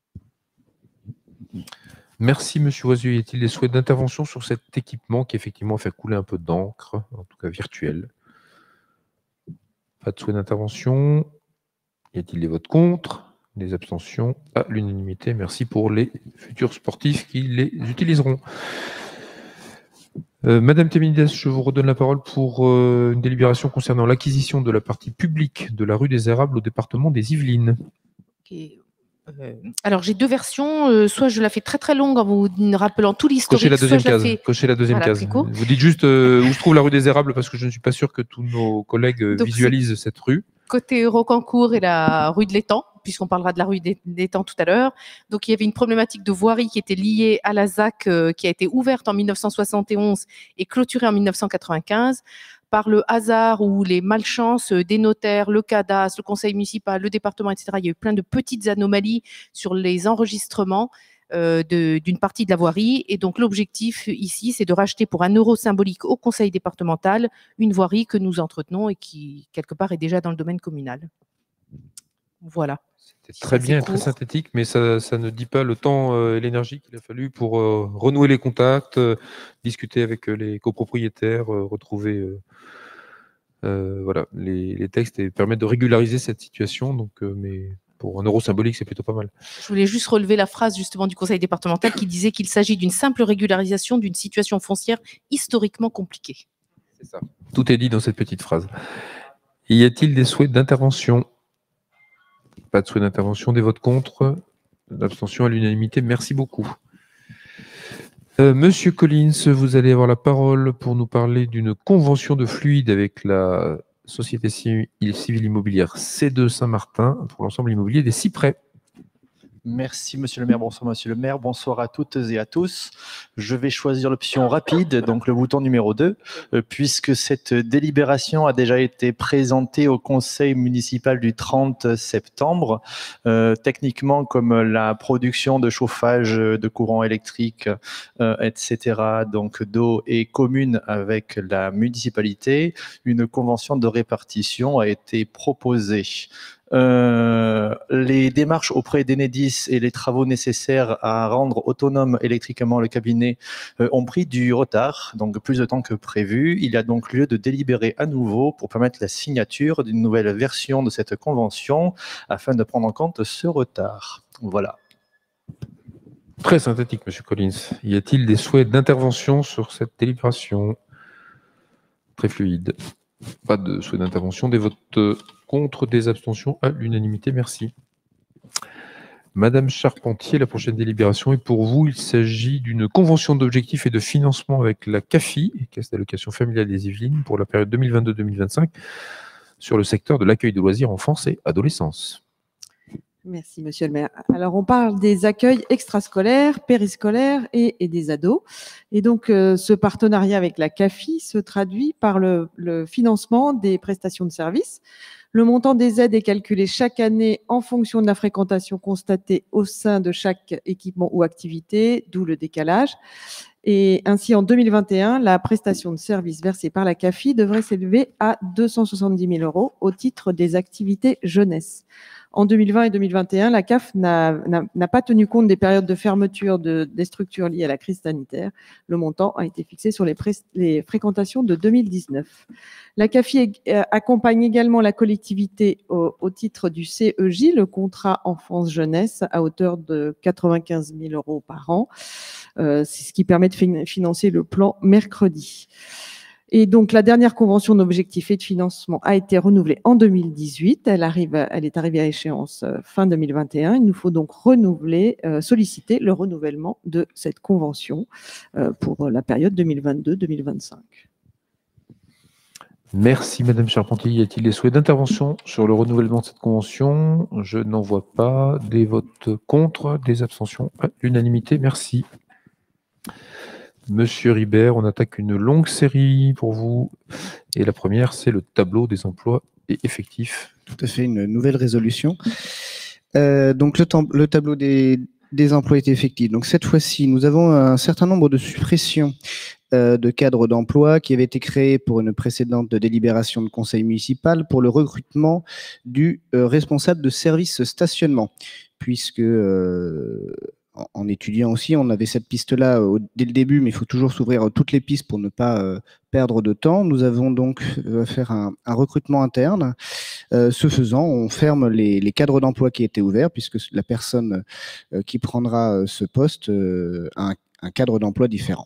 Merci Monsieur Voiseux. Y a-t-il des souhaits d'intervention sur cet équipement qui effectivement fait couler un peu d'encre, en tout cas virtuel? Pas de souhait d'intervention. Y a-t-il des votes contre? Des abstentions à l'unanimité. Merci pour les futurs sportifs qui les utiliseront. Madame Teminides, je vous redonne la parole pour une délibération concernant l'acquisition de la partie publique de la rue des Érables au département des Yvelines. Okay. Alors, j'ai 2 versions. Soit je la fais très très longue en vous rappelant tout l'historique. Cochez la deuxième case. Vous dites juste où se trouve la rue des Érables parce que je ne suis pas sûr que tous nos collègues visualisent cette rue. Côté Rocancourt et la rue de l'Étang, puisqu'on parlera de la rue des Temps tout à l'heure. Donc, il y avait une problématique de voirie qui était liée à la ZAC qui a été ouverte en 1971 et clôturée en 1995. Par le hasard ou les malchances des notaires, le cadastre, le conseil municipal, le département, etc., il y a eu plein de petites anomalies sur les enregistrements d'une partie de la voirie. Et donc, l'objectif ici, c'est de racheter pour 1 euro symbolique au conseil départemental une voirie que nous entretenons et qui, quelque part, est déjà dans le domaine communal. Voilà. C'était très bien, très synthétique, mais ça ne dit pas le temps et l'énergie qu'il a fallu pour renouer les contacts, discuter avec les copropriétaires, retrouver voilà, les textes et permettre de régulariser cette situation. Donc, mais pour 1 euro symbolique, c'est plutôt pas mal. Je voulais juste relever la phrase justement du conseil départemental qui disait qu'il s'agit d'une simple régularisation d'une situation foncière historiquement compliquée. C'est ça. Tout est dit dans cette petite phrase. Y a-t-il des souhaits d'intervention? Pas de souhait d'intervention, des votes contre, l'abstention à l'unanimité. Merci beaucoup. Monsieur Collins, vous allez avoir la parole pour nous parler d'une convention de fluide avec la Société civile immobilière C2 Saint-Martin pour l'ensemble immobilier des Cyprès. Merci Monsieur le maire, bonsoir Monsieur le maire, bonsoir à toutes et à tous. Je vais choisir l'option rapide, donc le bouton numéro 2, puisque cette délibération a déjà été présentée au conseil municipal du 30 septembre. Techniquement, comme la production de chauffage, de courant électrique, etc., donc d'eau est commune avec la municipalité, une convention de répartition a été proposée. Les démarches auprès d'Enedis et les travaux nécessaires à rendre autonome électriquement le cabinet ont pris du retard, donc plus de temps que prévu. Il y a donc lieu de délibérer à nouveau pour permettre la signature d'une nouvelle version de cette convention afin de prendre en compte ce retard. Voilà. Très synthétique, Monsieur Collins. Y a-t-il des souhaits d'intervention sur cette délibération? Très fluide. Pas de souhait d'intervention. Des votes contre, des abstentions à l'unanimité. Merci. Madame Charpentier, la prochaine délibération est pour vous. Il s'agit d'une convention d'objectifs et de financement avec la CAFI, Caisse d'allocation familiale des Yvelines, pour la période 2022-2025 sur le secteur de l'accueil de loisirs enfance et adolescence. Merci, monsieur le maire. Alors, on parle des accueils extrascolaires, périscolaires et des ados. Et donc, ce partenariat avec la CAFI se traduit par le financement des prestations de services. Le montant des aides est calculé chaque année en fonction de la fréquentation constatée au sein de chaque équipement ou activité, d'où le décalage. Et ainsi, en 2021, la prestation de service versée par la CAFI devrait s'élever à 270 000 € au titre des activités jeunesse. En 2020 et 2021, la CAF n'a pas tenu compte des périodes de fermeture des structures liées à la crise sanitaire. Le montant a été fixé sur les fréquentations de 2019. La CAFI accompagne également la collectivité au titre du CEJ, le contrat enfance-jeunesse, à hauteur de 95 000 € par an. C'est ce qui permet de financer le plan mercredi. Et donc, la dernière convention d'objectifs et de financement a été renouvelée en 2018. Elle est arrivée à échéance fin 2021. Il nous faut donc solliciter le renouvellement de cette convention pour la période 2022-2025. Merci, Madame Charpentier. Y a-t-il des souhaits d'intervention sur le renouvellement de cette convention? Je n'en vois pas. Des votes contre, des abstentions à l'unanimité. Merci. Monsieur Ribert, on attaque une longue série pour vous. Et la première, c'est le tableau des emplois et effectifs. Tout à fait, une nouvelle résolution. Donc le tableau des emplois et effectifs. Donc cette fois-ci, nous avons un certain nombre de suppressions de cadres d'emploi qui avaient été créés pour une précédente délibération de conseil municipal pour le recrutement du responsable de service stationnement, puisque en étudiant aussi, on avait cette piste-là dès le début, mais il faut toujours s'ouvrir toutes les pistes pour ne pas perdre de temps. Nous avons donc faire un recrutement interne. Ce faisant, on ferme les cadres d'emploi qui étaient ouverts, puisque la personne qui prendra ce poste a un cadre d'emploi différent.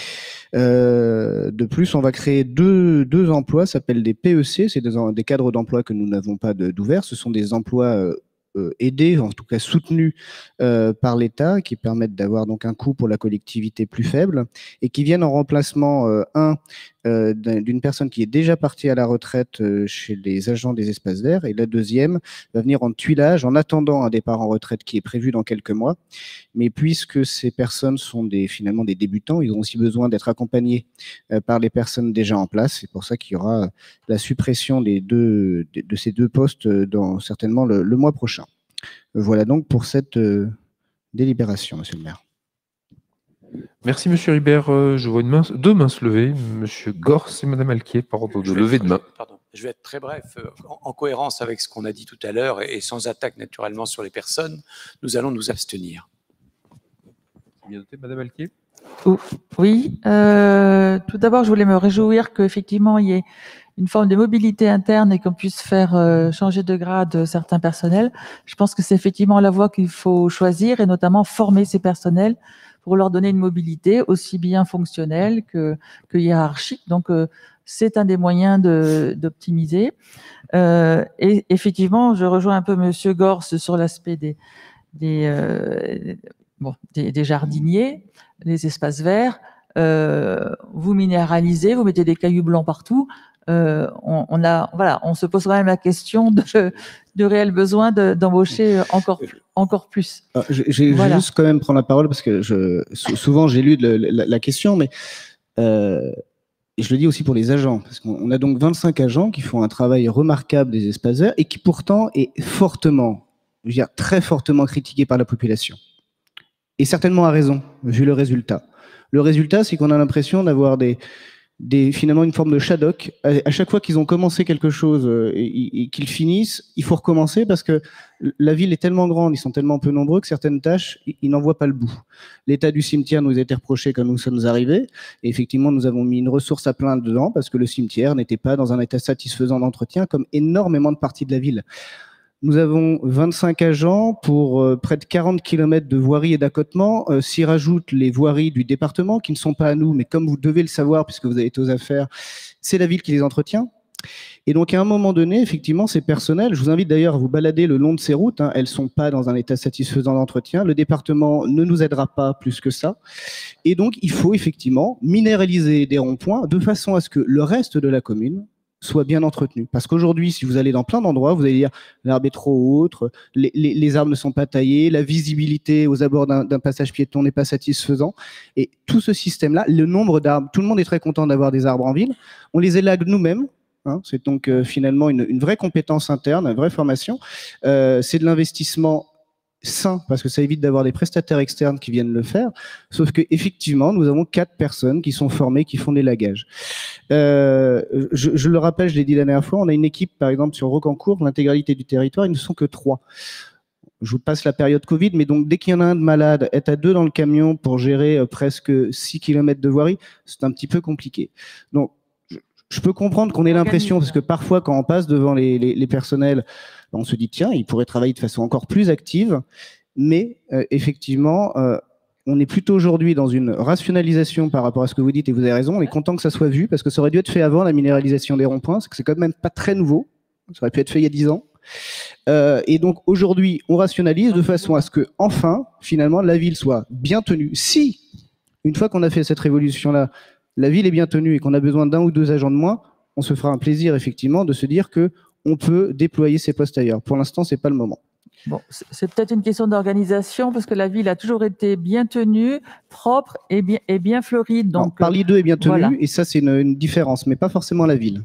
De plus, on va créer deux emplois, ça s'appelle des PEC, c'est des cadres d'emploi que nous n'avons pas d'ouverts. Ce sont des emplois aidés, en tout cas soutenus par l'État, qui permettent d'avoir donc un coût pour la collectivité plus faible et qui viennent en remplacement d'une personne qui est déjà partie à la retraite chez les agents des espaces verts, et la deuxième va venir en tuilage en attendant un départ en retraite qui est prévu dans quelques mois. Mais puisque ces personnes sont finalement des débutants, ils ont aussi besoin d'être accompagnés par les personnes déjà en place. C'est pour ça qu'il y aura la suppression de ces deux postes certainement le mois prochain. Voilà donc pour cette délibération, monsieur le maire. Merci, monsieur Ribert. Je vois deux mains se lever. Monsieur Gors et madame Alquier, par ordre de lever de main. Pardon. Je vais être très bref. En cohérence avec ce qu'on a dit tout à l'heure et sans attaque naturellement sur les personnes, nous allons nous abstenir. Bien noté, madame Alquier. Oui. Tout d'abord, je voulais me réjouir qu'effectivement, il y ait une forme de mobilité interne et qu'on puisse faire changer de grade certains personnels. Je pense que c'est effectivement la voie qu'il faut choisir et notamment former ces personnels pour leur donner une mobilité aussi bien fonctionnelle que hiérarchique. Donc, c'est un des moyens d'optimiser. Et effectivement, je rejoins un peu monsieur Gors sur l'aspect des jardiniers, les espaces verts. Vous minéralisez, vous mettez des cailloux blancs partout. On se pose quand même la question de réel besoin d'embaucher encore plus. J'ai juste quand même prendre la parole parce que souvent j'ai lu la question, mais et je le dis aussi pour les agents, parce qu'on a donc 25 agents qui font un travail remarquable des espaces verts et qui pourtant est fortement, je veux dire très fortement critiqué par la population. Et certainement à raison, vu le résultat. Le résultat, c'est qu'on a l'impression d'avoir finalement une forme de Shadok. À chaque fois qu'ils ont commencé quelque chose et qu'ils finissent, il faut recommencer parce que la ville est tellement grande, ils sont tellement peu nombreux que certaines tâches, ils n'en voient pas le bout. L'état du cimetière nous a été reproché quand nous sommes arrivés. Et effectivement, nous avons mis une ressource à plein dedans parce que le cimetière n'était pas dans un état satisfaisant d'entretien comme énormément de parties de la ville. Nous avons 25 agents pour près de 40 km de voiries et d'accotements. S'y rajoutent les voiries du département, qui ne sont pas à nous, mais comme vous devez le savoir, puisque vous avez été aux affaires, c'est la ville qui les entretient. Et donc, à un moment donné, effectivement, ces personnels, je vous invite d'ailleurs à vous balader le long de ces routes, elles ne sont pas dans un état satisfaisant d'entretien. Le département ne nous aidera pas plus que ça. Et donc, il faut effectivement minéraliser des ronds-points de façon à ce que le reste de la commune soit bien entretenu. Parce qu'aujourd'hui, si vous allez dans plein d'endroits, vous allez dire l'herbe est trop haute, les arbres ne sont pas taillés, la visibilité aux abords d'un passage piéton n'est pas satisfaisant. Et tout ce système-là, le nombre d'arbres, tout le monde est très content d'avoir des arbres en ville. On les élague nous-mêmes. C'est donc finalement une vraie compétence interne, une vraie formation. C'est de l'investissement sain parce que ça évite d'avoir des prestataires externes qui viennent le faire. Sauf que effectivement, nous avons 4 personnes qui sont formées, qui font des lagages. Je le rappelle, je l'ai dit la dernière fois, on a une équipe, par exemple, sur Rocancourt, l'intégralité du territoire, ils ne sont que 3. Je vous passe la période Covid, mais donc dès qu'il y en a un de malade, être à 2 dans le camion pour gérer presque 6 km de voirie, c'est un petit peu compliqué. Donc, je peux comprendre qu'on ait l'impression, parce que parfois, quand on passe devant les personnels, on se dit, tiens, ils pourraient travailler de façon encore plus active, mais effectivement, on est plutôt aujourd'hui dans une rationalisation par rapport à ce que vous dites, et vous avez raison, on est content que ça soit vu, parce que ça aurait dû être fait avant la minéralisation des ronds-points, parce que c'est quand même pas très nouveau, ça aurait pu être fait il y a 10 ans. Et donc aujourd'hui, on rationalise de façon à ce que, enfin, finalement, la ville soit bien tenue. Si, une fois qu'on a fait cette révolution-là, la ville est bien tenue et qu'on a besoin d'1 ou 2 agents de moins, on se fera un plaisir, effectivement, de se dire que on peut déployer ces postes ailleurs. Pour l'instant, c'est pas le moment. Bon, c'est peut-être une question d'organisation parce que la ville a toujours été bien tenue, propre et bien fleurie. Donc, Paris 2 est bien tenue voilà. Et ça, c'est une différence, mais pas forcément la ville.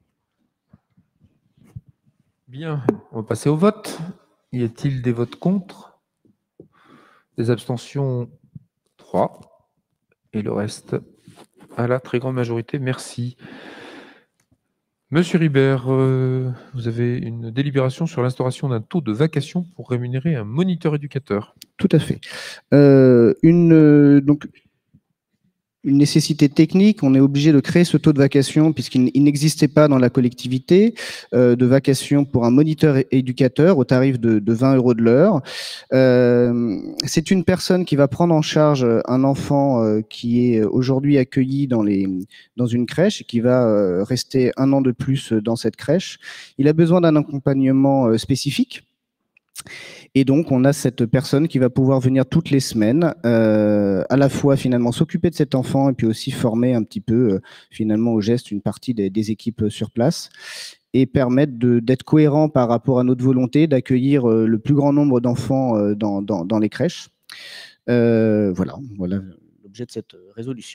Bien, on va passer au vote. Y a-t-il des votes contre? Des abstentions? 3. Et le reste à la très grande majorité. Merci. Monsieur Ribert, vous avez une délibération sur l'instauration d'un taux de vacation pour rémunérer un moniteur éducateur. Tout à fait. Donc, une nécessité technique, on est obligé de créer ce taux de vacation puisqu'il n'existait pas dans la collectivité de vacation pour un moniteur éducateur au tarif de 20 € de l'heure. C'est une personne qui va prendre en charge un enfant qui est aujourd'hui accueilli dans une crèche et qui va rester 1 an de plus dans cette crèche. Il a besoin d'un accompagnement spécifique. Et donc, on a cette personne qui va pouvoir venir toutes les semaines, à la fois finalement s'occuper de cet enfant et puis aussi former un petit peu finalement au geste une partie des équipes sur place et permettre d'être cohérent par rapport à notre volonté d'accueillir le plus grand nombre d'enfants dans les crèches. Voilà l'objet de cette résolution.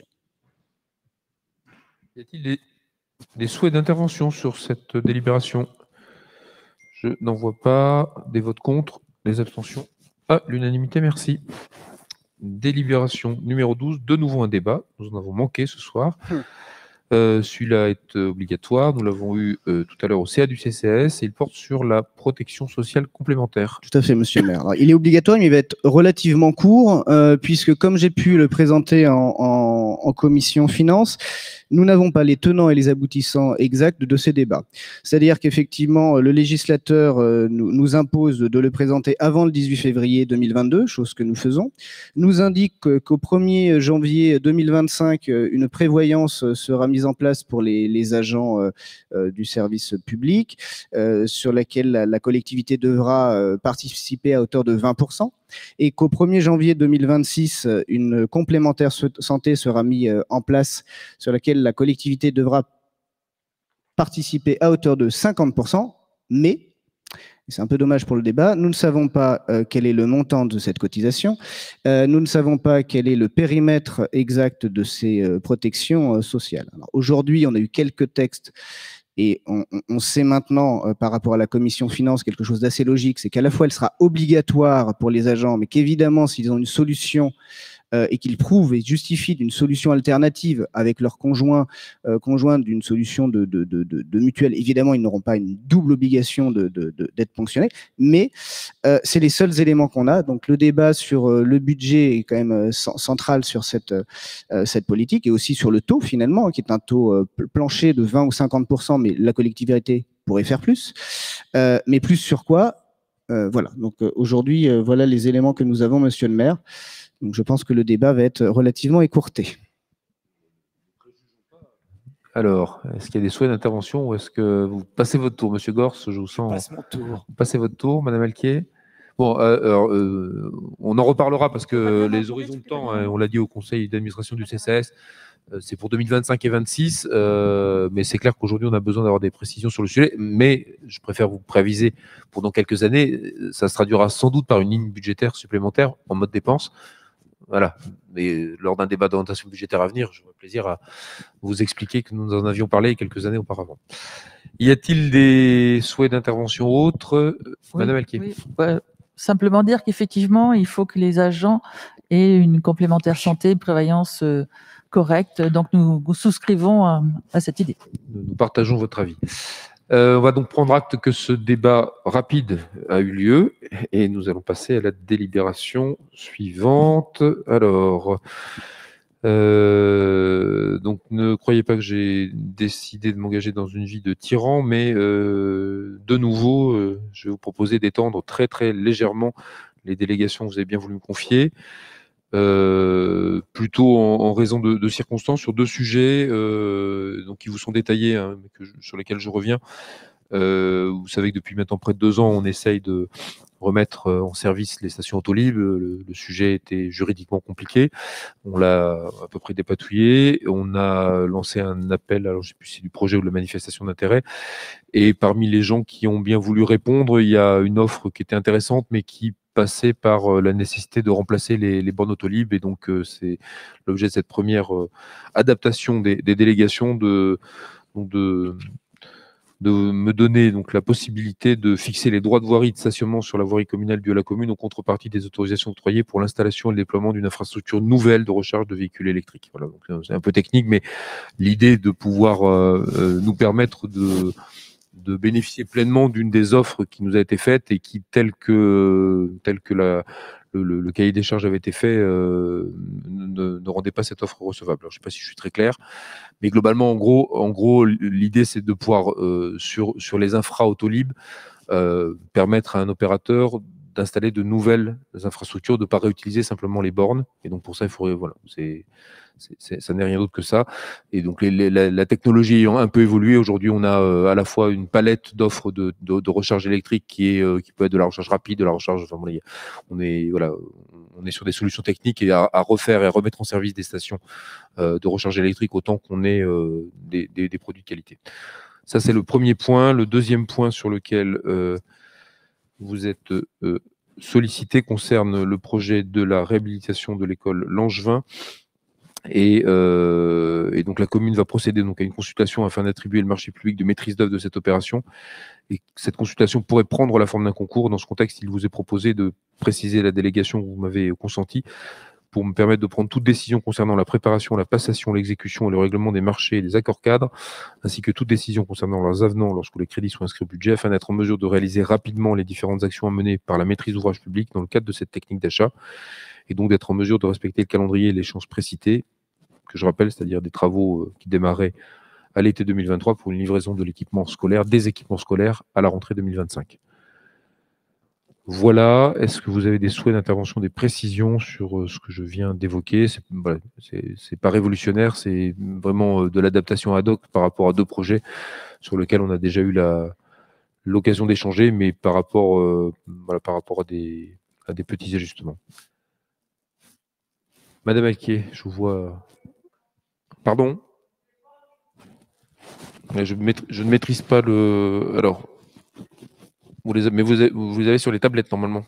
Y a-t-il des souhaits d'intervention sur cette délibération? Je n'en vois pas. Des votes contre, des abstentions. À l'unanimité, merci. Délibération numéro 12, de nouveau un débat. Nous en avons manqué ce soir. Celui-là est obligatoire. Nous l'avons eu tout à l'heure au CA du CCAS et il porte sur la protection sociale complémentaire. Tout à fait, monsieur le maire. Alors, il est obligatoire, mais il va être relativement court, puisque comme j'ai pu le présenter en commission finance, nous n'avons pas les tenants et les aboutissants exacts de ces débats. C'est-à-dire qu'effectivement, le législateur nous impose de le présenter avant le 18 février 2022, chose que nous faisons, nous indique qu'au 1er janvier 2025, une prévoyance sera mise en place pour les agents du service public, sur laquelle la collectivité devra participer à hauteur de 20%, et qu'au 1er janvier 2026, une complémentaire santé sera mise en place sur laquelle la collectivité devra participer à hauteur de 50%, mais, c'est un peu dommage pour le débat, nous ne savons pas quel est le montant de cette cotisation, nous ne savons pas quel est le périmètre exact de ces protections sociales. Aujourd'hui, on a eu quelques textes et on sait maintenant, par rapport à la commission finance, quelque chose d'assez logique, c'est qu'à la fois elle sera obligatoire pour les agents, mais qu'évidemment, s'ils ont une solution et qu'ils prouvent et justifient d'une solution alternative avec leur conjoint d'une solution de mutuelle, évidemment, ils n'auront pas une double obligation d'être ponctionnés, mais c'est les seuls éléments qu'on a. Donc le débat sur le budget est quand même central sur cette politique, et aussi sur le taux finalement, qui est un taux plancher de 20 ou 50%, mais la collectivité pourrait faire plus. Mais plus sur quoi? Voilà, donc aujourd'hui, voilà les éléments que nous avons, monsieur le maire. Donc je pense que le débat va être relativement écourté. Alors, est-ce qu'il y a des souhaits d'intervention ou est-ce que vous passez votre tour, monsieur Gors? Je vous sens. Passe mon tour. Vous passez votre tour, madame Alquier. Bon, on en reparlera parce que les horizons de temps, on l'a dit au conseil d'administration du CCAS, c'est pour 2025 et 2026, mais c'est clair qu'aujourd'hui, on a besoin d'avoir des précisions sur le sujet, mais je préfère vous préaviser pour dans quelques années, ça se traduira sans doute par une ligne budgétaire supplémentaire en mode dépenses. Voilà, mais lors d'un débat d'orientation budgétaire à venir, j'aurai plaisir à vous expliquer que nous en avions parlé quelques années auparavant. Y a-t-il des souhaits d'intervention autres? Madame Alquier. Oui. Simplement dire qu'effectivement, il faut que les agents aient une complémentaire santé, une prévoyance correcte. Donc, nous souscrivons à cette idée. Nous partageons votre avis. On va donc prendre acte que ce débat rapide a eu lieu et nous allons passer à la délibération suivante. Alors, donc ne croyez pas que j'ai décidé de m'engager dans une vie de tyran, mais de nouveau, je vais vous proposer d'étendre très très légèrement les délégations que vous avez bien voulu me confier. Plutôt en raison de circonstances sur deux sujets donc qui vous sont détaillés, hein, mais sur lesquels je reviens. Vous savez que depuis maintenant près de 2 ans, on essaye de remettre en service les stations Autolib. Le sujet était juridiquement compliqué. On l'a à peu près dépatouillé. On a lancé un appel, alors je ne sais plus si c'est du projet ou de la manifestation d'intérêt. Et parmi les gens qui ont bien voulu répondre, il y a une offre qui était intéressante, mais qui passait par la nécessité de remplacer les bornes Autolib. Et donc, c'est l'objet de cette première adaptation des délégations de me donner donc la possibilité de fixer les droits de voirie de stationnement sur la voirie communale due à la commune en contrepartie des autorisations octroyées pour l'installation et le déploiement d'une infrastructure nouvelle de recharge de véhicules électriques. Voilà, donc c'est un peu technique, mais l'idée de pouvoir nous permettre de bénéficier pleinement d'une des offres qui nous a été faite et qui, tel que le cahier des charges avait été fait, ne rendait pas cette offre recevable. Alors, je ne sais pas si je suis très clair, mais globalement, en gros, l'idée, c'est de pouvoir, sur les infra Autolib, permettre à un opérateur d'installer de nouvelles infrastructures, de ne pas réutiliser simplement les bornes. Et donc pour ça, il faudrait, voilà, ça n'est rien d'autre que ça. Et donc la technologie ayant un peu évolué, aujourd'hui on a à la fois une palette d'offres de recharge électrique qui peut être de la recharge rapide, de la recharge. Enfin, on est sur des solutions techniques et à refaire et à remettre en service des stations de recharge électrique autant qu'on ait des produits de qualité. Ça, c'est le premier point. Le deuxième point sur lequel vous êtes sollicité concerne le projet de la réhabilitation de l'école Langevin. Et donc la commune va procéder donc à une consultation afin d'attribuer le marché public de maîtrise d'œuvre de cette opération. Et cette consultation pourrait prendre la forme d'un concours. Dans ce contexte, il vous est proposé de préciser la délégation que vous m'avez consentie pour me permettre de prendre toute décision concernant la préparation, la passation, l'exécution et le règlement des marchés et des accords cadres, ainsi que toute décision concernant leurs avenants lorsque les crédits sont inscrits au budget, afin d'être en mesure de réaliser rapidement les différentes actions à mener par la maîtrise d'ouvrage public dans le cadre de cette technique d'achat, et donc d'être en mesure de respecter le calendrier et l'échéance précités, que je rappelle, c'est-à-dire des travaux qui démarraient à l'été 2023 pour une livraison de l'équipement scolaire, des équipements scolaires à la rentrée 2025. Voilà, est-ce que vous avez des souhaits d'intervention, des précisions sur ce que je viens d'évoquer? C'est pas révolutionnaire, c'est vraiment de l'adaptation ad hoc par rapport à deux projets sur lesquels on a déjà eu l'occasion d'échanger, mais par rapport à des petits ajustements. Madame Alquier, je vous vois. Pardon? Je ne maîtrise pas le. Alors. Vous avez sur les tablettes normalement.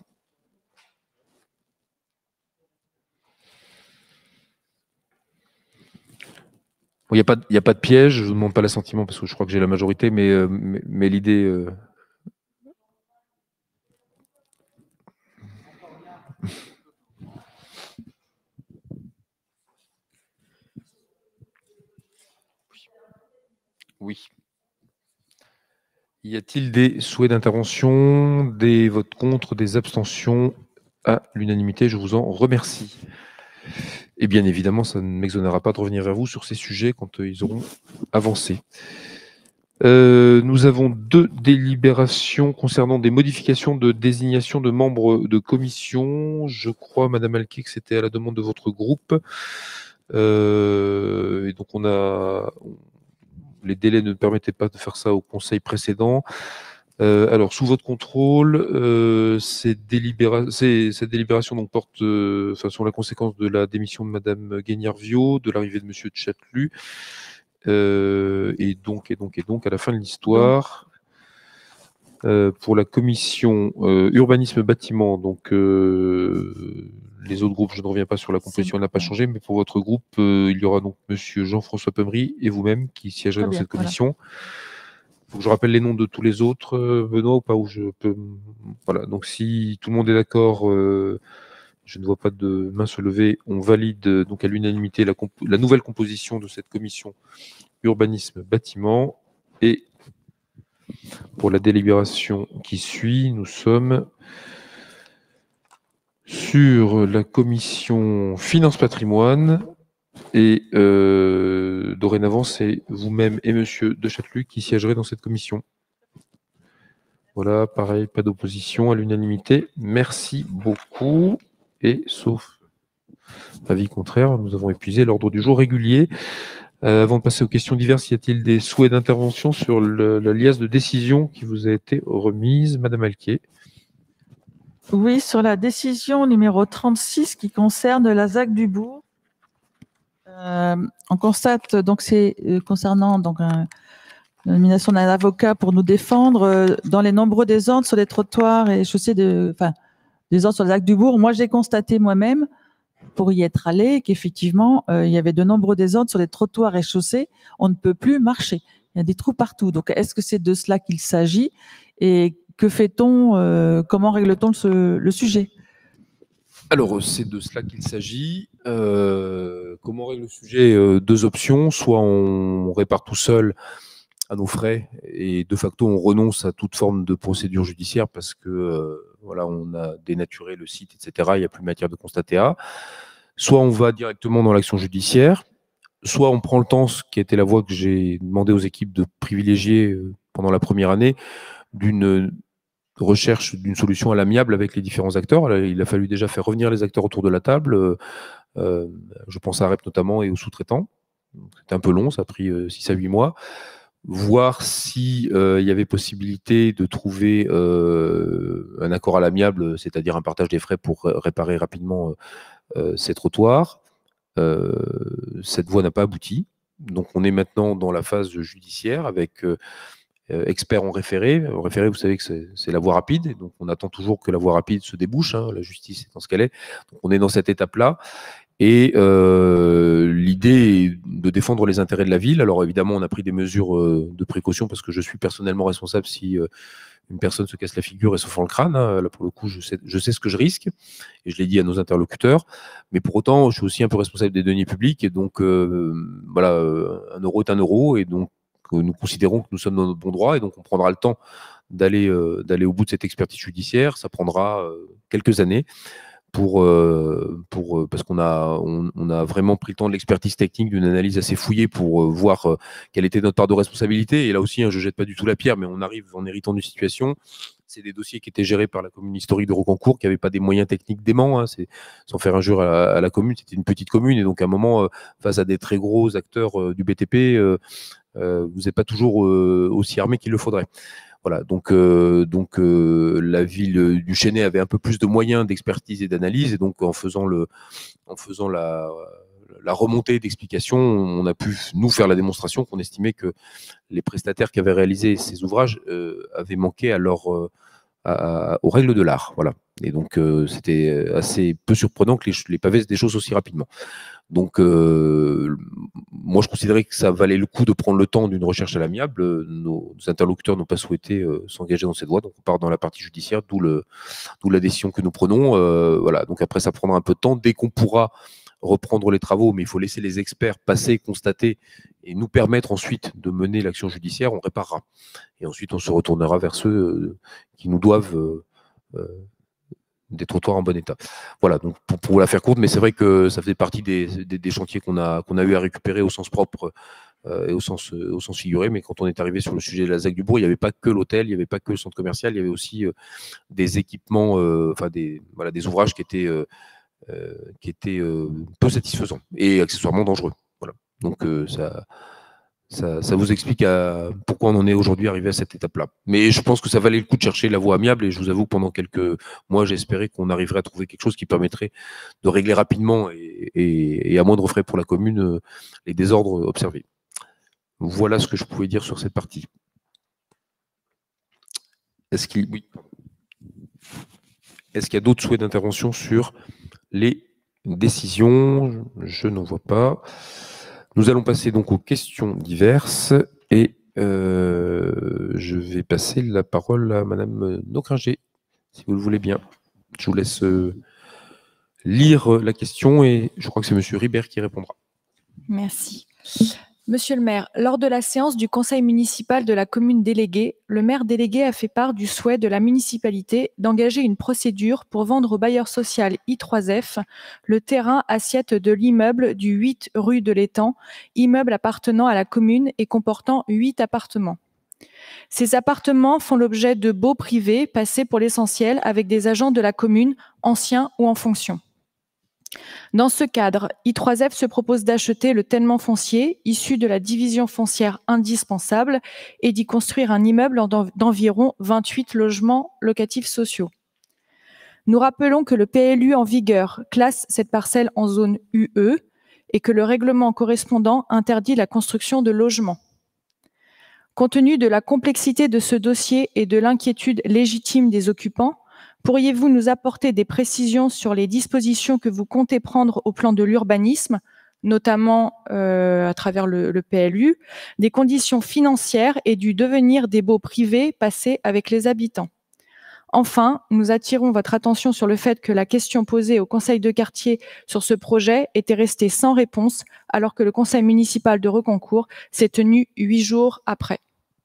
Il n'y a pas de piège, je ne vous demande pas l'assentiment parce que je crois que j'ai la majorité, mais l'idée. Oui. Y a-t-il des souhaits d'intervention, des votes contre, des abstentions? À l'unanimité, je vous en remercie. Et bien évidemment, ça ne m'exonérera pas de revenir vers vous sur ces sujets quand ils auront avancé. Nous avons deux délibérations concernant des modifications de désignation de membres de commission. Je crois, Madame Alquier, que c'était à la demande de votre groupe. Et donc les délais ne permettaient pas de faire ça au conseil précédent. Alors, sous votre contrôle, cette délibération donc, porte sur la conséquence de la démission de Madame Guignard-Viau, de l'arrivée de Monsieur Tchatelu, et donc, à la fin de l'histoire, pour la commission urbanisme bâtiment, donc les autres groupes, je ne reviens pas sur la composition, elle n'a pas changé, mais pour votre groupe, il y aura donc Monsieur Jean-François Pemery et vous-même qui siégerez dans cette commission. Il faut que je rappelle les noms de tous les autres, Benoît, ou pas, où je peux. Voilà, donc si tout le monde est d'accord, je ne vois pas de main se lever, on valide donc à l'unanimité la nouvelle composition de cette commission urbanisme bâtiment. Et pour la délibération qui suit, nous sommes sur la commission finance patrimoine. Et dorénavant, c'est vous-même et Monsieur de Châtelus qui siégerez dans cette commission. Voilà, pareil, pas d'opposition à l'unanimité. Merci beaucoup. Et sauf avis contraire, nous avons épuisé l'ordre du jour régulier. Avant de passer aux questions diverses, y a-t-il des souhaits d'intervention sur la liasse de décision qui vous a été remise, Madame Alquier? Oui, sur la décision numéro 36 qui concerne la ZAC du Bourg. On constate, donc c'est concernant donc la nomination d'un avocat pour nous défendre dans les nombreux désordres sur les trottoirs et chaussées désordres sur le lac du Bourg. Moi, j'ai constaté moi-même, pour y être allé, qu'effectivement, il y avait de nombreux désordres sur les trottoirs et chaussées. On ne peut plus marcher. Il y a des trous partout. Donc, est-ce que c'est de cela qu'il s'agit? Et que fait-on? Comment règle-t-on le sujet? Alors, c'est de cela qu'il s'agit. Comment on règle le sujet? Deux options. Soit on répare tout seul à nos frais et de facto, on renonce à toute forme de procédure judiciaire parce que voilà, on a dénaturé le site, etc. Il n'y a plus matière de constater à. Soit on va directement dans l'action judiciaire, soit on prend le temps, ce qui a été la voie que j'ai demandé aux équipes de privilégier pendant la première année, d'une recherche d'une solution à l'amiable avec les différents acteurs. Il a fallu déjà faire revenir les acteurs autour de la table. Je pense à REP notamment et aux sous-traitants. C'était un peu long, ça a pris 6 à 8 mois. Voir s'il y avait possibilité de trouver un accord à l'amiable, c'est-à-dire un partage des frais pour réparer rapidement ces trottoirs. Cette voie n'a pas abouti. Donc on est maintenant dans la phase judiciaire avec experts en référé. En référé, vous savez que c'est la voie rapide, et donc on attend toujours que la voie rapide se débouche, hein, la justice étant ce qu'elle est. Donc on est dans cette étape-là. Et l'idée est de défendre les intérêts de la ville. Alors évidemment, on a pris des mesures de précaution parce que je suis personnellement responsable si une personne se casse la figure et se fend le crâne. Hein. Là, pour le coup, je sais ce que je risque, et je l'ai dit à nos interlocuteurs. Mais pour autant, je suis aussi un peu responsable des deniers publics, et donc voilà, un euro est un euro, et donc nous considérons que nous sommes dans notre bon droit, et donc on prendra le temps d'aller au bout de cette expertise judiciaire. Ça prendra quelques années. Parce qu'on a vraiment pris le temps de l'expertise technique, d'une analyse assez fouillée pour voir quelle était notre part de responsabilité. Et là aussi, hein, je ne jette pas du tout la pierre, mais on arrive en héritant d'une situation. C'est des dossiers qui étaient gérés par la commune historique de Rocancourt, qui n'avait pas des moyens techniques déments. Hein, sans faire injure à la commune, c'était une petite commune. Et donc, à un moment, face à des très gros acteurs du BTP, vous n'êtes pas toujours aussi armé qu'il le faudrait. Voilà, donc la ville du Chesnay avait un peu plus de moyens d'expertise et d'analyse, et donc en faisant la remontée d'explications, on a pu nous faire la démonstration qu'on estimait que les prestataires qui avaient réalisé ces ouvrages avaient manqué aux règles de l'art. Voilà. Et donc c'était assez peu surprenant que les pavés se des choses aussi rapidement. Donc, moi, je considérais que ça valait le coup de prendre le temps d'une recherche à l'amiable. Nos interlocuteurs n'ont pas souhaité s'engager dans cette voie, donc on part dans la partie judiciaire, d'où la décision que nous prenons. Voilà. Donc après, ça prendra un peu de temps. Dès qu'on pourra reprendre les travaux, mais il faut laisser les experts passer, constater et nous permettre ensuite de mener l'action judiciaire, on réparera. Et ensuite, on se retournera vers ceux qui nous doivent des trottoirs en bon état. Voilà, donc pour la faire courte, mais c'est vrai que ça faisait partie des chantiers qu'on a eu à récupérer au sens propre et au sens figuré, mais quand on est arrivé sur le sujet de la ZAC du Bourg, il n'y avait pas que l'hôtel, il n'y avait pas que le centre commercial, il y avait aussi des équipements, enfin des ouvrages qui étaient peu satisfaisants et accessoirement dangereux. Voilà. Donc ça vous explique pourquoi on en est aujourd'hui arrivé à cette étape-là. Mais je pense que ça valait le coup de chercher la voie amiable, et je vous avoue que pendant quelques mois, j'ai espéré qu'on arriverait à trouver quelque chose qui permettrait de régler rapidement et à moindre frais pour la commune les désordres observés. Voilà ce que je pouvais dire sur cette partie. Est-ce qu'il y a d'autres souhaits d'intervention sur les décisions? Je n'en vois pas. Nous allons passer donc aux questions diverses, et je vais passer la parole à Madame Nocringer, si vous le voulez bien. Je vous laisse lire la question, et je crois que c'est Monsieur Ribert qui répondra. Merci. Monsieur le maire, lors de la séance du conseil municipal de la commune déléguée, le maire délégué a fait part du souhait de la municipalité d'engager une procédure pour vendre au bailleur social I3F le terrain assiette de l'immeuble du 8 rue de l'Étang, immeuble appartenant à la commune et comportant 8 appartements. Ces appartements font l'objet de baux privés passés pour l'essentiel avec des agents de la commune, anciens ou en fonction. Dans ce cadre, I3F se propose d'acheter le tellement foncier issu de la division foncière indispensable et d'y construire un immeuble d'environ 28 logements locatifs sociaux. Nous rappelons que le PLU en vigueur classe cette parcelle en zone UE et que le règlement correspondant interdit la construction de logements. Compte tenu de la complexité de ce dossier et de l'inquiétude légitime des occupants, pourriez-vous nous apporter des précisions sur les dispositions que vous comptez prendre au plan de l'urbanisme, notamment à travers le PLU, des conditions financières et du devenir des baux privés passés avec les habitants? Enfin, nous attirons votre attention sur le fait que la question posée au conseil de quartier sur ce projet était restée sans réponse, alors que le conseil municipal de Rocancourt s'est tenu 8 jours après.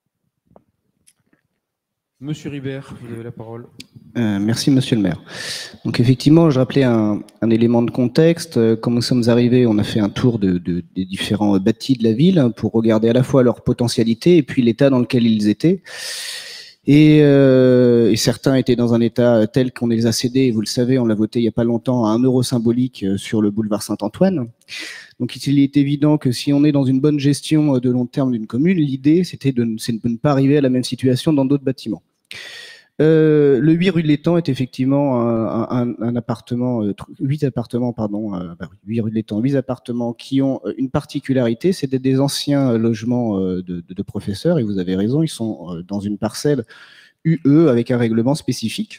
Monsieur Ribert, vous avez la parole. Merci, monsieur le maire. Donc effectivement, je rappelais un élément de contexte. Quand nous sommes arrivés, on a fait un tour des différents bâtis de la ville pour regarder à la fois leur potentialité et puis l'état dans lequel ils étaient. Et certains étaient dans un état tel qu'on les a cédés, et vous le savez, on l'a voté il n'y a pas longtemps, à 1 euro symbolique sur le boulevard Saint-Antoine. Donc il est évident que si on est dans une bonne gestion de long terme d'une commune, l'idée c'est de ne pas arriver à la même situation dans d'autres bâtiments. Le 8 rue de l'Étang est effectivement un appartement, 8 appartements, pardon, 8 rue de l'Étang, 8 appartements qui ont une particularité, c'est des anciens logements de professeurs, et vous avez raison, ils sont dans une parcelle UE avec un règlement spécifique.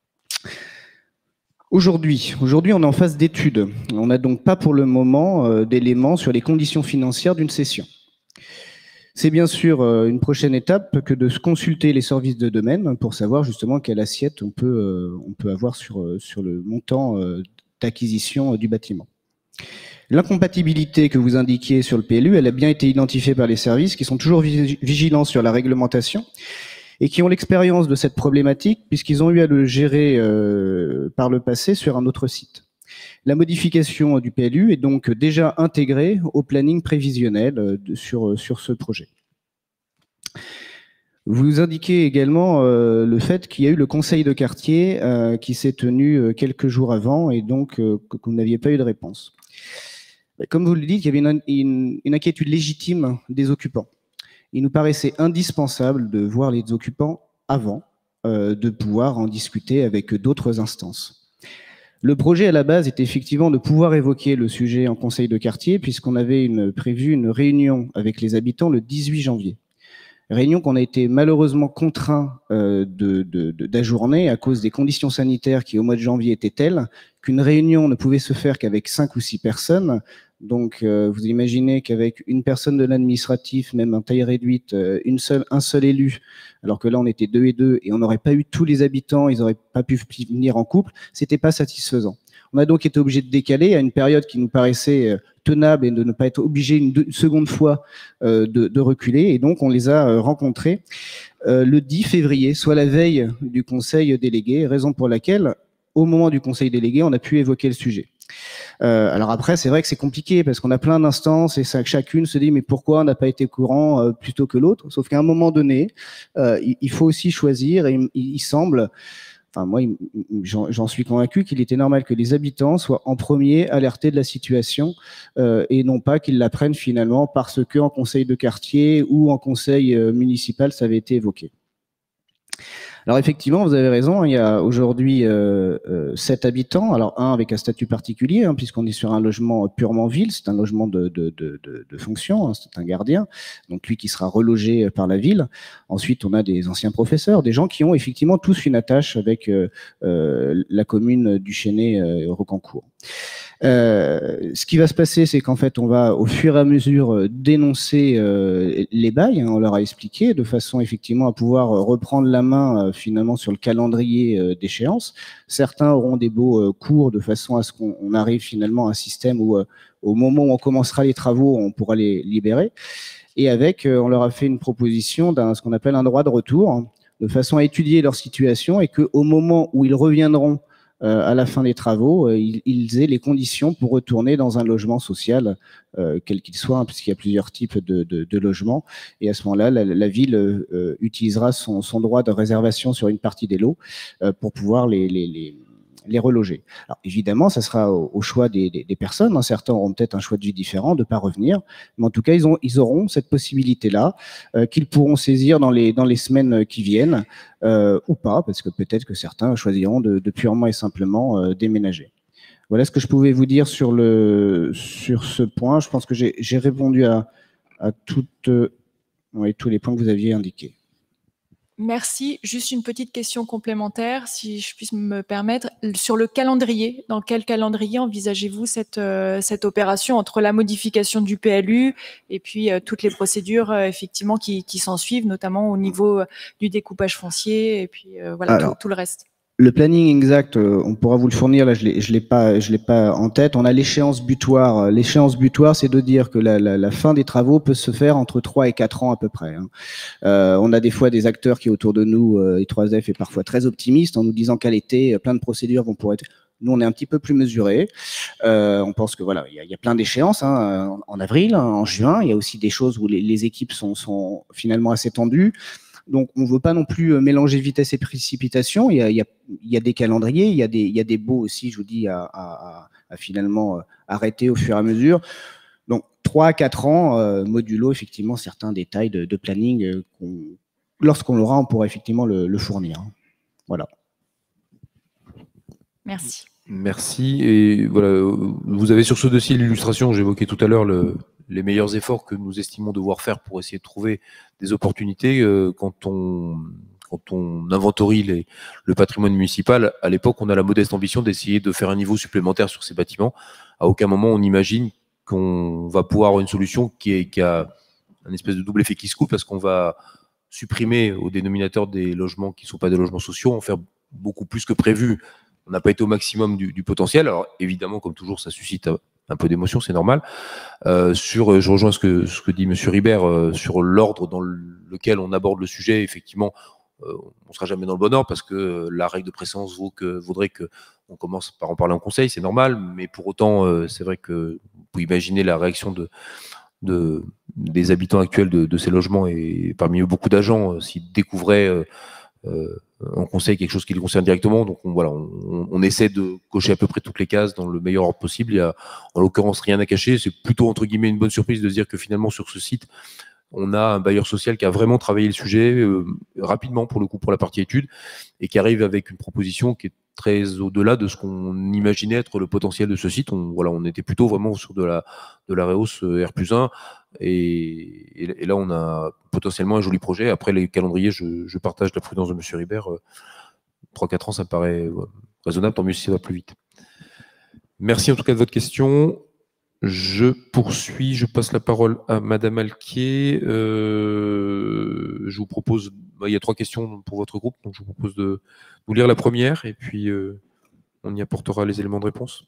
Aujourd'hui, on est en phase d'étude. On n'a donc pas pour le moment d'éléments sur les conditions financières d'une cession. C'est bien sûr une prochaine étape que de se consulter les services de domaine pour savoir justement quelle assiette on peut avoir sur le montant d'acquisition du bâtiment. L'incompatibilité que vous indiquiez sur le PLU, elle a bien été identifiée par les services qui sont toujours vigilants sur la réglementation et qui ont l'expérience de cette problématique puisqu'ils ont eu à le gérer par le passé sur un autre site. La modification du PLU est donc déjà intégrée au planning prévisionnel sur ce projet. Vous indiquez également le fait qu'il y a eu le conseil de quartier qui s'est tenu quelques jours avant et donc que vous n'aviez pas eu de réponse. Comme vous le dites, il y avait une inquiétude légitime des occupants. Il nous paraissait indispensable de voir les occupants avant de pouvoir en discuter avec d'autres instances. Le projet à la base était effectivement de pouvoir évoquer le sujet en conseil de quartier puisqu'on avait prévu une réunion avec les habitants le 18 janvier. Réunion qu'on a été malheureusement contraint d'ajourner à cause des conditions sanitaires qui au mois de janvier étaient telles qu'une réunion ne pouvait se faire qu'avec 5 ou 6 personnes. Donc vous imaginez qu'avec une personne de l'administratif, même en taille réduite, un seul élu, alors que là on était 2 et 2 et on n'aurait pas eu tous les habitants, ils n'auraient pas pu venir en couple, c'était pas satisfaisant. On a donc été obligé de décaler à une période qui nous paraissait tenable et de ne pas être obligé une seconde fois de reculer. Et donc, on les a rencontrés le 10 février, soit la veille du conseil délégué, raison pour laquelle, au moment du conseil délégué, on a pu évoquer le sujet. Alors après, c'est vrai que c'est compliqué parce qu'on a plein d'instances et chacune se dit mais pourquoi on n'a pas été au courant plutôt que l'autre? Sauf qu'à un moment donné, il faut aussi choisir et il semble... Enfin, moi, j'en suis convaincu qu'il était normal que les habitants soient en premier alertés de la situation et non pas qu'ils l'apprennent finalement parce qu'en conseil de quartier ou en conseil municipal, ça avait été évoqué. Alors effectivement, vous avez raison, il y a aujourd'hui 7 habitants, alors un avec un statut particulier, hein, puisqu'on est sur un logement purement ville, c'est un logement de fonction, hein, c'est un gardien, donc lui qui sera relogé par la ville. Ensuite, on a des anciens professeurs, des gens qui ont effectivement tous une attache avec la commune du Chesnay-Rocancourt. Ce qui va se passer, c'est qu'en fait, on va au fur et à mesure dénoncer les bails, hein, on leur a expliqué, de façon effectivement à pouvoir reprendre la main finalement sur le calendrier d'échéance. Certains auront des baux courts de façon à ce qu'on arrive finalement à un système où au moment où on commencera les travaux, on pourra les libérer. Et avec, on leur a fait une proposition d'un ce qu'on appelle un droit de retour, hein, de façon à étudier leur situation et qu'au moment où ils reviendront à la fin des travaux, ils aient les conditions pour retourner dans un logement social, quel qu'il soit, hein, puisqu'il y a plusieurs types de logements. Et à ce moment-là, la ville utilisera son droit de réservation sur une partie des lots pour pouvoir les reloger. Alors évidemment, ça sera au choix des personnes. Hein. Certains auront peut-être un choix de vie différent, de ne pas revenir. Mais en tout cas, ils auront cette possibilité-là qu'ils pourront saisir dans les semaines qui viennent ou pas, parce que peut-être que certains choisiront de purement et simplement déménager. Voilà ce que je pouvais vous dire sur ce point. Je pense que j'ai répondu à tous les points que vous aviez indiqués. Merci. Juste une petite question complémentaire, si je puisse me permettre. Sur le calendrier, dans quel calendrier envisagez-vous cette opération entre la modification du PLU et puis toutes les procédures effectivement qui s'en suivent, notamment au niveau du découpage foncier et puis voilà. Alors, tout le reste. Le planning exact, on pourra vous le fournir. Là, je l'ai pas en tête. On a l'échéance butoir. L'échéance butoir, c'est de dire que la fin des travaux peut se faire entre 3 et 4 ans à peu près. Hein. On a des fois des acteurs qui autour de nous, I3F est parfois très optimiste en nous disant qu'à l'été, plein de procédures vont pouvoir être. Nous, on est un petit peu plus mesurés. On pense que voilà, il y a plein d'échéances, hein, en avril, en juin. Il y a aussi des choses où les équipes sont finalement assez tendues. Donc, on ne veut pas non plus mélanger vitesse et précipitation. Il y a des calendriers, il y a des baux aussi, je vous dis, à finalement arrêter au fur et à mesure. Donc, 3 à 4 ans, modulo effectivement certains détails de planning. Lorsqu'on l'aura, on pourra effectivement le fournir. Voilà. Merci. Merci. Et voilà, vous avez sur ce dossier l'illustration, j'évoquais tout à l'heure les meilleurs efforts que nous estimons devoir faire pour essayer de trouver des opportunités quand on inventorie le patrimoine municipal. À l'époque, on a la modeste ambition d'essayer de faire un niveau supplémentaire sur ces bâtiments. À aucun moment, on imagine qu'on va pouvoir avoir une solution qui a un espèce de double effet qui se coupe, parce qu'on va supprimer au dénominateur des logements qui ne sont pas des logements sociaux, en faire beaucoup plus que prévu. On n'a pas été au maximum du potentiel. Alors évidemment, comme toujours, ça suscite un peu d'émotion, c'est normal. Je rejoins ce que dit M. Ribert sur l'ordre dans lequel on aborde le sujet. Effectivement, on ne sera jamais dans le bon ordre, parce que la règle de préséance vaudrait qu'on commence par en parler en conseil, c'est normal. Mais pour autant, c'est vrai que vous pouvez imaginer la réaction des habitants actuels de ces logements, et parmi eux beaucoup d'agents, s'ils découvraient en conseil quelque chose qui les concerne directement. Donc on essaie de cocher à peu près toutes les cases dans le meilleur ordre possible. Il y a en l'occurrence rien à cacher. C'est plutôt entre guillemets une bonne surprise de se dire que finalement sur ce site, on a un bailleur social qui a vraiment travaillé le sujet rapidement pour le coup pour la partie étude, et qui arrive avec une proposition qui est très au-delà de ce qu'on imaginait être le potentiel de ce site. On était plutôt vraiment sur de la rehausse R+1, et là on a potentiellement un joli projet. Après les calendriers, je partage la prudence de M. Ribert. 3-4 ans, ça me paraît raisonnable, tant mieux si ça va plus vite. Merci en tout cas de votre question. Je poursuis, je passe la parole à Madame Alquier. Je vous propose, il y a 3 questions pour votre groupe, donc je vous propose de vous lire la première, et puis on y apportera les éléments de réponse.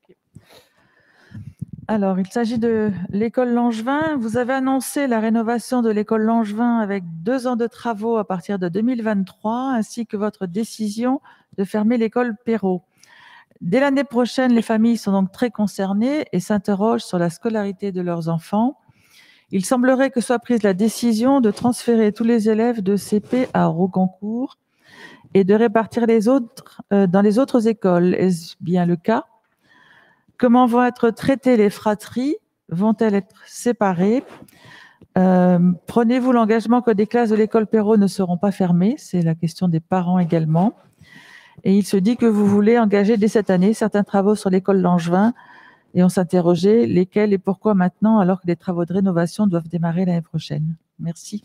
Alors, il s'agit de l'école Langevin. Vous avez annoncé la rénovation de l'école Langevin avec 2 ans de travaux à partir de 2023, ainsi que votre décision de fermer l'école Perrault. Dès l'année prochaine, les familles sont donc très concernées et s'interrogent sur la scolarité de leurs enfants. Il semblerait que soit prise la décision de transférer tous les élèves de CP à Rocancourt et de répartir les autres dans les autres écoles. Est-ce bien le cas ? Comment vont être traitées les fratries ? Vont-elles être séparées ? Prenez-vous l'engagement que des classes de l'école Perrault ne seront pas fermées ? C'est la question des parents également. Et il se dit que vous voulez engager dès cette année certains travaux sur l'école Langevin, et on s'interrogeait lesquels et pourquoi maintenant, alors que les travaux de rénovation doivent démarrer l'année prochaine. Merci.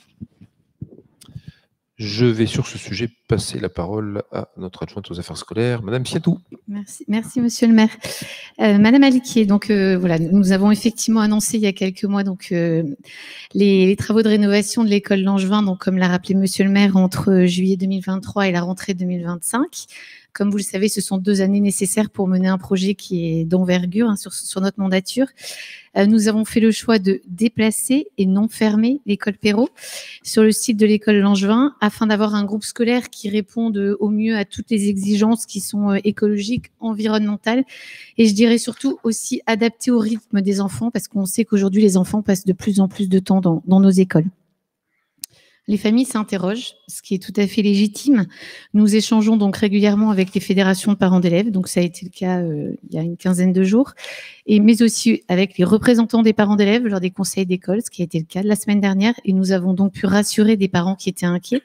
Je vais sur ce sujet passer la parole à notre adjointe aux affaires scolaires, Madame Siatou. Merci Monsieur le maire. Madame Alquier, donc voilà, nous avons effectivement annoncé il y a quelques mois donc les travaux de rénovation de l'école Langevin, donc comme l'a rappelé Monsieur le maire, entre juillet 2023 et la rentrée 2025. Comme vous le savez, ce sont 2 années nécessaires pour mener un projet qui est d'envergure sur notre mandature. Nous avons fait le choix de déplacer et non fermer l'école Perrault sur le site de l'école Langevin, afin d'avoir un groupe scolaire qui réponde au mieux à toutes les exigences qui sont écologiques, environnementales, et je dirais surtout aussi adaptées au rythme des enfants, parce qu'on sait qu'aujourd'hui les enfants passent de plus en plus de temps dans nos écoles. Les familles s'interrogent, ce qui est tout à fait légitime. Nous échangeons donc régulièrement avec les fédérations de parents d'élèves, donc ça a été le cas il y a une quinzaine de jours, mais aussi avec les représentants des parents d'élèves lors des conseils d'école, ce qui a été le cas la semaine dernière, et nous avons donc pu rassurer des parents qui étaient inquiets.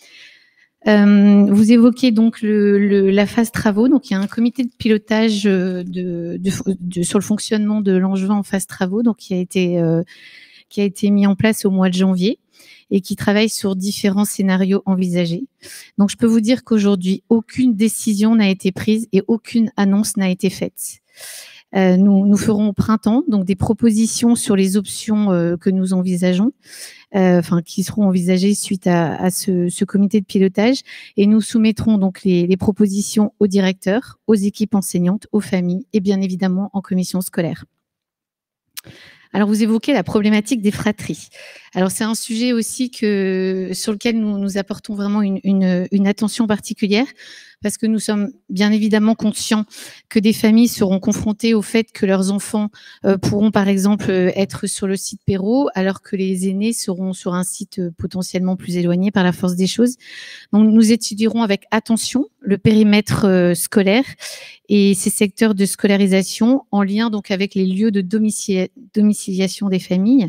Vous évoquez donc la phase travaux, donc il y a un comité de pilotage sur le fonctionnement de Langevin en phase travaux, donc qui a été mis en place au mois de janvier, et qui travaille sur différents scénarios envisagés. Donc, je peux vous dire qu'aujourd'hui, aucune décision n'a été prise et aucune annonce n'a été faite. Nous ferons au printemps donc des propositions sur les options que nous envisageons, qui seront envisagées suite à ce comité de pilotage, et nous soumettrons donc les propositions aux directeurs, aux équipes enseignantes, aux familles et bien évidemment en commission scolaire. Alors, vous évoquez la problématique des fratries. Alors, c'est un sujet aussi sur lequel nous apportons vraiment une attention particulière, parce que nous sommes bien évidemment conscients que des familles seront confrontées au fait que leurs enfants pourront par exemple être sur le site Perrault, alors que les aînés seront sur un site potentiellement plus éloigné par la force des choses. Donc nous étudierons avec attention le périmètre scolaire et ces secteurs de scolarisation en lien donc avec les lieux de domiciliation des familles.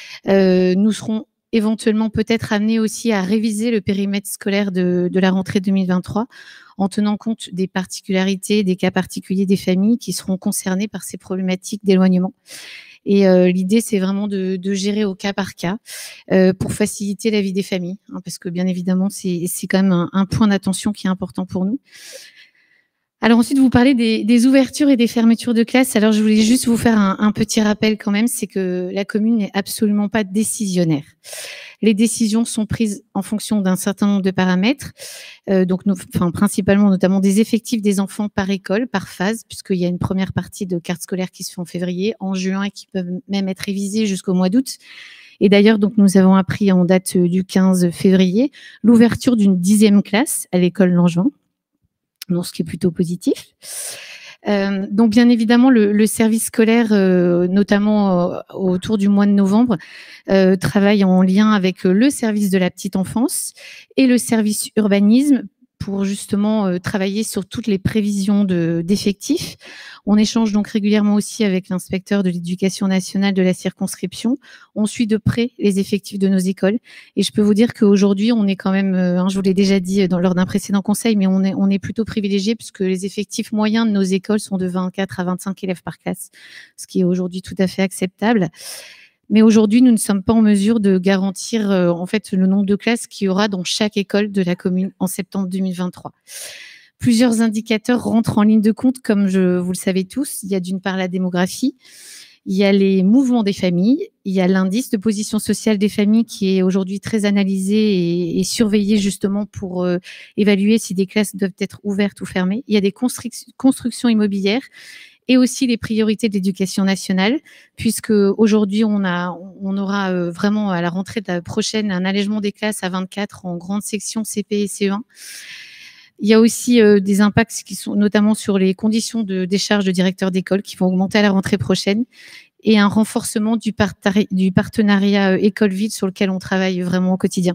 Nous serons éventuellement peut-être amenés aussi à réviser le périmètre scolaire de la rentrée 2023 en tenant compte des particularités, des cas particuliers des familles qui seront concernées par ces problématiques d'éloignement. Et l'idée, c'est vraiment de gérer au cas par cas pour faciliter la vie des familles, hein, parce que bien évidemment, c'est quand même un point d'attention qui est important pour nous. Alors ensuite, vous parlez des ouvertures et des fermetures de classes. Alors je voulais juste vous faire un petit rappel quand même, c'est que la commune n'est absolument pas décisionnaire. Les décisions sont prises en fonction d'un certain nombre de paramètres, donc principalement notamment des effectifs des enfants par école, par phase, puisqu'il y a une première partie de carte scolaire qui se fait en février, en juin et qui peuvent même être révisées jusqu'au mois d'août. Et d'ailleurs, donc nous avons appris en date du 15 février l'ouverture d'une 10e classe à l'école Langevin. Donc, ce qui est plutôt positif. Donc, bien évidemment, le service scolaire, notamment autour du mois de novembre, travaille en lien avec le service de la petite enfance et le service urbanisme pour justement travailler sur toutes les prévisions d'effectifs. On échange donc régulièrement aussi avec l'inspecteur de l'éducation nationale de la circonscription. On suit de près les effectifs de nos écoles. Et je peux vous dire qu'aujourd'hui, on est quand même, je vous l'ai déjà dit lors d'un précédent conseil, mais on est plutôt privilégié puisque les effectifs moyens de nos écoles sont de 24 à 25 élèves par classe, ce qui est aujourd'hui tout à fait acceptable. Mais aujourd'hui, nous ne sommes pas en mesure de garantir en fait le nombre de classes qu'il y aura dans chaque école de la commune en septembre 2023. Plusieurs indicateurs rentrent en ligne de compte, comme vous le savez tous. Il y a d'une part la démographie, il y a les mouvements des familles, il y a l'indice de position sociale des familles qui est aujourd'hui très analysé et surveillé justement pour évaluer si des classes doivent être ouvertes ou fermées. Il y a des constructions immobilières et aussi les priorités de l'éducation nationale, puisque aujourd'hui on aura vraiment à la rentrée de la prochaine un allègement des classes à 24 en grande section CP et CE1. Il y a aussi des impacts qui sont notamment sur les conditions de décharge de directeurs d'école qui vont augmenter à la rentrée prochaine et un renforcement du partenariat école-ville sur lequel on travaille vraiment au quotidien.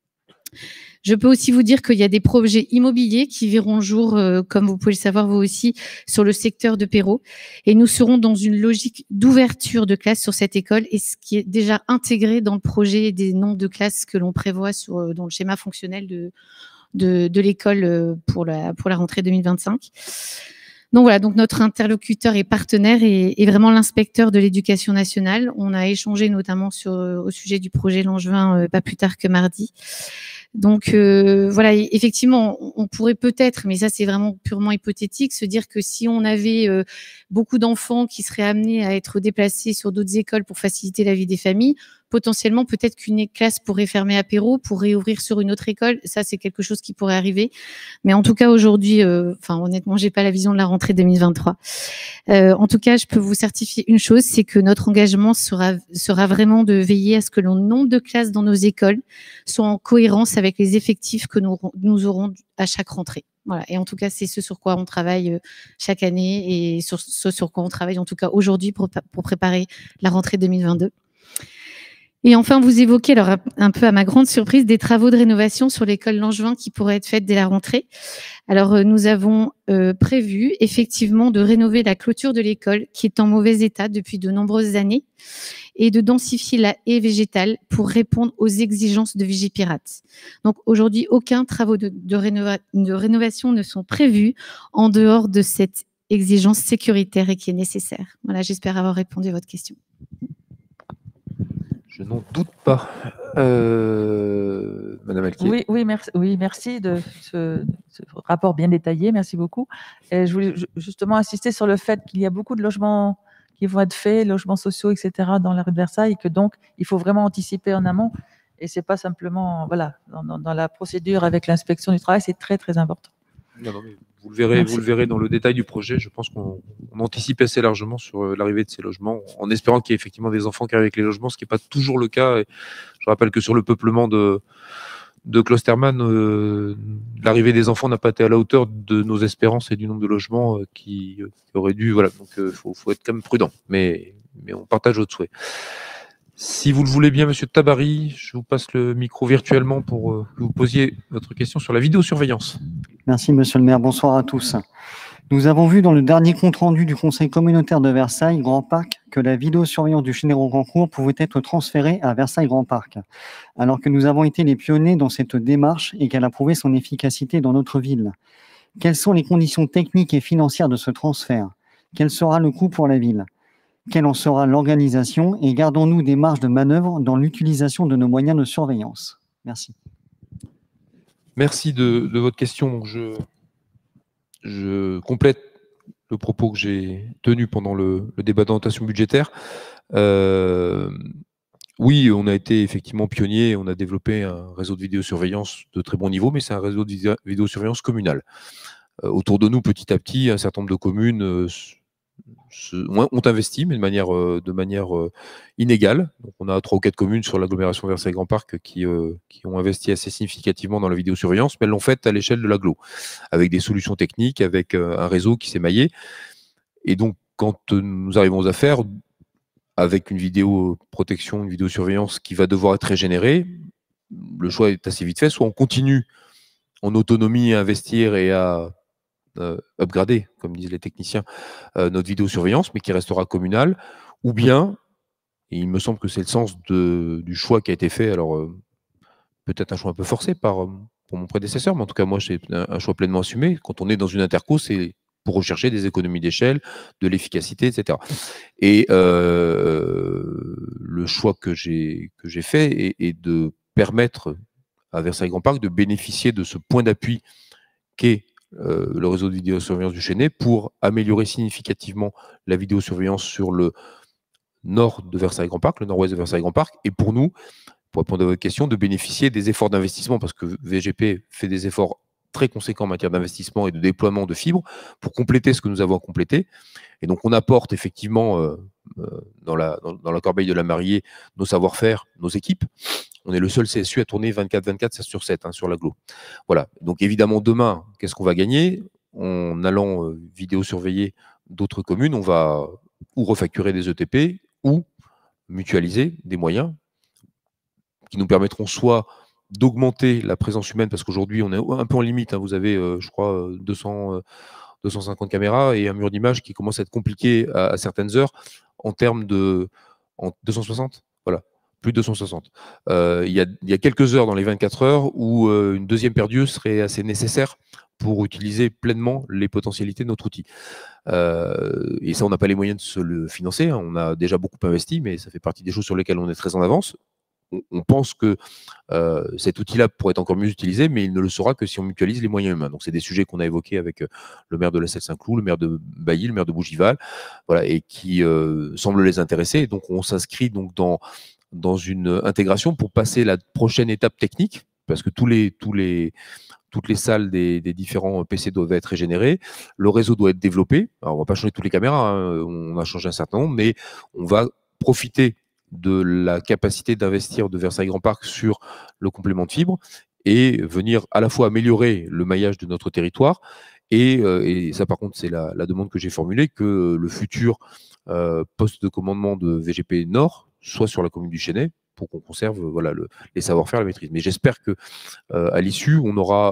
Je peux aussi vous dire qu'il y a des projets immobiliers qui verront le jour, comme vous pouvez le savoir vous aussi, sur le secteur de Perrault. Et nous serons dans une logique d'ouverture de classes sur cette école et ce qui est déjà intégré dans le projet des nombres de classes que l'on prévoit dans le schéma fonctionnel de l'école pour la rentrée 2025. Donc voilà, donc notre interlocuteur et partenaire est vraiment l'inspecteur de l'éducation nationale. On a échangé notamment au sujet du projet Langevin pas plus tard que mardi. Donc voilà, effectivement, on pourrait peut-être, mais ça c'est vraiment purement hypothétique, se dire que si on avait beaucoup d'enfants qui seraient amenés à être déplacés sur d'autres écoles pour faciliter la vie des familles, potentiellement peut-être qu'une classe pourrait fermer à Perrault pour réouvrir sur une autre école. Ça c'est quelque chose qui pourrait arriver. Mais en tout cas aujourd'hui, honnêtement, j'ai pas la vision de la rentrée 2023. En tout cas, je peux vous certifier une chose, c'est que notre engagement sera vraiment de veiller à ce que le nombre de classes dans nos écoles soit en cohérence avec les effectifs que nous aurons à chaque rentrée. Voilà. Et en tout cas, c'est ce sur quoi on travaille chaque année et ce sur quoi on travaille en tout cas aujourd'hui pour préparer la rentrée 2022. Et enfin, vous évoquez, alors un peu à ma grande surprise, des travaux de rénovation sur l'école Langevin qui pourraient être faits dès la rentrée. Alors, nous avons prévu effectivement de rénover la clôture de l'école qui est en mauvais état depuis de nombreuses années et de densifier la haie végétale pour répondre aux exigences de Vigipirate. Donc aujourd'hui, aucun travaux de rénovation ne sont prévus en dehors de cette exigence sécuritaire et qui est nécessaire. Voilà, j'espère avoir répondu à votre question. Je n'en doute pas. Madame Alquier. Oui, merci de ce rapport bien détaillé. Merci beaucoup. Et je voulais justement insister sur le fait qu'il y a beaucoup de logements qui vont être faits, logements sociaux, etc., dans la rue de Versailles, et que donc, il faut vraiment anticiper en amont. Et ce n'est pas simplement, voilà, dans la procédure avec l'inspection du travail, c'est très, très important. Non, mais vous le verrez dans le détail du projet. Je pense qu'on anticipe assez largement sur l'arrivée de ces logements, en espérant qu'il y ait effectivement des enfants qui arrivent avec les logements, ce qui n'est pas toujours le cas. Et je rappelle que sur le peuplement de de Klosterman, l'arrivée des enfants n'a pas été à la hauteur de nos espérances et du nombre de logements qui auraient dû. Voilà, donc faut être quand même prudent, mais on partage votre souhait. Si vous le voulez bien, Monsieur Tabary, je vous passe le micro virtuellement pour que vous posiez votre question sur la vidéosurveillance. Merci, Monsieur le maire. Bonsoir à tous. Nous avons vu dans le dernier compte-rendu du Conseil communautaire de Versailles Grand Parc que la vidéosurveillance du Chénet-Rocancourt pouvait être transférée à Versailles Grand Parc, alors que nous avons été les pionniers dans cette démarche et qu'elle a prouvé son efficacité dans notre ville. Quelles sont les conditions techniques et financières de ce transfert? Quel sera le coût pour la ville? Quelle en sera l'organisation? Et gardons-nous des marges de manœuvre dans l'utilisation de nos moyens de surveillance? Merci. Merci de votre question. Donc je complète le propos que j'ai tenu pendant le débat d'orientation budgétaire. Oui, on a été effectivement pionnier, on a développé un réseau de vidéosurveillance de très bon niveau, mais c'est un réseau de vidéosurveillance communal. Autour de nous, petit à petit, un certain nombre de communes ont investi, mais de manière inégale. Donc, on a 3 ou 4 communes sur l'agglomération Versailles-Grand Parc qui ont investi assez significativement dans la vidéosurveillance, mais elles l'ont fait à l'échelle de l'agglo, avec des solutions techniques, avec un réseau qui s'est maillé. Et donc, quand nous arrivons aux affaires, avec une vidéoprotection, une vidéosurveillance qui va devoir être régénérée, le choix est assez vite fait. Soit on continue en autonomie à investir et à upgrader, comme disent les techniciens, notre vidéosurveillance, mais qui restera communale, ou bien, et il me semble que c'est le sens du choix qui a été fait, alors peut-être un choix un peu forcé pour mon prédécesseur, mais en tout cas moi c'est un choix pleinement assumé. Quand on est dans une interco, c'est pour rechercher des économies d'échelle, de l'efficacité, etc. Et le choix que j'ai fait est de permettre à Versailles Grand Parc de bénéficier de ce point d'appui qu'est le réseau de vidéosurveillance du Chénet pour améliorer significativement la vidéosurveillance sur le nord de Versailles Grand Parc, le nord-ouest de Versailles Grand Parc, et pour nous, pour répondre à votre question, de bénéficier des efforts d'investissement, parce que VGP fait des efforts très conséquents en matière d'investissement et de déploiement de fibres pour compléter ce que nous avons à compléter. Et donc on apporte effectivement dans la corbeille de la mariée nos savoir-faire, nos équipes. On est le seul CSU à tourner 24/24, 7/7 sur l'agglo. Voilà. Donc évidemment, demain, qu'est-ce qu'on va gagner? En allant vidéosurveiller d'autres communes, on va ou refacturer des ETP ou mutualiser des moyens qui nous permettront soit d'augmenter la présence humaine, parce qu'aujourd'hui, on est un peu en limite. Vous avez, je crois, 250 caméras et un mur d'image qui commence à être compliqué à certaines heures en termes de... 260 ? Voilà. Plus de 260. Il y a quelques heures dans les 24 heures où une deuxième paire d'yeux serait assez nécessaire pour utiliser pleinement les potentialités de notre outil. Et ça, on n'a pas les moyens de se le financer. On a déjà beaucoup investi, mais ça fait partie des choses sur lesquelles on est très en avance. On pense que cet outil-là pourrait être encore mieux utilisé, mais il ne le sera que si on mutualise les moyens humains. Donc, c'est des sujets qu'on a évoqués avec le maire de la Selle-Saint-Cloud, le maire de Bailly, le maire de Bougival, voilà, et qui semblent les intéresser. Et donc, on s'inscrit donc dans une intégration pour passer la prochaine étape technique, parce que toutes les salles des différents PC doivent être régénérées, le réseau doit être développé. Alors, on ne va pas changer toutes les caméras, on a changé un certain nombre, mais on va profiter de la capacité d'investir de Versailles Grand Parc sur le complément de fibre et venir à la fois améliorer le maillage de notre territoire et ça par contre c'est la demande que j'ai formulée, que le futur poste de commandement de VGP Nord soit sur la commune du Chénet pour qu'on conserve les savoir-faire, la maîtrise. Mais j'espère que à l'issue, on aura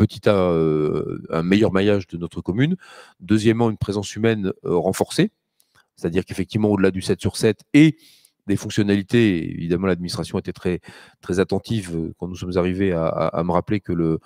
un meilleur maillage de notre commune. Deuxièmement, une présence humaine renforcée, c'est-à-dire qu'effectivement, au-delà du 7/7 et des fonctionnalités, évidemment, l'administration était très, très attentive quand nous sommes arrivés à me rappeler que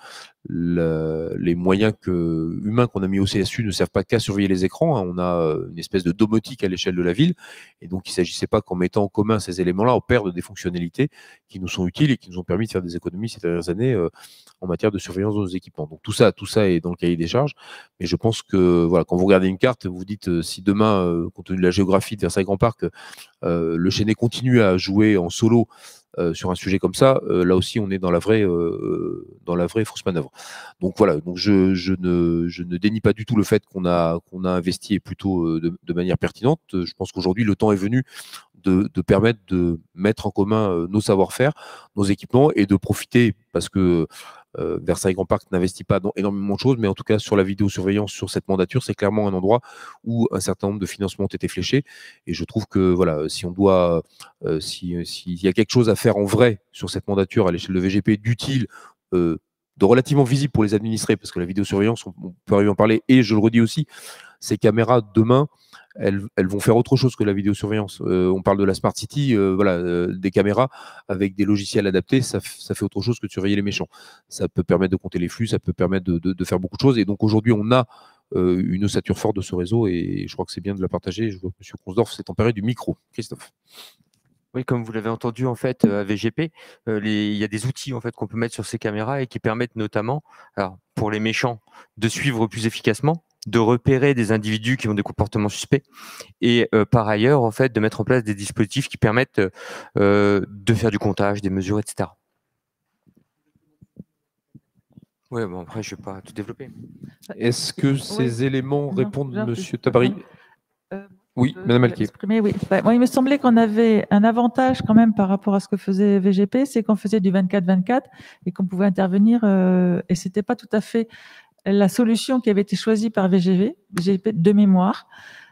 les moyens humains qu'on a mis au CSU ne servent pas qu'à surveiller les écrans. On a une espèce de domotique à l'échelle de la ville. Et donc, il ne s'agissait pas qu'en mettant en commun ces éléments-là, on perde des fonctionnalités qui nous sont utiles et qui nous ont permis de faire des économies ces dernières années en matière de surveillance de nos équipements. Donc, tout ça est dans le cahier des charges. Mais je pense que voilà, quand vous regardez une carte, vous dites si demain, compte tenu de la géographie de Versailles Grand Parc, le Chénet continue à jouer en solo sur un sujet comme ça, là aussi on est dans la vraie fausse manœuvre. Donc voilà, donc je ne dénie pas du tout le fait qu'on a investi plutôt de manière pertinente. Je pense qu'aujourd'hui le temps est venu de permettre de mettre en commun nos savoir-faire, nos équipements et de profiter, parce que Versailles Grand Parc n'investit pas dans énormément de choses, mais en tout cas sur la vidéosurveillance, sur cette mandature, c'est clairement un endroit où un certain nombre de financements ont été fléchés. Et je trouve que voilà, si on doit, s'il y a quelque chose à faire en vrai sur cette mandature à l'échelle de VGP d'utile, de relativement visible pour les administrés, parce que la vidéosurveillance, on peut arriver à en parler, et je le redis aussi, ces caméras demain, elles vont faire autre chose que la vidéosurveillance. On parle de la Smart City, voilà, des caméras avec des logiciels adaptés, ça fait autre chose que de surveiller les méchants. Ça peut permettre de compter les flux, ça peut permettre de faire beaucoup de choses. Et donc aujourd'hui, on a une ossature forte de ce réseau et je crois que c'est bien de la partager. Je vois que M. Consdorf s'est emparé du micro. Christophe. Oui, comme vous l'avez entendu en fait à VGP, il y a des outils en fait qu'on peut mettre sur ces caméras et qui permettent notamment, alors pour les méchants, de suivre plus efficacement, de repérer des individus qui ont des comportements suspects et par ailleurs en fait de mettre en place des dispositifs qui permettent de faire du comptage, des mesures, etc. Oui, bon après je ne vais pas tout développer. Est-ce que ces éléments répondent, non, Monsieur Tabary? Oui, Madame Alquier. Oui. Moi, il me semblait qu'on avait un avantage quand même par rapport à ce que faisait VGP, c'est qu'on faisait du 24-24 et qu'on pouvait intervenir, et ce n'était pas tout à fait la solution qui avait été choisie par VGP de mémoire.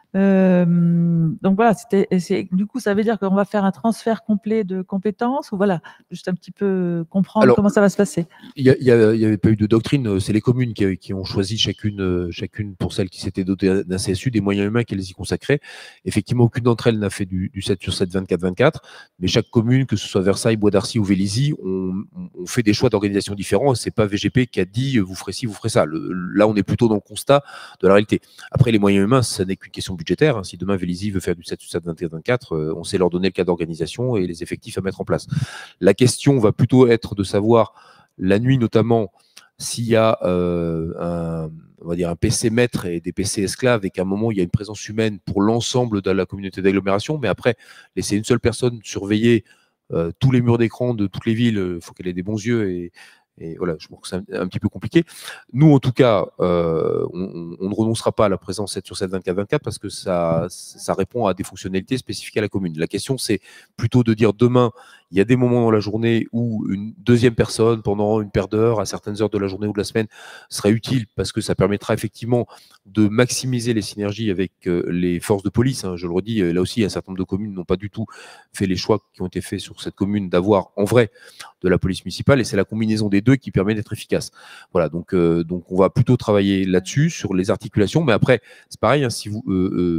Donc voilà, du coup, ça veut dire qu'on va faire un transfert complet de compétences, ou voilà, juste un petit peu comprendre comment ça va se passer. Il n'y avait pas eu de doctrine, c'est les communes qui ont choisi chacune pour celles qui s'étaient dotées d'un CSU, des moyens humains qu'elles y consacraient. Effectivement, aucune d'entre elles n'a fait du 7/7 24/24, mais chaque commune, que ce soit Versailles, Bois d'Arcy ou Vélizy, ont fait des choix d'organisation différents. C'est pas VGP qui a dit vous ferez ci, vous ferez ça. Là, on est plutôt dans le constat de la réalité. Après, les moyens humains, ça n'est qu'une question budgétaire. Si demain Vélizy veut faire du 7/7 24/24, on sait leur donner le cadre d'organisation et les effectifs à mettre en place. La question va plutôt être de savoir, la nuit notamment, s'il y a on va dire un PC maître et des PC esclaves et qu'à un moment il y a une présence humaine pour l'ensemble de la communauté d'agglomération, mais après laisser une seule personne surveiller tous les murs d'écran de toutes les villes, il faut qu'elle ait des bons yeux et voilà, je pense que c'est un petit peu compliqué. Nous, en tout cas, on ne renoncera pas à la présence 7/7 24/24 parce que ça répond à des fonctionnalités spécifiques à la commune. La question, c'est plutôt de dire demain, il y a des moments dans la journée où une deuxième personne, pendant une paire d'heures, à certaines heures de la journée ou de la semaine, serait utile parce que ça permettra effectivement de maximiser les synergies avec les forces de police. Je le redis, là aussi, un certain nombre de communes n'ont pas du tout fait les choix qui ont été faits sur cette commune d'avoir en vrai de la police municipale et c'est la combinaison des deux qui permet d'être efficace. Voilà, donc on va plutôt travailler là-dessus, sur les articulations, mais après, c'est pareil, si vous...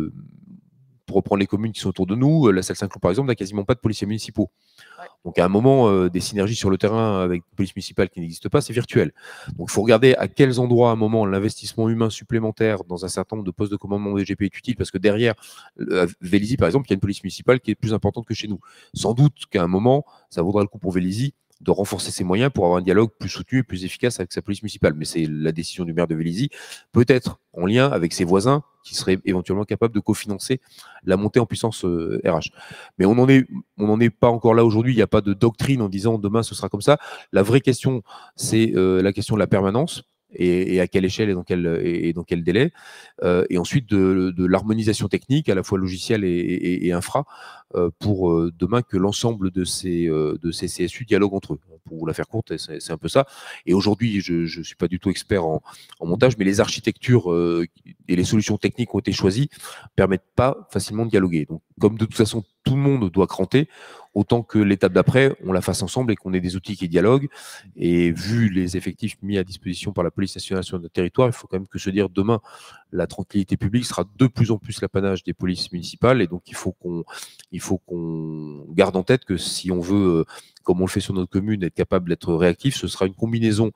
pour reprendre les communes qui sont autour de nous, la Salle-Saint-Cloud, par exemple, n'a quasiment pas de policiers municipaux. Donc, à un moment, des synergies sur le terrain avec une police municipale qui n'existe pas, c'est virtuel. Donc, il faut regarder à quels endroits, à un moment, l'investissement humain supplémentaire dans un certain nombre de postes de commandement VGP est utile, parce que derrière, à Vélizy, par exemple, il y a une police municipale qui est plus importante que chez nous. Sans doute qu'à un moment, ça vaudra le coup pour Vélizy de renforcer ses moyens pour avoir un dialogue plus soutenu et plus efficace avec sa police municipale. Mais c'est la décision du maire de Vélizy, peut-être en lien avec ses voisins qui seraient éventuellement capables de cofinancer la montée en puissance RH. Mais on n'en est pas encore là aujourd'hui, il n'y a pas de doctrine en disant demain ce sera comme ça. La vraie question, c'est la question de la permanence. Et à quelle échelle et dans quel délai, et ensuite de l'harmonisation technique, à la fois logicielle et infra, pour demain que l'ensemble de ces CSU dialoguent entre eux. Pour vous la faire courte, c'est un peu ça. Et aujourd'hui, je ne suis pas du tout expert en montage, mais les architectures et les solutions techniques ont été choisies, ne permettent pas facilement de dialoguer. Donc, comme de toute façon, tout le monde doit cranter, autant que l'étape d'après, on la fasse ensemble et qu'on ait des outils qui dialoguent. Et vu les effectifs mis à disposition par la police nationale sur notre territoire, il faut quand même que se dire demain, la tranquillité publique sera de plus en plus l'apanage des polices municipales. Et donc, il faut qu'on garde en tête que si on veut, comme on le fait sur notre commune, être capable d'être réactif, ce sera une combinaison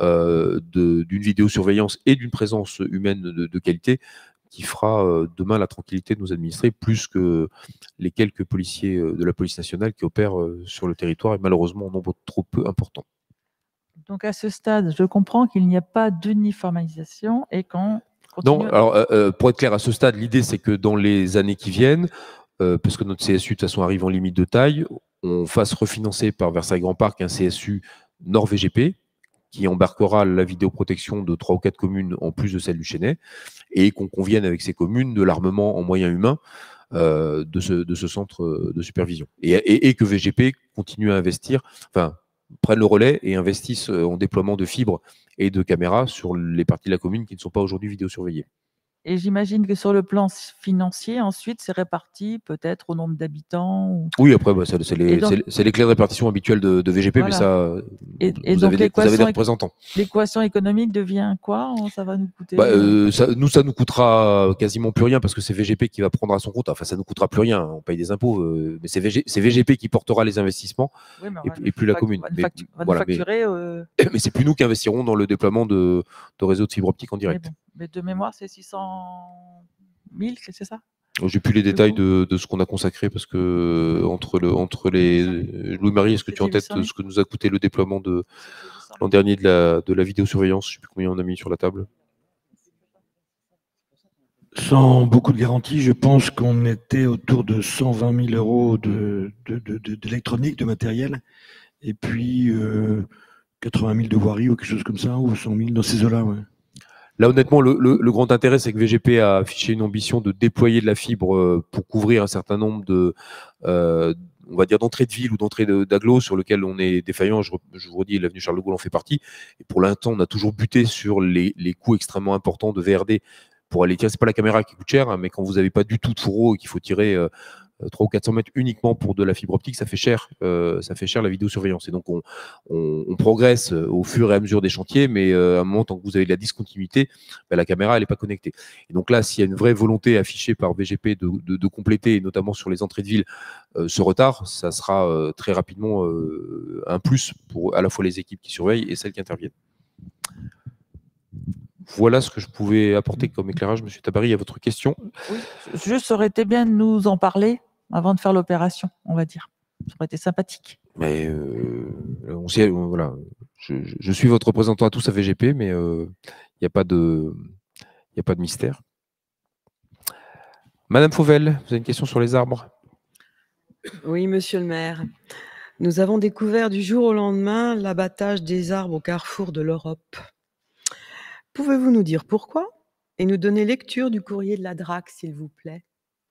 d'une vidéosurveillance et d'une présence humaine de qualité qui fera demain la tranquillité de nos administrés, plus que les quelques policiers de la police nationale qui opèrent sur le territoire et malheureusement en nombre trop peu important. Donc à ce stade, je comprends qu'il n'y a pas d'uniformisation et qu'on continue... Non, alors pour être clair, à ce stade, l'idée c'est que dans les années qui viennent, parce que notre CSU de toute façon arrive en limite de taille, on fasse refinancer par Versailles Grand Parc un CSU Nord VGP, qui embarquera la vidéoprotection de 3 ou 4 communes en plus de celle du Chesnay, et qu'on convienne avec ces communes de l'armement en moyens humains de ce centre de supervision. Et que VGP continue à investir, enfin, prennent le relais et investissent en déploiement de fibres et de caméras sur les parties de la commune qui ne sont pas aujourd'hui vidéosurveillées. Et j'imagine que sur le plan financier, ensuite, c'est réparti peut-être au nombre d'habitants ou... Oui, après, bah, c'est les clés de répartition habituelles de VGP, Voilà. mais ça, Et vous donc avez des représentants. L'équation économique devient quoi? Ça va nous coûter ça nous coûtera quasiment plus rien parce que c'est VGP qui va prendre à son compte. Enfin, ça nous coûtera plus rien. On paye des impôts, mais c'est VGP qui portera les investissements et plus la commune. Mais c'est plus nous qui investirons dans le déploiement de réseaux de fibre optique en direct. Mais de mémoire, c'est 600 000, c'est ça? J'ai plus les détails de ce qu'on a consacré parce que entre les Louis-Marie, est-ce que tu as en tête ce que nous a coûté le déploiement de l'an dernier de la vidéosurveillance? Je ne sais plus combien on a mis sur la table. Sans beaucoup de garanties, je pense qu'on était autour de 120 000 € d'électronique, de matériel, et puis 80 000 de voirie ou quelque chose comme ça, ou 100 000 dans ces eaux-là. Ouais. Là, honnêtement, le grand intérêt, c'est que VGP a affiché une ambition de déployer de la fibre pour couvrir un certain nombre de, on va dire, d'entrées de ville ou d'entrées d'agglos sur lesquelles on est défaillant. Je vous redis, l'avenue Charles de Gaulle en fait partie. Et pour l'instant, on a toujours buté sur les coûts extrêmement importants de VRD pour aller tirer. C'est pas la caméra qui coûte cher, hein, mais quand vous n'avez pas du tout de fourreau et qu'il faut tirer 300 ou 400 mètres uniquement pour de la fibre optique, ça fait cher la vidéosurveillance. Et donc, on progresse au fur et à mesure des chantiers, mais à un moment, tant que vous avez de la discontinuité, la caméra, elle n'est pas connectée. Et donc là, s'il y a une vraie volonté affichée par VGP de compléter, et notamment sur les entrées de ville, ce retard, ça sera très rapidement un plus pour à la fois les équipes qui surveillent et celles qui interviennent. Voilà ce que je pouvais apporter comme éclairage. Monsieur Tabary, à votre question. Oui, juste, ça aurait été bien de nous en parler avant de faire l'opération, on va dire. Ça aurait été sympathique. Mais voilà, je suis votre représentant à tous à VGP, mais il n'y a pas de mystère. Madame Fauvel, vous avez une question sur les arbres? Oui, monsieur le maire. Nous avons découvert du jour au lendemain l'abattage des arbres au carrefour de l'Europe. Pouvez-vous nous dire pourquoi et nous donner lecture du courrier de la DRAC, s'il vous plaît?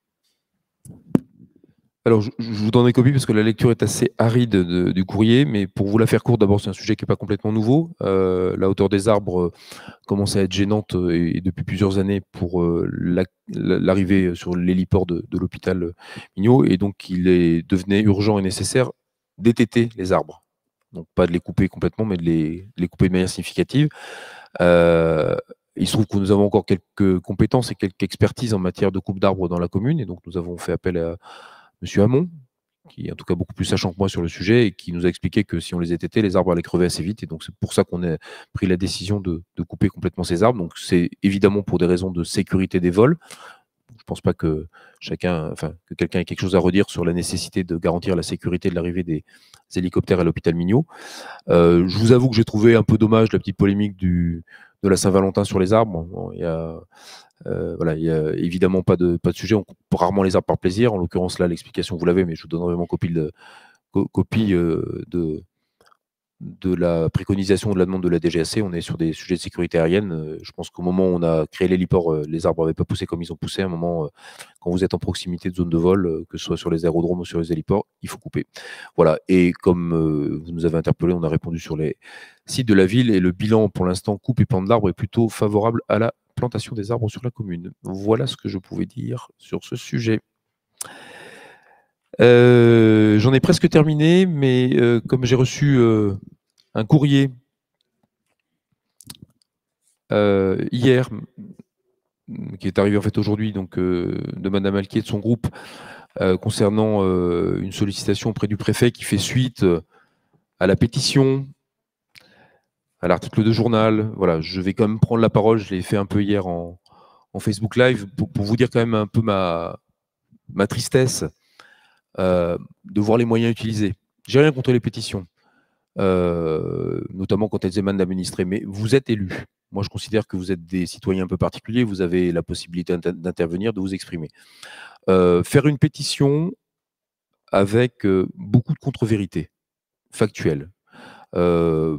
Alors, je vous donne des copies parce que la lecture est assez aride du courrier, mais pour vous la faire courte, d'abord, c'est un sujet qui n'est pas complètement nouveau. La hauteur des arbres commence à être gênante et depuis plusieurs années pour l'arrivée sur l'héliport de l'hôpital Mignot, et donc il devenait urgent et nécessaire d'étêter les arbres. Donc, pas de les couper complètement, mais de les couper de manière significative. Il se trouve que nous avons encore quelques compétences et quelques expertises en matière de coupe d'arbres dans la commune, et donc nous avons fait appel à Monsieur Hamon, qui est en tout cas beaucoup plus sachant que moi sur le sujet et qui nous a expliqué que si on les étêtait, les arbres allaient crever assez vite, et donc c'est pour ça qu'on a pris la décision de couper complètement ces arbres. Donc c'est évidemment pour des raisons de sécurité des vols. Je ne pense pas que quelqu'un ait quelque chose à redire sur la nécessité de garantir la sécurité de l'arrivée des hélicoptères à l'hôpital Mignot. Je vous avoue que j'ai trouvé un peu dommage la petite polémique de la Saint-Valentin sur les arbres. Bon, il y a évidemment pas de sujet. On coupe rarement les arbres par plaisir. En l'occurrence, là, l'explication, vous l'avez, mais je vous donnerai vraiment copie de la préconisation de la demande de la DGAC. On est sur des sujets de sécurité aérienne. Je pense qu'au moment où on a créé l'héliport, les arbres n'avaient pas poussé comme ils ont poussé. À un moment, quand vous êtes en proximité de zone de vol, que ce soit sur les aérodromes ou sur les héliports, il faut couper. Voilà. Et comme vous nous avez interpellé, on a répondu sur les sites de la ville, et le bilan pour l'instant coupe et plante d'arbres est plutôt favorable à la plantation des arbres sur la commune. Voilà ce que je pouvais dire sur ce sujet. J'en ai presque terminé, mais comme j'ai reçu un courrier hier, qui est arrivé en fait aujourd'hui, donc de Madame Alquier et de son groupe, concernant une sollicitation auprès du préfet qui fait suite à la pétition, à l'article de journal. Voilà, je vais quand même prendre la parole. Je l'ai fait un peu hier en Facebook Live pour vous dire quand même un peu ma tristesse de voir les moyens utilisés. J'ai rien contre les pétitions, notamment quand elles émanent d'administrés, mais vous êtes élus. Moi, je considère que vous êtes des citoyens un peu particuliers, vous avez la possibilité d'intervenir, de vous exprimer. Faire une pétition avec beaucoup de contre-vérités factuelles,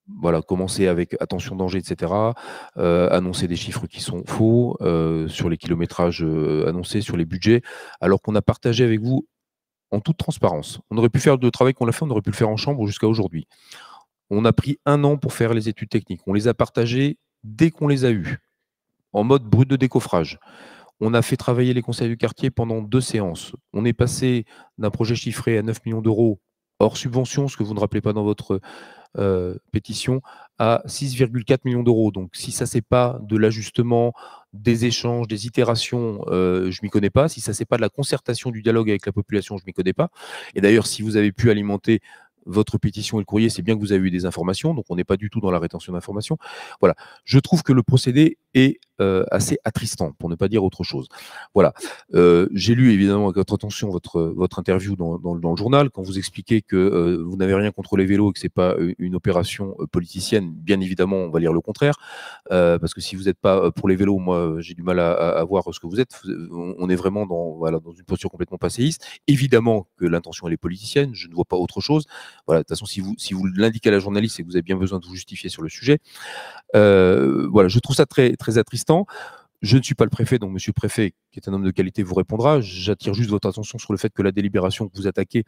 voilà, commencer avec attention danger, etc., annoncer des chiffres qui sont faux sur les kilométrages annoncés, sur les budgets, alors qu'on a partagé avec vous en toute transparence. On aurait pu faire le travail qu'on a fait, on aurait pu le faire en chambre jusqu'à aujourd'hui. On a pris 1 an pour faire les études techniques. On les a partagées dès qu'on les a eues, en mode brut de décoffrage. On a fait travailler les conseils du quartier pendant 2 séances. On est passé d'un projet chiffré à 9 millions d'euros hors subvention, ce que vous ne rappelez pas dans votre pétition, à 6,4 millions d'euros. Donc, si ça, c'est pas de l'ajustement, des échanges, des itérations, je m'y connais pas. Si ça, c'est pas de la concertation, du dialogue avec la population, je m'y connais pas. Et d'ailleurs, si vous avez pu alimenter votre pétition et le courrier, c'est bien que vous avez eu des informations, donc on n'est pas du tout dans la rétention d'informations. Voilà. Je trouve que le procédé est assez attristant, pour ne pas dire autre chose. Voilà. J'ai lu évidemment avec votre attention votre interview dans le journal, quand vous expliquez que vous n'avez rien contre les vélos et que c'est pas une opération politicienne. Bien évidemment, on va lire le contraire, parce que si vous n'êtes pas pour les vélos, moi j'ai du mal à voir ce que vous êtes. On est vraiment dans une posture complètement passéiste. Évidemment que l'intention elle est politicienne, je ne vois pas autre chose. Voilà, de toute façon, si vous l'indiquez à la journaliste, c'est que vous avez bien besoin de vous justifier sur le sujet. Voilà, je trouve ça très, très attristant. Je ne suis pas le préfet, donc monsieur le préfet, qui est un homme de qualité, vous répondra. J'attire juste votre attention sur le fait que la délibération que vous attaquez,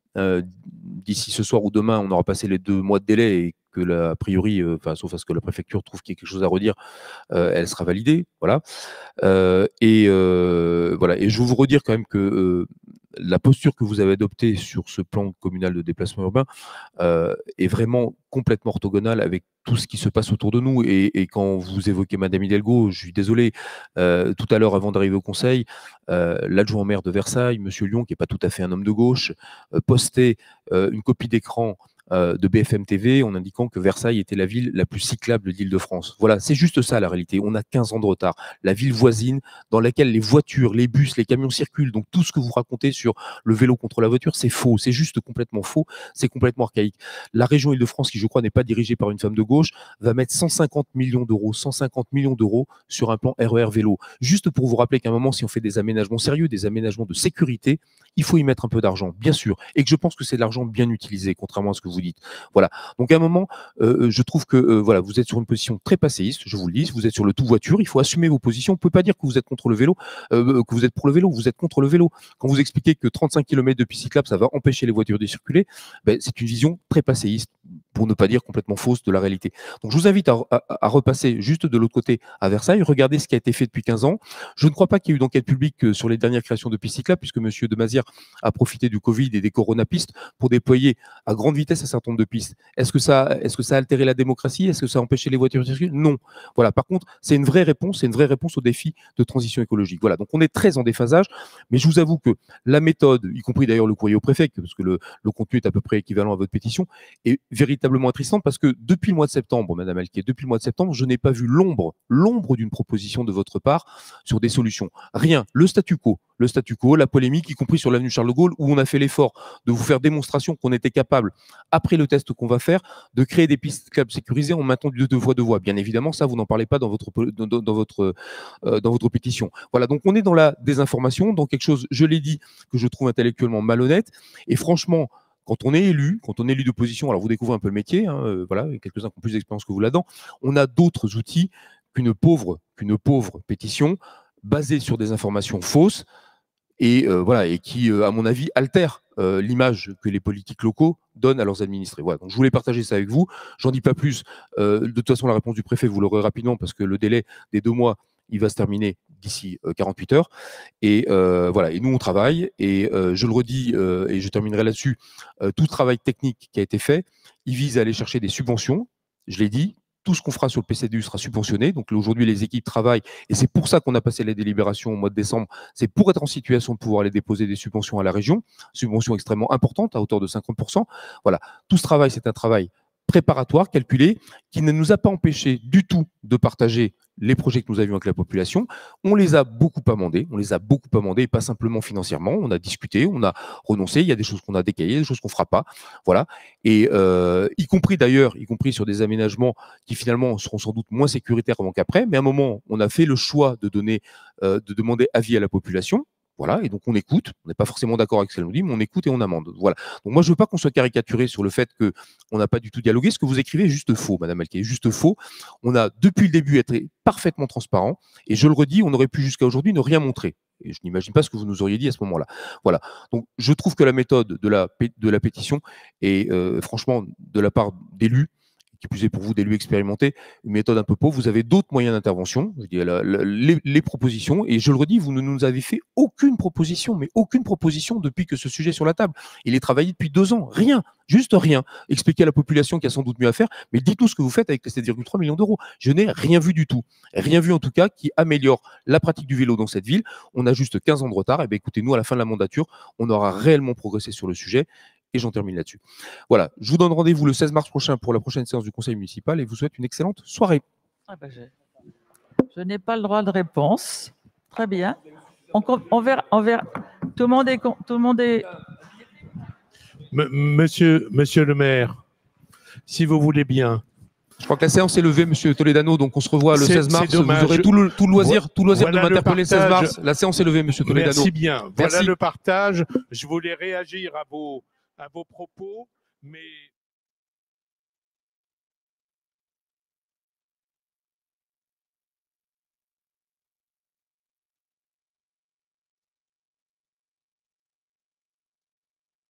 d'ici ce soir ou demain, on aura passé les 2 mois de délai et que, a priori, sauf à ce que la préfecture trouve qu'il y a quelque chose à redire, elle sera validée. Voilà. Voilà. Et je veux vous redire quand même que la posture que vous avez adoptée sur ce plan communal de déplacement urbain est vraiment complètement orthogonale avec tout ce qui se passe autour de nous. Et quand vous évoquez Madame Hidalgo, je suis désolé, tout à l'heure, avant d'arriver au Conseil, l'adjoint au maire de Versailles, Monsieur Lyon, qui n'est pas tout à fait un homme de gauche, postait une copie d'écran de BFM TV en indiquant que Versailles était la ville la plus cyclable d'Île-de-France. Voilà, c'est juste ça la réalité. On a 15 ans de retard. La ville voisine dans laquelle les voitures, les bus, les camions circulent, donc tout ce que vous racontez sur le vélo contre la voiture, c'est faux. C'est juste complètement faux. C'est complètement archaïque. La région Île-de-France, qui je crois n'est pas dirigée par une femme de gauche, va mettre 150 millions d'euros sur un plan RER vélo. Juste pour vous rappeler qu'à un moment, si on fait des aménagements sérieux, des aménagements de sécurité, il faut y mettre un peu d'argent, bien sûr. Et que je pense que c'est de l'argent bien utilisé, contrairement à ce que vous dites. Voilà. Donc à un moment, je trouve que voilà, vous êtes sur une position très passéiste, je vous le dis, vous êtes sur le tout voiture, il faut assumer vos positions. On ne peut pas dire que vous êtes contre le vélo, que vous êtes pour le vélo, vous êtes contre le vélo. Quand vous expliquez que 35 km de piste cyclable, ça va empêcher les voitures de circuler, ben, c'est une vision très passéiste, pour ne pas dire complètement fausse de la réalité. Donc je vous invite à repasser juste de l'autre côté à Versailles, regardez ce qui a été fait depuis 15 ans. Je ne crois pas qu'il y ait eu d'enquête publique sur les dernières créations de pistes cyclables, puisque M. de Mazières a profité du Covid et des coronapistes pour déployer à grande vitesse un certain nombre de pistes. Est-ce que ça a altéré la démocratie? Est-ce que ça a empêché les voitures de circuler? Non. Voilà. Par contre, c'est une vraie réponse au défi de transition écologique. Voilà. Donc on est très en déphasage, mais je vous avoue que la méthode, y compris d'ailleurs le courrier au préfet, parce que le contenu est à peu près équivalent à votre pétition, est véritablement attristant parce que depuis le mois de septembre, Madame Alquier, depuis le mois de septembre, je n'ai pas vu l'ombre d'une proposition de votre part sur des solutions. Rien. Le statu quo, la polémique, y compris sur l'avenue Charles de Gaulle, où on a fait l'effort de vous faire démonstration qu'on était capable, après le test qu'on va faire, de créer des pistes cyclables sécurisées en maintenant du 2 voies. Bien évidemment, ça, vous n'en parlez pas dans votre pétition. Voilà, donc on est dans la désinformation, dans quelque chose, je l'ai dit, que je trouve intellectuellement malhonnête. Et franchement, quand on est élu d'opposition, alors vous découvrez un peu le métier, hein, voilà, quelques-uns qui ont plus d'expérience que vous là-dedans, on a d'autres outils qu'une pauvre pétition basée sur des informations fausses et qui, à mon avis, altèrent l'image que les politiques locaux donnent à leurs administrés. Voilà, donc je voulais partager ça avec vous. J'en dis pas plus. De toute façon, la réponse du préfet, vous l'aurez rapidement parce que le délai des 2 mois, il va se terminer d'ici 48 heures. Et voilà, et nous, on travaille. Et je le redis, et je terminerai là-dessus, tout travail technique qui a été fait, il vise à aller chercher des subventions. Je l'ai dit, tout ce qu'on fera sur le PCDU sera subventionné. Donc aujourd'hui, les équipes travaillent. Et c'est pour ça qu'on a passé les délibérations au mois de décembre. C'est pour être en situation de pouvoir aller déposer des subventions à la région. Subventions extrêmement importantes, à hauteur de 50%. Voilà, tout ce travail, c'est un travail préparatoire, calculé, qui ne nous a pas empêché du tout de partager les projets que nous avions avec la population. On les a beaucoup amendés, et pas simplement financièrement. On a discuté, on a renoncé, il y a des choses qu'on a décaillées, des choses qu'on ne fera pas. Voilà. Et y compris sur des aménagements qui finalement seront sans doute moins sécuritaires avant qu'après, mais à un moment, on a fait le choix de demander avis à la population. Voilà, et donc on écoute, on n'est pas forcément d'accord avec ce qu'elle nous dit, mais on écoute et on amende. Voilà. Donc moi, je ne veux pas qu'on soit caricaturé sur le fait qu'on n'a pas du tout dialogué. Ce que vous écrivez est juste faux, Madame Alquier, juste faux. On a, depuis le début, été parfaitement transparent, et je le redis, on aurait pu jusqu'à aujourd'hui ne rien montrer. Et je n'imagine pas ce que vous nous auriez dit à ce moment-là. Voilà. Donc je trouve que la méthode de la pétition est, franchement, de la part d'élus, qui plus est pour vous d'élus expérimentés, une méthode un peu pauvre. Vous avez d'autres moyens d'intervention, je dis les propositions, et je le redis, vous ne nous avez fait aucune proposition, mais aucune proposition depuis que ce sujet est sur la table. Il est travaillé depuis 2 ans, rien, juste rien. Expliquez à la population qu'il y a sans doute mieux à faire, mais dites-nous ce que vous faites avec les 7,3 millions d'euros. Je n'ai rien vu du tout. Rien vu en tout cas qui améliore la pratique du vélo dans cette ville. On a juste 15 ans de retard, et bien écoutez, nous à la fin de la mandature, on aura réellement progressé sur le sujet. Et j'en termine là-dessus. Voilà, je vous donne rendez-vous le 16 mars prochain pour la prochaine séance du Conseil municipal et vous souhaite une excellente soirée. Ah ben, je n'ai pas le droit de réponse. Très bien. On verra. Tout le monde est... Monsieur le maire, si vous voulez bien. Je crois que la séance est levée, monsieur Toledano, donc on se revoit le 16 mars. Vous aurez tout le loisir voilà de m'interpeller le 16 mars. La séance est levée, monsieur Toledano. Merci bien. Merci. Voilà le partage. Je voulais réagir à vos propos, mais